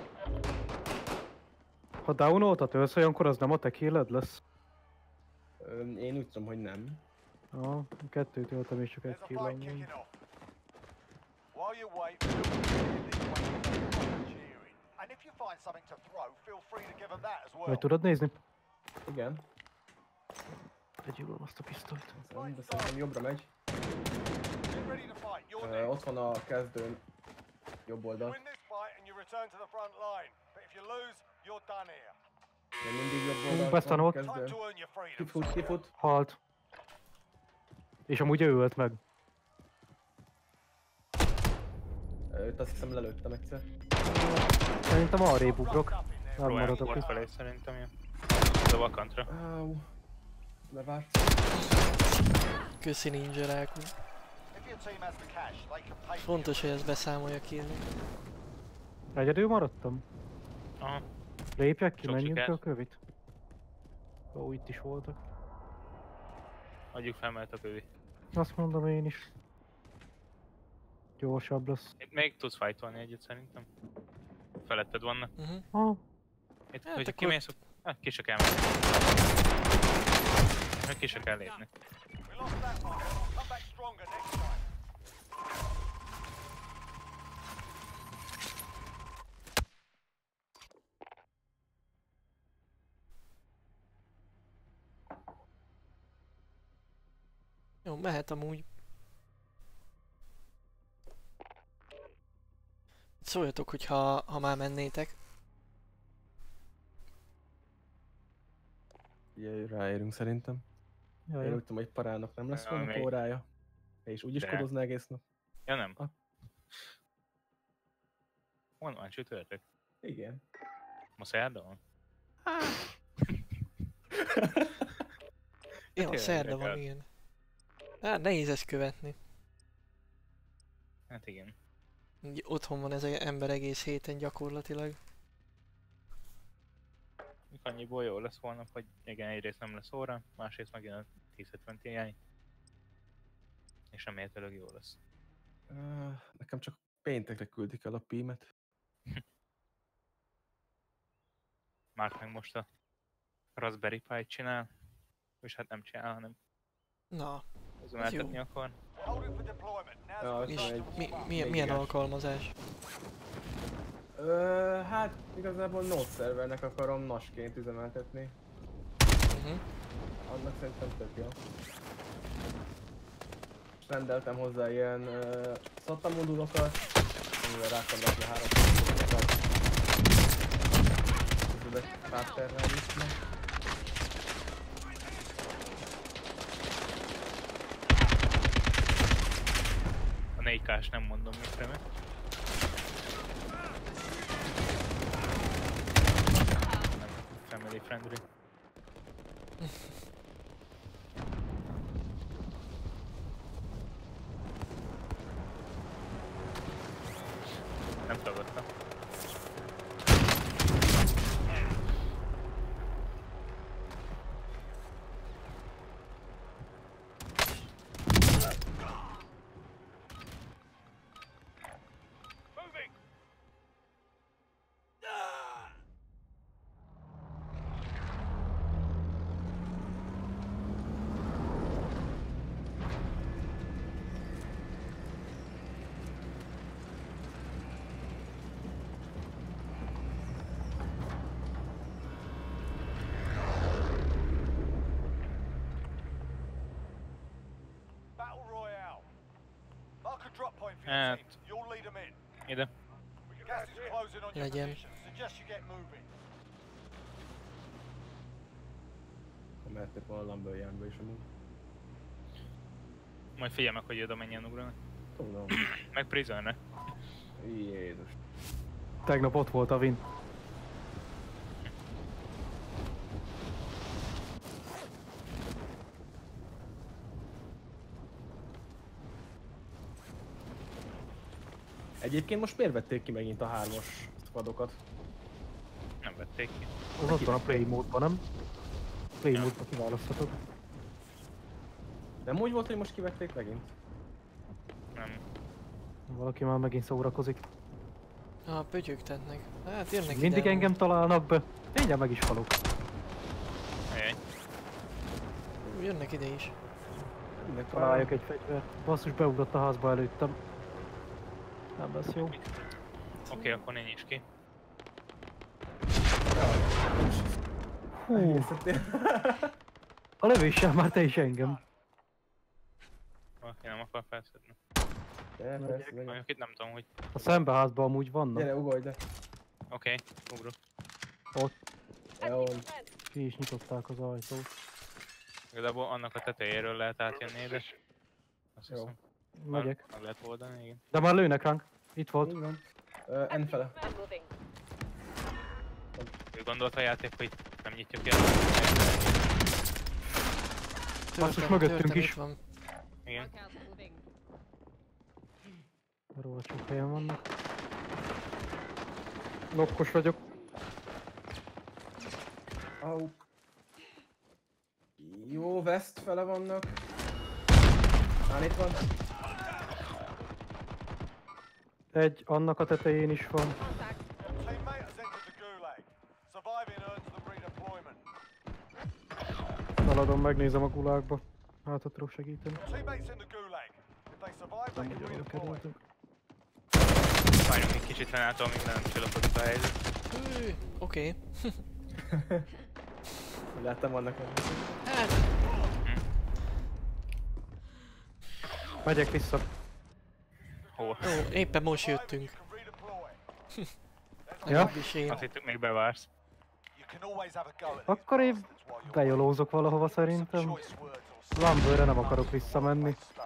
Ha downoltat ölsz, olyankor az nem a te killed lesz. Ö, Ö, én úgy tudom, hogy nem. Ah, kettőt öltem és csak egy There's a kill fight van. kicking off. While you wait, feel free to give these waves cheering. And if you find something to throw, feel free to give them that as well. Vagy tudod nézni? Igen. Legyúlom azt a pisztolyt. Szerintem, de szerintem jobbra megy. Get ready to fight. You're Ö, next. ott van a kezdőn. Jobb oldal. Win this fight and you return to the front line. But if you lose, you're done here. Még mindig jobb Hú, oldal. beszanolt. van a Time kezdőn. to earn your freedom. Kifut, kifut. Halt. És amúgy ő ölt meg. Ö, Őt azt hiszem lelőttem egyszer. Szerintem arrébb ugrok. Up in there. Nem Próbálunk maradok bort itt. felé szerintem ilyen. Ez a vakantra. Áú. Bevárt. Köszi Ninja Rákú. If your team has the cash, they can pay for Fontos, hogy ezt beszámolja kérni. Egyedül maradtam? Aha. Lépjek ki, Sok menjünk ki sikert. a kövit. Ó, itt is voltak. Adjuk fel, mert a kövi. Azt mondom én is. Gyorsabb lesz. Itt még tudsz fightolni egyet szerintem. Feletted vannak. Uh-huh. Ah, Itt, Hát hogy akkor- kimész, hát ki se kell menni. Meg ki se kell lépni. We lost that one. We'll come back stronger next time. Jó, mehet amúgy. Szóljatok, hogyha ha már mennétek. Ugye ráérünk szerintem. jaj, Én jaj. úgy tudom, hogy parának nem lesz Ja, volna még- órája. És úgy is De. kodozna egész nap. Ja nem. Ah. Hol van csütörtök? Igen. Ma szerda van? Jó, tényleg szerda van, érdekel. igen. Hát nehéz ezt követni. Hát igen. Így otthon van ez az ember egész héten gyakorlatilag. Annyiból jó lesz volna, hogy igen, egyrészt nem lesz óra, másrészt megint a tíz hetven Ti. És remélhetőleg jó lesz. Uh, nekem csak péntekre küldik el a pímet. Mark meg most a Raspberry Pi-t csinál, és hát nem csinál, hanem Na, üzemeltetni akar. We're holding for deployment. Now's Ja, the az és time egy- to mi, warm up. milyen, Még milyen igaz. alkalmazás? Uh, hát igazából Node servernek akarom nasként üzemeltetni. Uh-huh. Annak szerintem tök jó. És rendeltem hozzá ilyen uh, SATA modulokat, amivel rá kell rakni három modulokat. Ezzel párterrel is meg. A négy K-s nem mondom mikre meg. Nem family friendly. Nem tagadtam. Moving. Battle Royale. Mark a drop point for your Uh, teams. You'll lead them in. Ide. Gas is closing on your Legyen. position. Suggest you get moving. Akkor mehettek volna a Lumberjárnba is amúgy. Majd figyelj meg, hogy oda menjen ugrani. Tudom. Meg Prisonre. Jézus. Tegnap ott volt a Vin. Egyébként most miért vették ki megint a hármas squadokat? Nem vették ki. Az ott van a play módban, nem? Play módban kiválaszthatod. Nem úgy volt, hogy most kivették megint? Nem. Valaki már megint szórakozik. Ah, pötyögtetnek. Hát jönnek Mindig ide. engem találnak be. Mindjárt meg is halok. Ajaj. Ú, jönnek ide is. Mindenki Találjak egy fegyvert. Basszus, beugrott a házba előttem. Nem lesz jó. Oké, okay, akkor ne nyisd ki. Hú, a lövéssel már te is engem. Valaki nem akar felszedni. Gyere, persze, gyere. Mondjuk itt nem tudom, hogy... A szembeházban amúgy vannak. Gyere, ugorj, de. Oké, okay, ugrok. Ott Jó. ki is nyitották az ajtót. Igazából annak a tetejéről lehet átjönni ide. Azt Jó. hiszem. Megyek. Meg lehet oldani, igen. De már lőnek ránk. Itt volt. Így van. Ö, N fele. I'm moving. Ő gondolt a játék, hogy nem nyitjuk ki. Basszus, mögöttünk Törtem, is. itt van. Igen. Moving. Rohadt helyen vannak. Lokkos vagyok. Au. Jó, west fele vannak. Már itt van. Egy, annak a tetején is van. Contact. Your teammate has entered the gulag. Surviving earns them redeployment. Szaladom, megnézem a gulákba. Hát ott tudok segíteni. Your teammate's in the gulag. If they survive, they Nem can ugye oda redeploy. kerültünk. Várjunk egy kicsit Renától, amíg nem csillapodik a helyzet. Hű, Oké. Láttam vannak. Hát, Megyek vissza. Hol? jó, éppen most jöttünk. You can redeploy. Legalábbis én. Azt hittük még bevársz. You can always have a go at these Akkor én bastards while you're bejolózok valahova Some szerintem. choice words or Lumberre nem akarok visszamenni. stuff.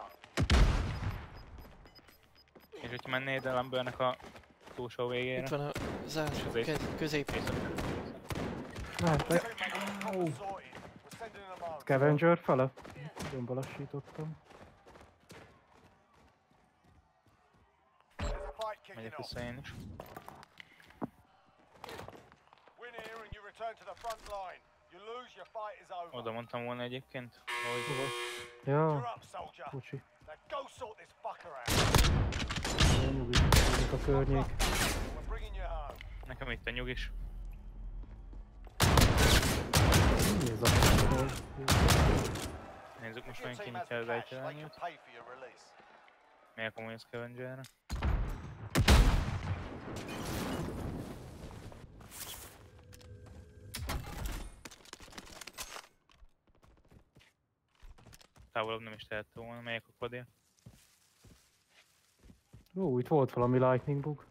És hogyha mennél ide Lumbernek a túlsó végére? Itt van a záró Közép. ke- közép. Mehetek. Teammate sorted. We're sending them home. Scavenger fele? Jön lassítottam. There's a fight kicking Megyek off. vissza én is. Win here and you return to the front line. You lose, your fight is over. Oda mondtam volna egyébként. Hogy... Ja, You're up, soldier. bocsi. Now go sort this fucker out. Én nyugi, nyugik a környék. We're bringing you home. Nekem itt a nyugis. Mi ez a Nézzük most If your megint team has kinyitja the az cash, they can ejtőernyőt. pay for your release. Melyek amúgy a Scavengerre? Távolabb nem is tehette volna, melyek a kodél? Ó, itt volt valami lightning bug.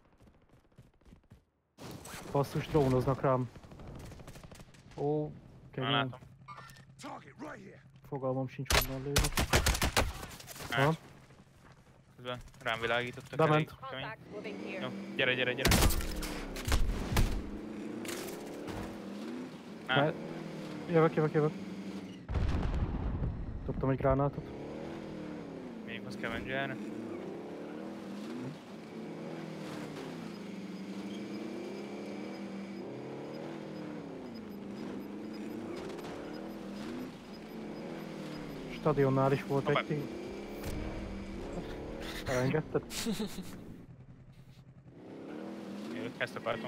Basszus, drónoznak rám. Ó, Na, kemény. látom. Fogalmam sincs, honnan lőnek. Hát. Közben rám világítottak Bement. elég kemény. Contact. Moving here. Jó, gyere, gyere, gyere. Á, Me- Jövök, jövök, jövök. Dobtam egy gránátot. megyünk a Scavengerre. Stadionnál is volt Hoppá. egy team. Elengedted? Jövök, ezt akartam.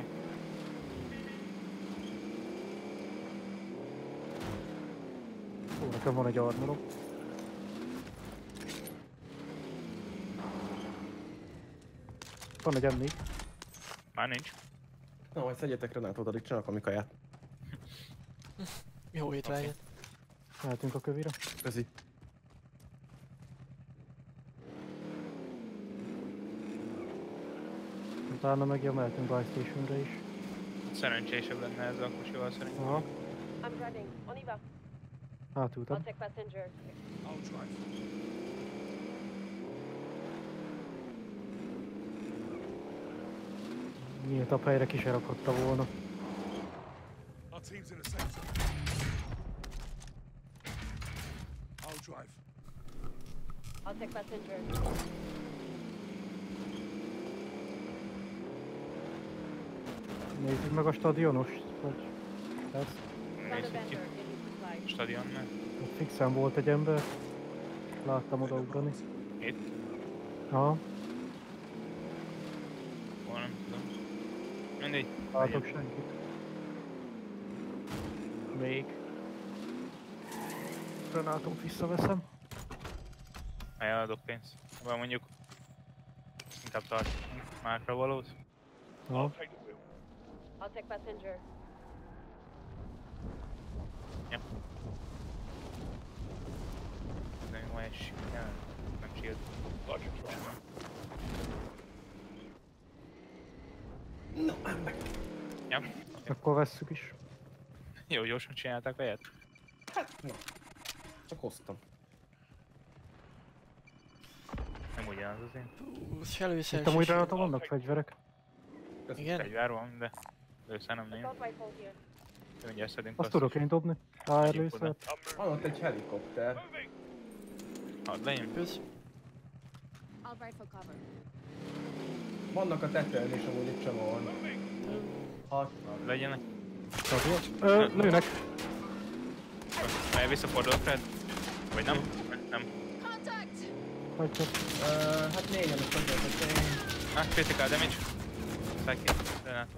Ó, nekem van egy armorom. Van egy M négy. Már nincs. Na, majd szedjetek Renátót, addig csinálok a mi kaját. Jó étvágyat. Mehetünk a kövire. Közi. Utána meg ja, mehetünk Buy Stationre is. Szerencsésebb lenne ez a kocsival szerintem. Aha, I'm driving. On Eva. I'll átültem. take passenger. Nyíltabb helyre ki se rakhatta volna. Our team's in a safe zone. I'll drive. I'll take passenger. Nézzük meg a stadionost, vagy ezt. Found a Nézzük ki. vendor. They need supplies. Stadionnál. Ott fixen volt egy ember. Láttam odaugrani. Itt. Aha, Hol nem tudom. Mindegy. látok senkit. Még. Granátom visszaveszem. Ajánlok pénzt. Vagy mondjuk inkább tartsunk másra valót. No. I'll take passenger. Ja. De még van egy shield. Nem shield. Ja. Akkor vesszük is. Jó, gyorsan csinálták a helyet. Hát, na. Csak hoztam. Nem ugyanaz az én. Hú, először Itt amúgy rajta vannak fegyverek. Igen? Fegyvár van, de először nem nagyon. Assault rifle here. Mindjárt szedünk Azt azt. tudok én dobni. Á, először. Van ott egy helikopter. Hadd legyen. Kösz. I'll rifle cover. Vannak a tetőn is amúgy itt csomóan. Hat. Hadd legyenek. Ö, lőnek. Majd visszafordulok rád? Vagy nem? Nem. Contact! Hagyjuk. Uh, hát négyen is tudják, hogy én... Ah, critical damage. Szállj ki. Renátom.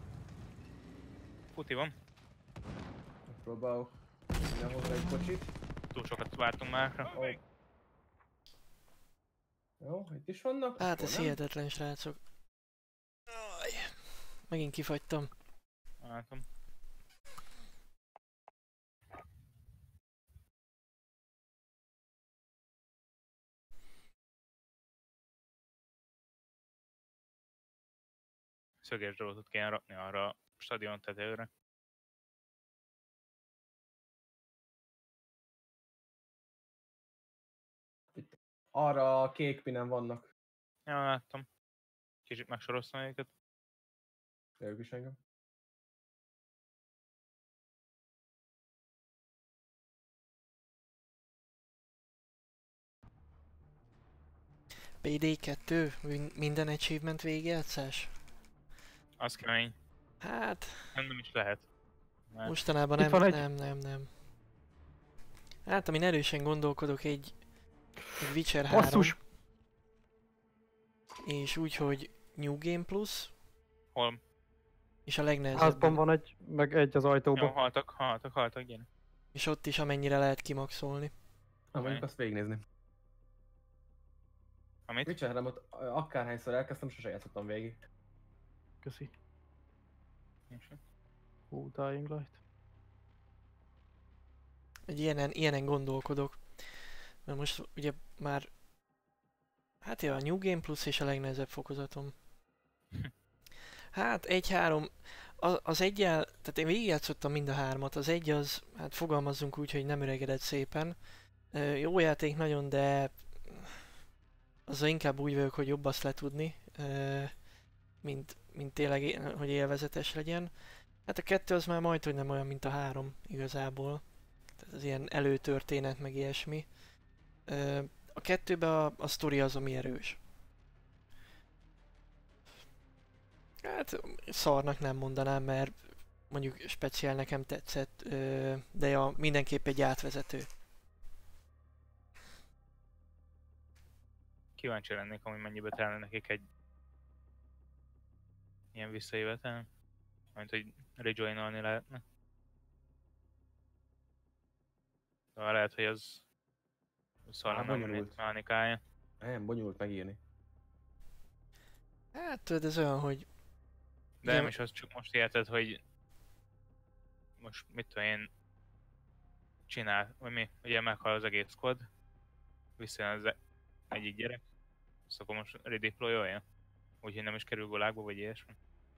Futi van. Próbálok innen hozzá egy kocsit. Túl sokat vártunk másra. Oh. Jó, itt is vannak. Hát akkor ez nem? hihetetlen, srácok. Aj, megint kifagytam. Látom. Szöges drótot kéne rakni arra a stadion tetőre. Arra a kék pinen vannak. Ja, láttam. Kicsit megsoroztam őket. Ők is engem. pé dé kettő? Min- Minden achievement végigjátszás? Az kemény. Hát, Nem, nem is lehet. Mert mostanában Itt nem, van egy. nem, nem, nem. Hát, amin erősen gondolkodok, egy, egy Witcher három. Basszus! És úgy, hogy New Game Plus, hol? és a legnehezebb. Házban van egy, meg egy az Jó, ajtóban. haltak, haltak, haltak, gyere. És ott is amennyire lehet kimaxolni. Na, mondjuk azt végignézni. Amit? Mit csinálom ott, akárhányszor elkezdtem, sose játszottam végig. Köszi. Nincs. Hú, Dying Light. Egy ilyenen, ilyenen gondolkodok. Mert most ugye már... Hát ja, a New Game Plus és a legnehezebb fokozatom. Hát egy három... Az, az egyel... Tehát én végigjátszottam mind a hármat. Az egy az... Hát fogalmazzunk úgy, hogy nem öregedett szépen. Ö, jó játék nagyon, de... Azzal inkább úgy vagyok, hogy jobb azt letudni. Ö, mint, mint tényleg, é- hogy élvezetes legyen. Hát a kettő az már majd, hogy nem olyan, mint a három igazából. Tehát az ilyen előtörténet, meg ilyesmi. Ö, a kettőben a, a sztori az, ami erős. Hát szarnak nem mondanám, mert mondjuk speciál nekem tetszett, ö, de ja, mindenképp egy átvezető. Kíváncsi lennék, hogy mennyibe telne nekik egy ilyen visszajövetel. Mint hogy rejoinolni lehetne. De lehet, hogy az szar Á, nem bonyolult. mechanikája. Nem, bonyolult megírni. Hát tudod, ez olyan, hogy De Igen. nem is az, csak most érted, hogy most mit tudom én csinál, vagy mi, ugye meghal az egész squad, visszajön az e- egyik gyerek, azt akkor most redeployolja, úgyhogy nem is kerül gulágba, vagy ilyesmi.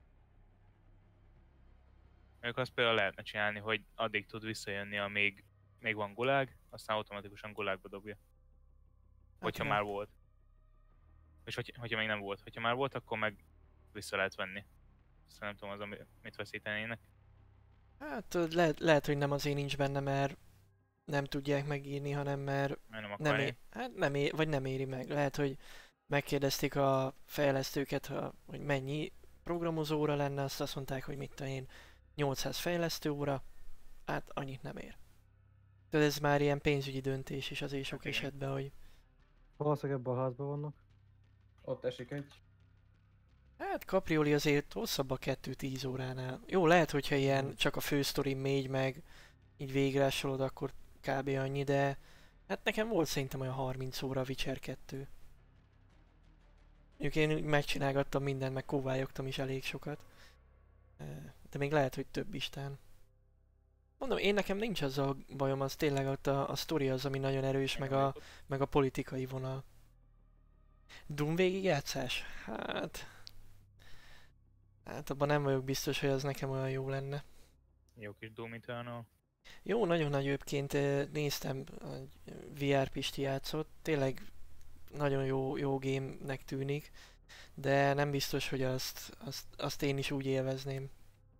Ők azt például lehetne csinálni, hogy addig tud visszajönni, amíg még van gulág, aztán automatikusan gulágba dobja. Hogyha igen. már volt. És hogy, hogyha még nem volt. Hogyha már volt, akkor meg vissza lehet venni. Aztán nem tudom, az, ami- mit veszítenének. Hát tudod, lehet, lehet, hogy nem azért nincs benne, mert nem tudják megírni, hanem mert Mert nem nem, akarják. é- hát nem é- vagy nem éri meg. Lehet, hogy megkérdezték a fejlesztőket, ha, hogy mennyi programozóra lenne, azt azt mondták, hogy mit tudom én, nyolcszáz fejlesztő óra, hát annyit nem ér. Tehát ez már ilyen pénzügyi döntés is azért sok Oké. esetben, hogy Valószínűleg ebben a házban vannak. Ott esik egy. hát Caprioli azért hosszabb a kettő tíz óránál. Jó, lehet, hogyha ilyen csak a fősztori megy meg, így végrásolod, akkor kb. Annyi, de hát nekem volt szerintem olyan harminc óra a Witcher kettő. Mondjuk én úgy megcsinálgattam mindent, meg kóvályogtam is elég sokat. Ö, De még lehet, hogy több istán. Mondom, én nekem nincs azzal bajom, az tényleg ott a, a sztori az, ami nagyon erős, meg a, meg a politikai vonal. Doom végigjátszás? Hát... Hát abban nem vagyok biztos, hogy az nekem olyan jó lenne. Jó kis Doom Eternal. Jó, nagyon nagy övként eh, néztem, a vé er Pisti játszott, tényleg nagyon jó, jó game-nek tűnik, de nem biztos, hogy azt, azt, azt én is úgy élvezném.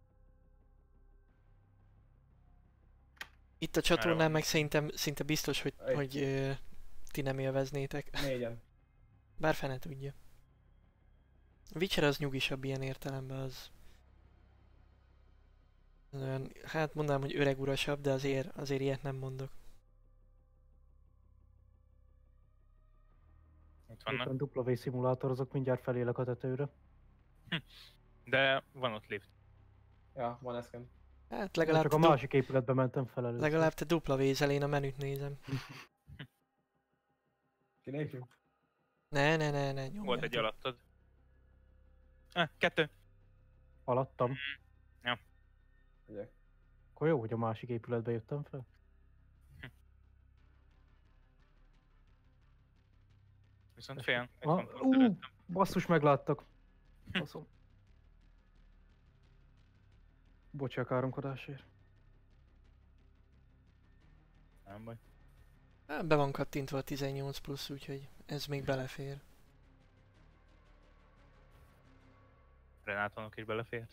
Itt a csatornán meg szerintem szinte biztos, hogy, Egy. hogy ö, ti nem élveznétek. Négyen. Bár fene tudja. Witcher az nyugisabb ilyen értelemben, az... az olyan, hát mondanám, hogy öreg urasabb, de azért, azért ilyet nem mondok. Itt vannak. Éppen dupla vé szimulátor, azok mindjárt felélek a tetőre. De van ott lift. Ja, van eszkem. Hát Legalább legalább, csak te, a du- másik épületbe mentem fel először. legalább te dupla vézel, én a menüt nézem. Kinélkül? Ne, ne, ne, ne, nyomjátok. Volt egy alattad. Ah, kettő. Alattam. Ügyek. Akkor jó, hogy a másik épületbe jöttem fel. Viszont fél. Itt Ah, van pont ú, előttem. basszus, megláttak. Baszom. Bocsi a káromkodásért. Nem baj. Hát, be van kattintva a tizennyolc plusz, úgyhogy ez még belefér. Renátónak is belefért.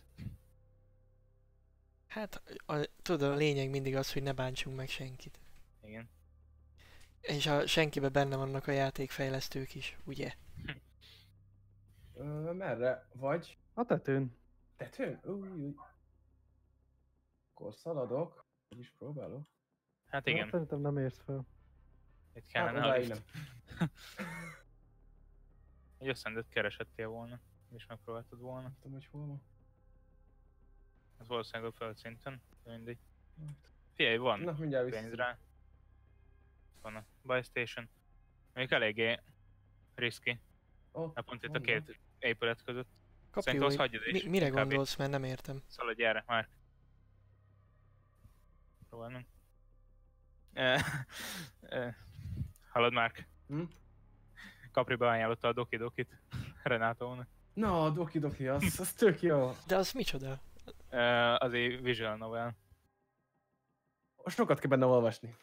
Hát, a, tudod, a lényeg mindig az, hogy ne bántsunk meg senkit. Igen. És a senkibe benne vannak a játékfejlesztők is, ugye? Ö, merre vagy? A tetőn. Tetőn? Új, új. Akkor szaladok. Hogy is próbálok. Hát Hát igen, szerintem nem érsz fel. itt kellene Hát a odáig lift. Egy összendet keresettél volna. És megpróbáltad volna. Nem tudom, hogy hol van. Ez valószínűleg a földszinten. De mindegy. Figyelj, van. Na, mindjárt Pénz vissza. rá. Van a buy station. Még eléggé risky. Oh, Na pont itt a két épület között. Kapri, Szerintem azt hogy hagyjad is. mi, mire inkább gondolsz, mert nem értem. Szaladj erre, már. Próbálnom. Eh, eh, Hallod, Márk? Hm? Capri beajánlotta a Doki Dokit Renátónak. Na, Doki Doki, az, az tök jó. De az micsoda? Eh, Az egy visual novel. Sokat kell benne olvasni.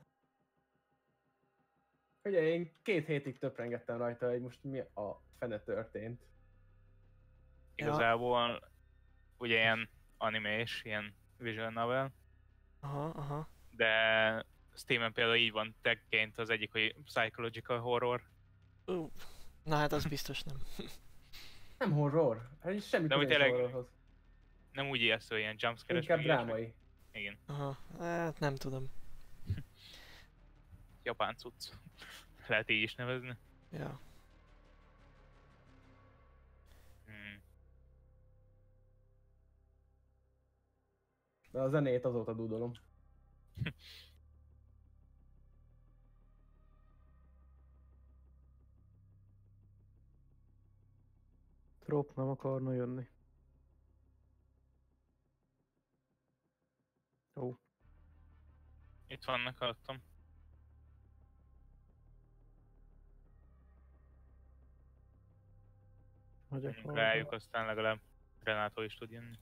Ugye én két hétig töprengettem rajta, hogy most mi a fene történt. Igazából ugye ilyen animés, ilyen visual novel, Aha, aha. de Steamen például így van tagként az egyik, hogy psychological horror. Ú, na hát az biztos nem. Nem horror. Hát semmi De úgy köze tényleg- horrorhoz. Nem úgy ijesztő, ilyen jumpscare-es. Inkább meg ilyesmi. drámai. Igen, Aha, hát nem tudom. japán cucc. Lehet így is nevezni. Ja. Hmm. De a zenét azóta dúdolom. Trop nem akarna jönni. Ó, Itt vannak alattam. megyek Menjünk arra. rájuk, aztán legalább Renátó is tud jönni.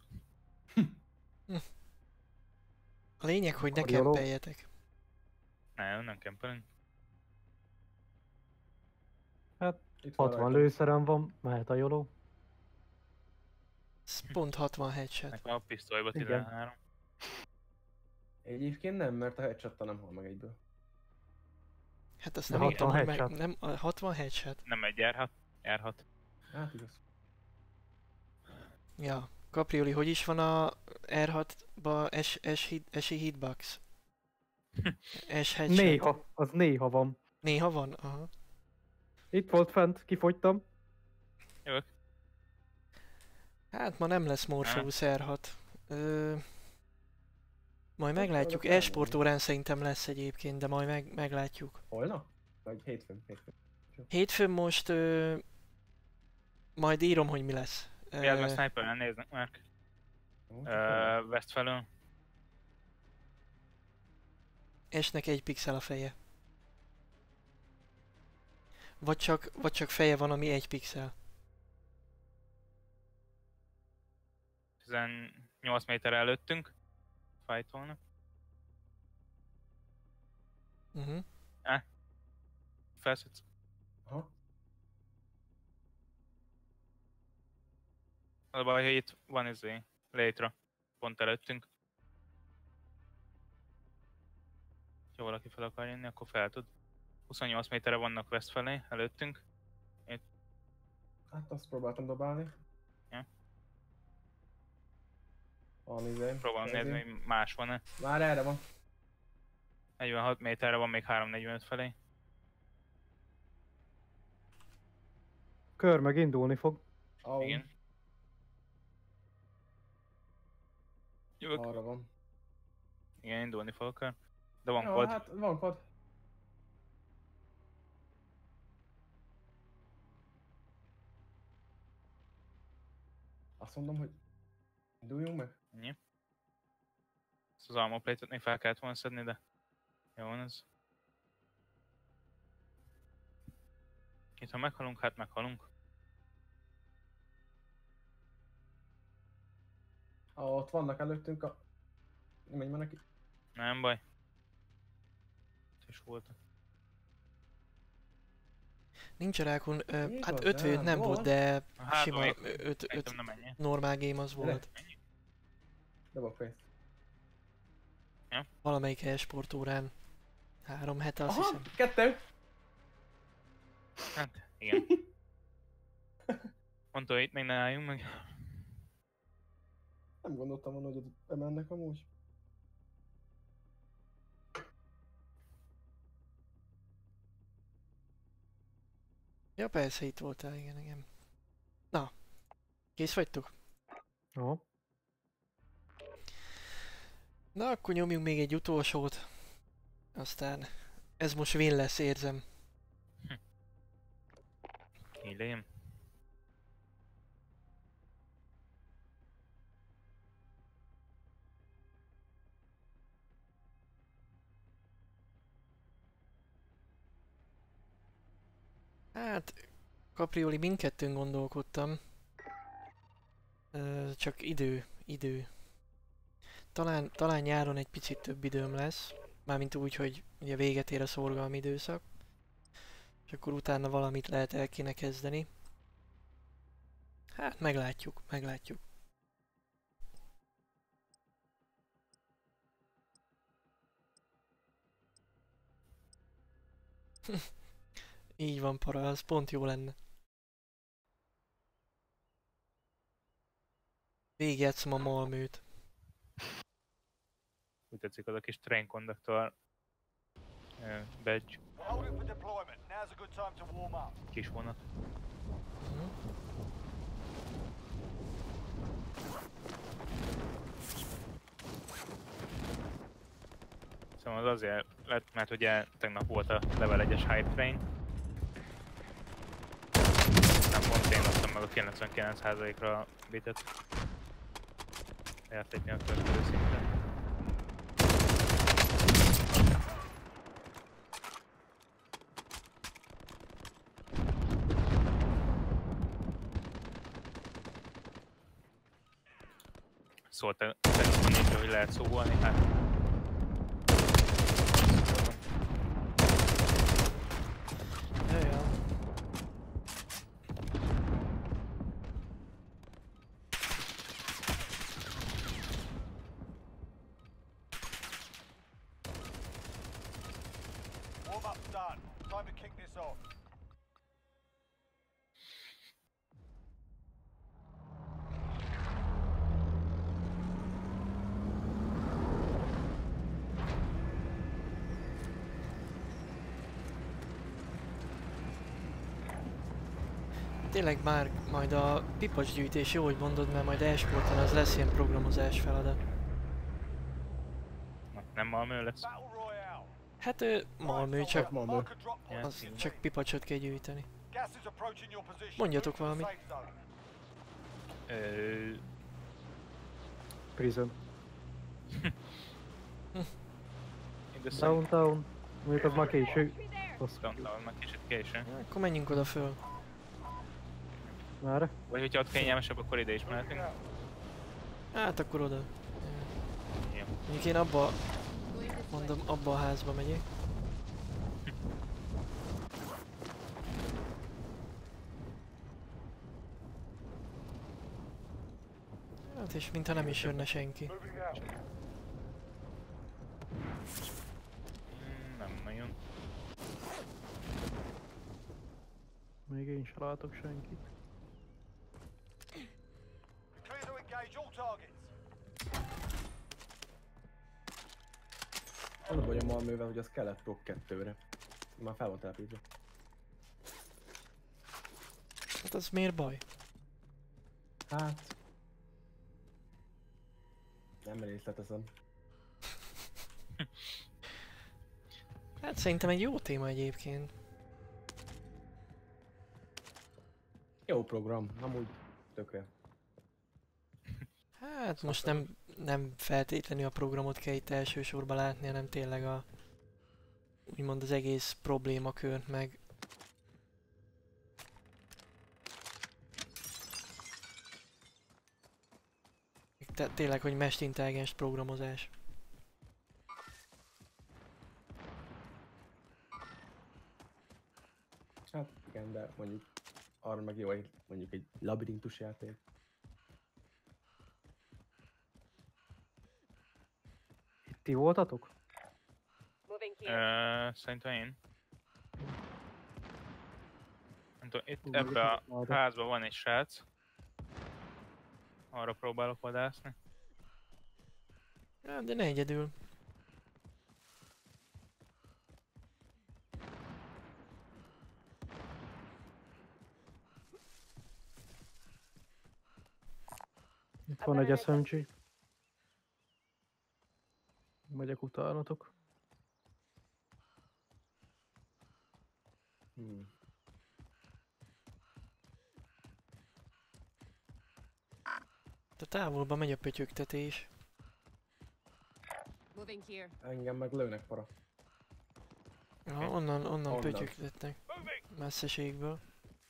A lényeg, hogy ne Karjoló. kempeljetek. Nem, nem kempelünk. Itt van hatvan rajta. lőszerem van, mehet a joló. Ez pont hatvan headshot. Nekem a pisztolyba Igen. tizenhárom. Egyébként nem, mert a headshot nem hal meg egyből. Hát azt De nem írtam, hatvan hogy meg, headshot. nem, a hatvan headshot. Nem egy R hat. R hat. Hát igaz. Ja. Caprioli, hogy is van a er hatba S, S, hit, S I hitbox? S headshot. Néha, az néha van. Néha van? Aha. Itt volt fent, kifogytam. Jövök. Hát ma nem lesz Morpheus er hat. Ö, Majd meglátjuk, arra e-sport órán szerintem lesz egyébként, de majd meg, meglátjuk. Holnap? Vagy hétfőn? Hétfőn. Hétfőn most ö, majd írom, hogy mi lesz. Miért, mert Ö, sniperen néznek már. Ó, csak holnap. West felől. esnek egy pixel a feje. Vagy csak, vagy csak feje van, ami egy pixel. tizennyolc méter előttünk. Fightolnak. Uh-huh. Felszedsz. Aha. Az a baj, hogy itt van izé, létre. Pont előttünk. Ha valaki fel akar jönni, akkor fel tud. huszonnyolc méterre vannak West felé, előttünk. Hát azt próbáltam dobálni. Ja. Valami izé. Próbálom izé. nézni, hogy más van-e. Már erre van. negyvenhat méterre van még háromszáznegyvenöt felé. Kör meg indulni fog. Au, Igen. Jövök. arra van. Igen, indulni fog akar. De van Ja, kod. hát van kod. Azt mondom, hogy induljunk meg. Ennyi. Ezt az armor plate-et még fel kellett volna szedni, de jó van ez. Itt ha meghalunk, hát meghalunk. Ah, ott vannak előttünk a... Nem menj már neki. Nem baj. Itt is voltak. Nincs a rákon, ö, Igaz, hát öt nem, nem volt, volt. de Hát sima még öt, öt szerintem nem ennyi. normál game az volt. Dobok pénzt. Valamelyik e-sport órán. Három hete azt Aha, hiszem. kettő! Hát, igen. Mondta, hogy itt még ne álljunk meg. Nem gondoltam volna, hogy ott bemennek amúgy. Ja persze, itt voltál, igen, igen. Na, kész vagytok? Jó. Na, akkor nyomjunk még egy utolsót. Aztán ez most win lesz, érzem. Illém. Hát, Caprioli, mindkettőn gondolkodtam. Ö, csak idő, idő. Talán, talán nyáron egy picit több időm lesz. Mármint úgy, hogy ugye véget ér a szorgalmi időszak. És akkor utána valamit lehet el kéne kezdeni. Hát meglátjuk, meglátjuk. Így van, para, az pont jó lenne. Végigjátszom a Malmőt. Úgy tetszik az a kis train conductor uh, badge, We're holding for deployment. Now's a good time to warm up. kis vonat. Mhm. Szóval az azért lett, mert ugye tegnap volt a level egyes hype train. Nem pont én adtam meg a kilencvenkilenc százalékra a bitet. Eltépni a következő szinten. Szólt a telefonnékről, hogy lehet szólni, hát... Jajjá. Warm up's done. Time to kick this off. Tényleg már majd a pipacs gyűjtés, jó, hogy mondod, mert majd e-sporton az lesz ilyen programozás feladat. Nem Malmö lesz. Battle Royale. Hát ő Malmö, csak, Malmö. Mark a drop point. az, csak pipacsot kell gyűjteni. Gas is approaching your position. Mondjatok Move to the valamit. safe zone. Ö... Prison. In the same Downtown. Mondjuk az már késő. Az downtown, meg kicsit későn. Akkor menjünk oda föl. Már? Vagy hogyha ott kényelmesebb, akkor ide is mehetünk. Hát akkor oda. Jó. Mondjuk én abba, Going this way. mondom, abba a házba megyek. Hát és mintha nem is jönne senki. Moving out. Mm, nem nagyon. Még én sem látok senkit. Clear to engage all targets. Az a baj a Malmövel, hogy az kellett Tok kettőre. Már fel volt telepítve. Hát az miért baj? Hát... Nem részletezem. Hát szerintem egy jó téma egyébként. Jó program, amúgy tökre. Hát most nem, nem feltétlenül a programot kell itt elsősorban látni, hanem tényleg a úgymond az egész problémakört meg. Te, tényleg, hogy mesterintelligens programozás. Hát igen, de mondjuk arra meg jó, egy, mondjuk egy labirintus játék. Ti voltatok? Moving here. Ö, szerintem én. Nem tudom, itt Hú, ebbe a mondjuk itt házban van egy srác. Arra próbálok vadászni. Ja, de ne egyedül. Itt van egy es em gé. Megyek utánatok. Hmm. De távolba megy a pötyögtetés. Moving here. Engem meg lőnek para. Ja, onnan, onnan Onnan. pötyögtetnek. Messzeségből.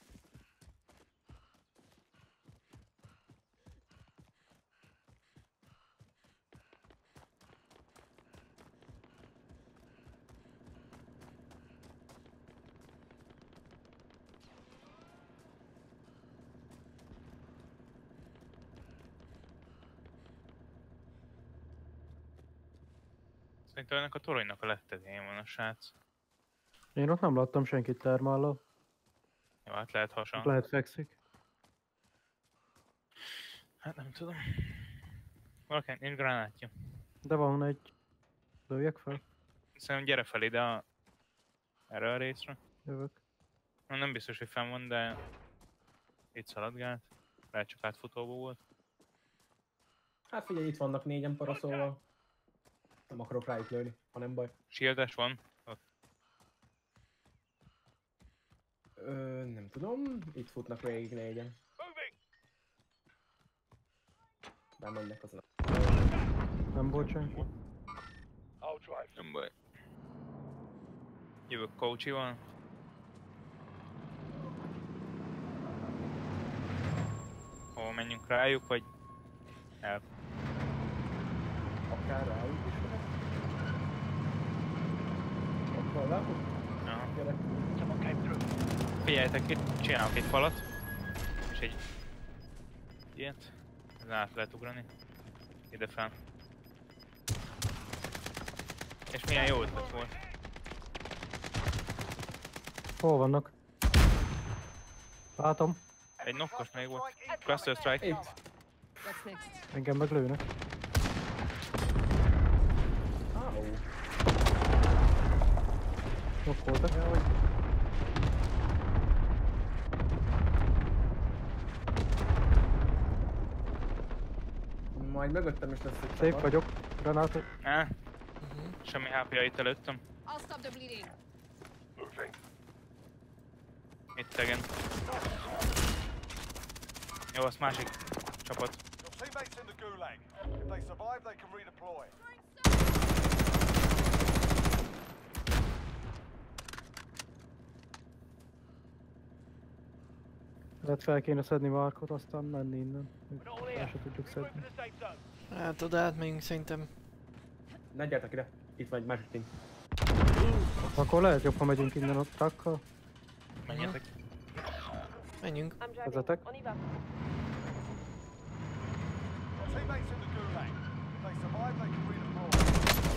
Szerintem ennek a toronynak a lettetén van a srác. Én ott nem láttam senkit termállal. Jó, hát lehet hasan. Lehet fekszik. Hát nem tudom. Valaki nincs gránátja. De van egy. Lőjek fel? Szerintem gyere fel ide a... erre a részre. Jövök. Na, nem biztos, hogy fenn van, de... itt szaladgált. Lehet csak átfutóba volt. Hát figyelj, itt vannak négyen para, szóval nem akarok rájuk lőni, ha nem baj. Shieldes van. Ott. Ö, nem tudom, itt futnak végig négyen. Bemennek azon. Nem volt senki. I'll drive. Nem baj. Jövök coachival. Hova menjünk rájuk, vagy... el... Akár rájuk is lehet. Ott van látod? Aha. Gyere. Figyeljetek, itt csinálok egy falat. És egy... ilyet. Ezen át lehet ugrani. Ide fel. És milyen jó ötlet volt. Hol vannak? Látom. Egy nokkos még volt. Cluster strike. Itt. What's next? Engem meg lőnek. Áó. Ott voltak. Majd mögöttem is lesz egy Szép csapat. vagyok. Granát. Á, Uh-huh. Semmi há pé-ja itt előttem. I'll stop the bleeding. Moving. Itt tegen. Jó, az másik csapat. Your teammates in the gulag. If they survive, they can redeploy. Lehet fel kéne szedni Markot, aztán menni innen. El se tudjuk szedni. Hát oda átmegyünk szerintem. Ne gyertek ide. Itt van egy másik team. Akkor lehet jobb, ha megyünk innen a truckkal. Menjetek. Menjünk. I'm driving. Vezetek. On Eva. Your teammates in the gulag. If they survive, they can redeploy.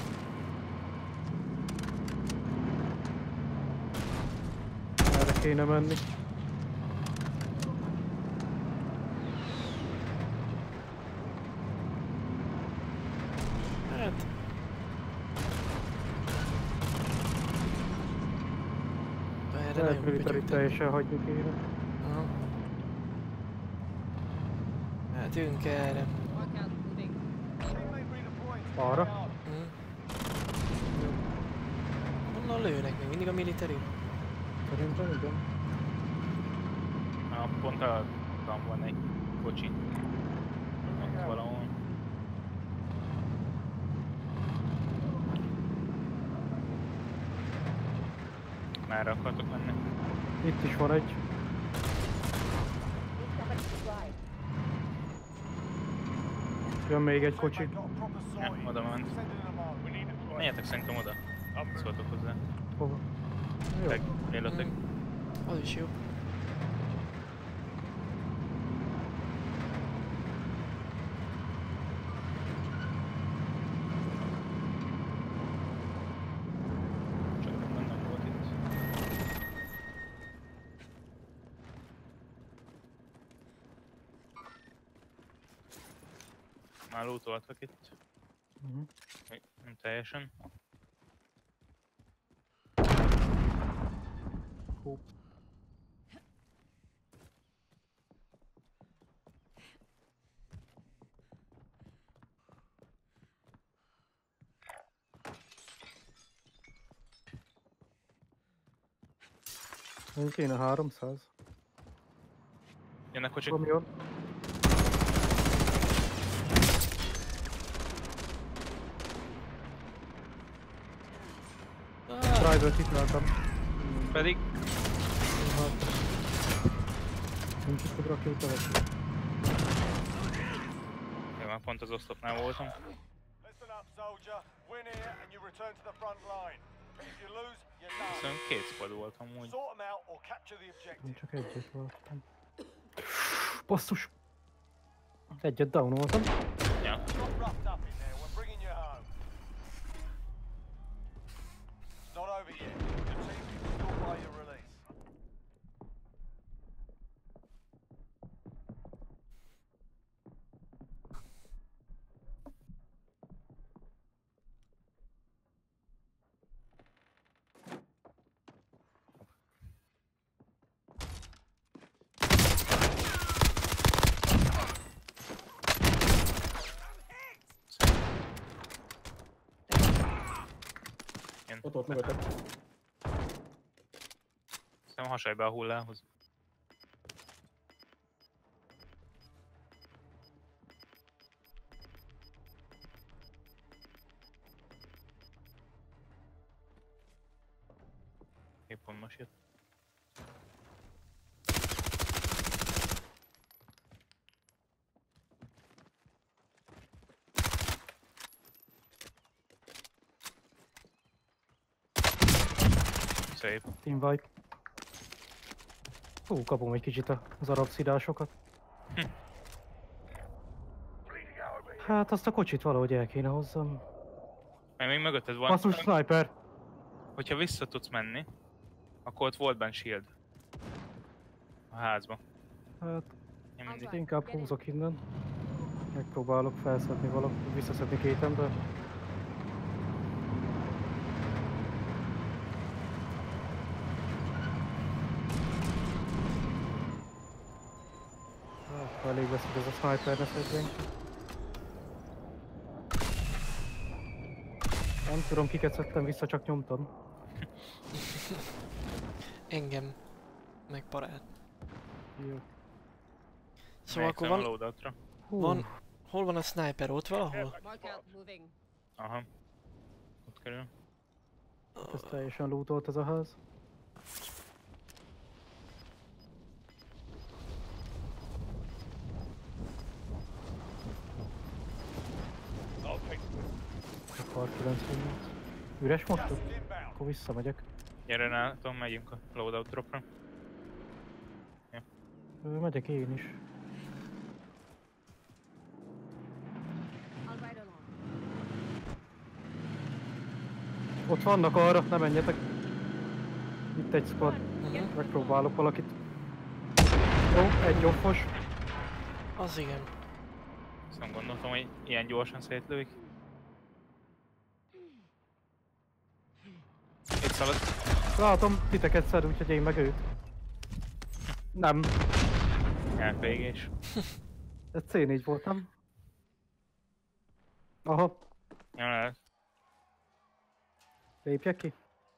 Erre kéne menni. Hát... De erre Lehet, nagyon hogy itt pötyögtem. teljesen hagyni kéne. Aha. Hát jönk erre. Workout moving. Teammate redeploying to Arra? the yard. Hm. Honnan lőnek még? Mindig a military? Szerintem igen. Na, pont alattam van egy kocsi. Ott valahol. Merre akartok menni? Itt is van egy. Need somebody to drive. Jön még egy kocsi. Teammate got a proper Ja, sortie. oda ment. Sending them on. We need to drive. Menjetek szerintem oda. Szóltok hozzá. Hova? Jó. Teg, élőtek. Hm. Az is jó. Csak nem nem volt itt. Már lootoltak itt. Mhm. Még nem teljesen. Hú. Én kéne háromszáz. Jönnek kocsik. Ami jön. Driver-t itt láttam. Pedig Nincs itt a rakéta veszi. én már pont az oszlopnál voltam. Listen up, soldier. Win here and you return to the front line. If you lose, you're done. Szerintem két squad voltam úgy. Sort them out or capture the Én objective. csak egyet voltam. Basszus! Egyet downoltam. Ja. Got roughed up in there. We're bringing you home. It's not over yet. Your team can still buy your release. Én Ott ott mögötted. szerintem hasalj be a hullához. Épp pont most jött. Szép. Team wipe. Hú, kapom egy kicsit az arab szidásokat. Hát azt a kocsit valahogy el kéne hozzam. Mert még mögötted van. Basszus, sniper! Hogyha vissza tudsz menni, akkor ott volt benne shield. A házba. Hát Én mindig... inkább húzok innen. Megpróbálok felszedni valamit, visszaszedni két ember. Hát, elég lesz, hogy ez a sniper ne szedjen. Nem tudom, kiket szedtem vissza, csak nyomtam. Engem. Meg parát. Jó. Szóval akkor Megszem a van, loadoutra. Hú, van, hol van a sniper? Ott valahol? Mark out. Moving. Aha. Ott kerül. ez teljesen lootolt ez a ház. I'll take Csak kar kilencvennyolc. Üres most ott? Gas is inbound. Akkor visszamegyek. Gyere rá, Tom, megyünk a loadout dropra. Ö, megyek én is. I'll ride along. Ott vannak arra, ne menjetek. Itt egy squad. Mhm. Megpróbálok valakit. Jó, egy offos. Az igen. Szóval gondoltam, hogy ilyen gyorsan szétlövik. Itt szalad. Látom titeket szed, úgyhogy én meg őt. Nem, Elvégés. ez cé négy volt, nem? Aha, Ja, lehet. lépjek ki.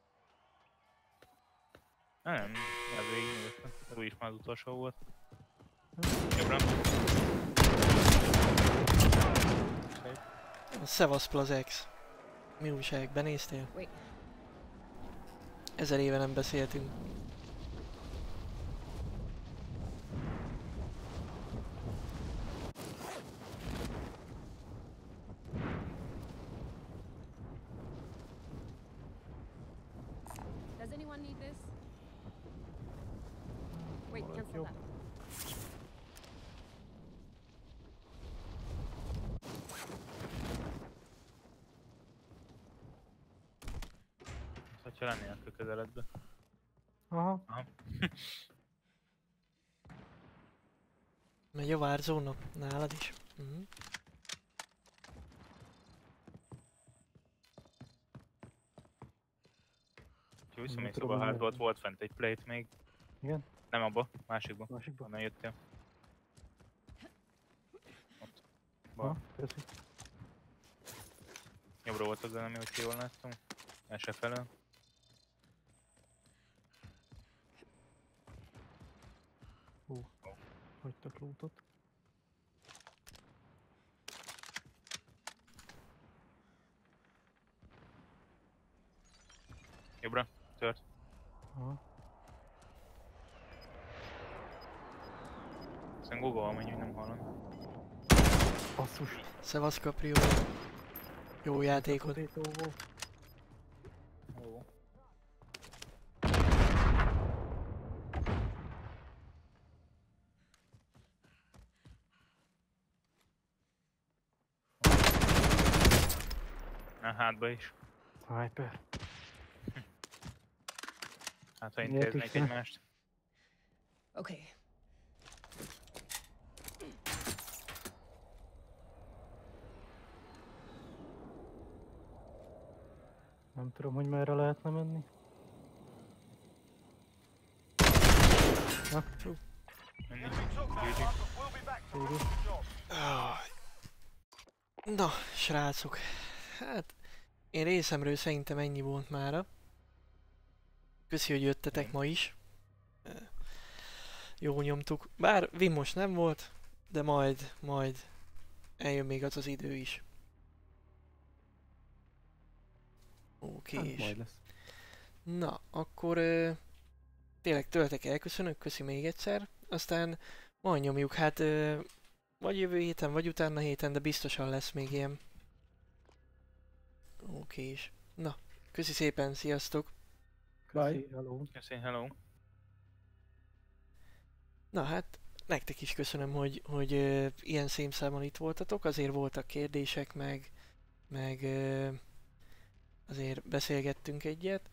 Nem, ez végig nyugodtan. Ez úgyis már az utolsó volt. Jobbra. Szevasz Plazex. Mi újság? Benéztél? Wait. Ezer éve nem beszéltünk. Does anyone need this? Wait, cancel Jobb. that. Ha lennél akkor közeledbe. Aha, Aha. Megy a Warzone-nak? Nálad is? Mhm. Ha visszamész tudom, abba a hogy házba, ott merre. volt fent egy plate még. igen, Nem abba, másikba. másikba. Onnan jöttél. Ha, köszi. Jobbra volt az enemy, hogy jól láttam. Ese felől. Hú, hagytak lootot. Jobbra. Tört. Aha. Aztán Google menj, hogy nem hallom. Basszus. Szevasz Caprió. Jó játékot. Potato volt. Ó. Na, hátba is. Sniper. Hát ha Miért intéznék is ne? egymást. Okay. Nem tudom, hogy merre lehetne menni. Menni. We took that G G. one, but we'll be back to finish the job. Ah. Na, srácok. Hát, én részemről szerintem ennyi volt mára. Köszi, hogy jöttetek ma is. Eh, Jó nyomtuk. Bár Vimos nem volt, de majd, majd eljön még az az idő is. Oké, Hát, és majd lesz. na, akkor ö, tényleg tőletek elköszönök, köszi még egyszer. Aztán majd nyomjuk, hát ö, vagy jövő héten, vagy utána héten, de biztosan lesz még ilyen. Oké, és na, köszi szépen, sziasztok! Köszi, hello. Köszi, hello. Na hát, nektek is köszönöm, hogy, hogy ö, ilyen szémszámon itt voltatok, azért voltak kérdések, meg, meg ö, azért beszélgettünk egyet.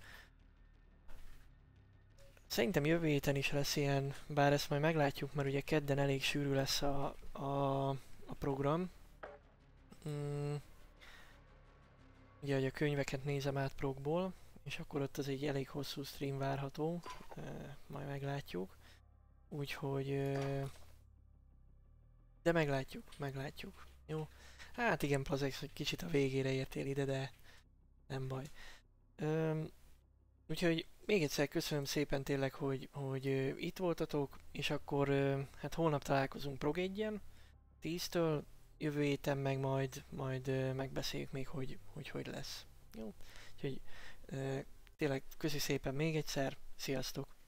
Szerintem jövő héten is lesz ilyen, bár ezt majd meglátjuk, mert ugye kedden elég sűrű lesz a, a, a program. Mm. Ugye, hogy a könyveket nézem át progból, és akkor ott az egy elég hosszú stream várható, e, majd meglátjuk. Úgyhogy... E, de meglátjuk, meglátjuk. Jó? Hát igen, Plazex, hogy kicsit a végére értél ide, de nem baj. Öm, úgyhogy még egyszer köszönöm szépen tényleg, hogy, hogy ö, itt voltatok, és akkor ö, hát holnap találkozunk Progégyen, tíztől, jövő héten meg majd, majd ö, megbeszéljük még, hogy, hogy hogy lesz. Jó? Úgyhogy ö, tényleg köszi szépen még egyszer, sziasztok!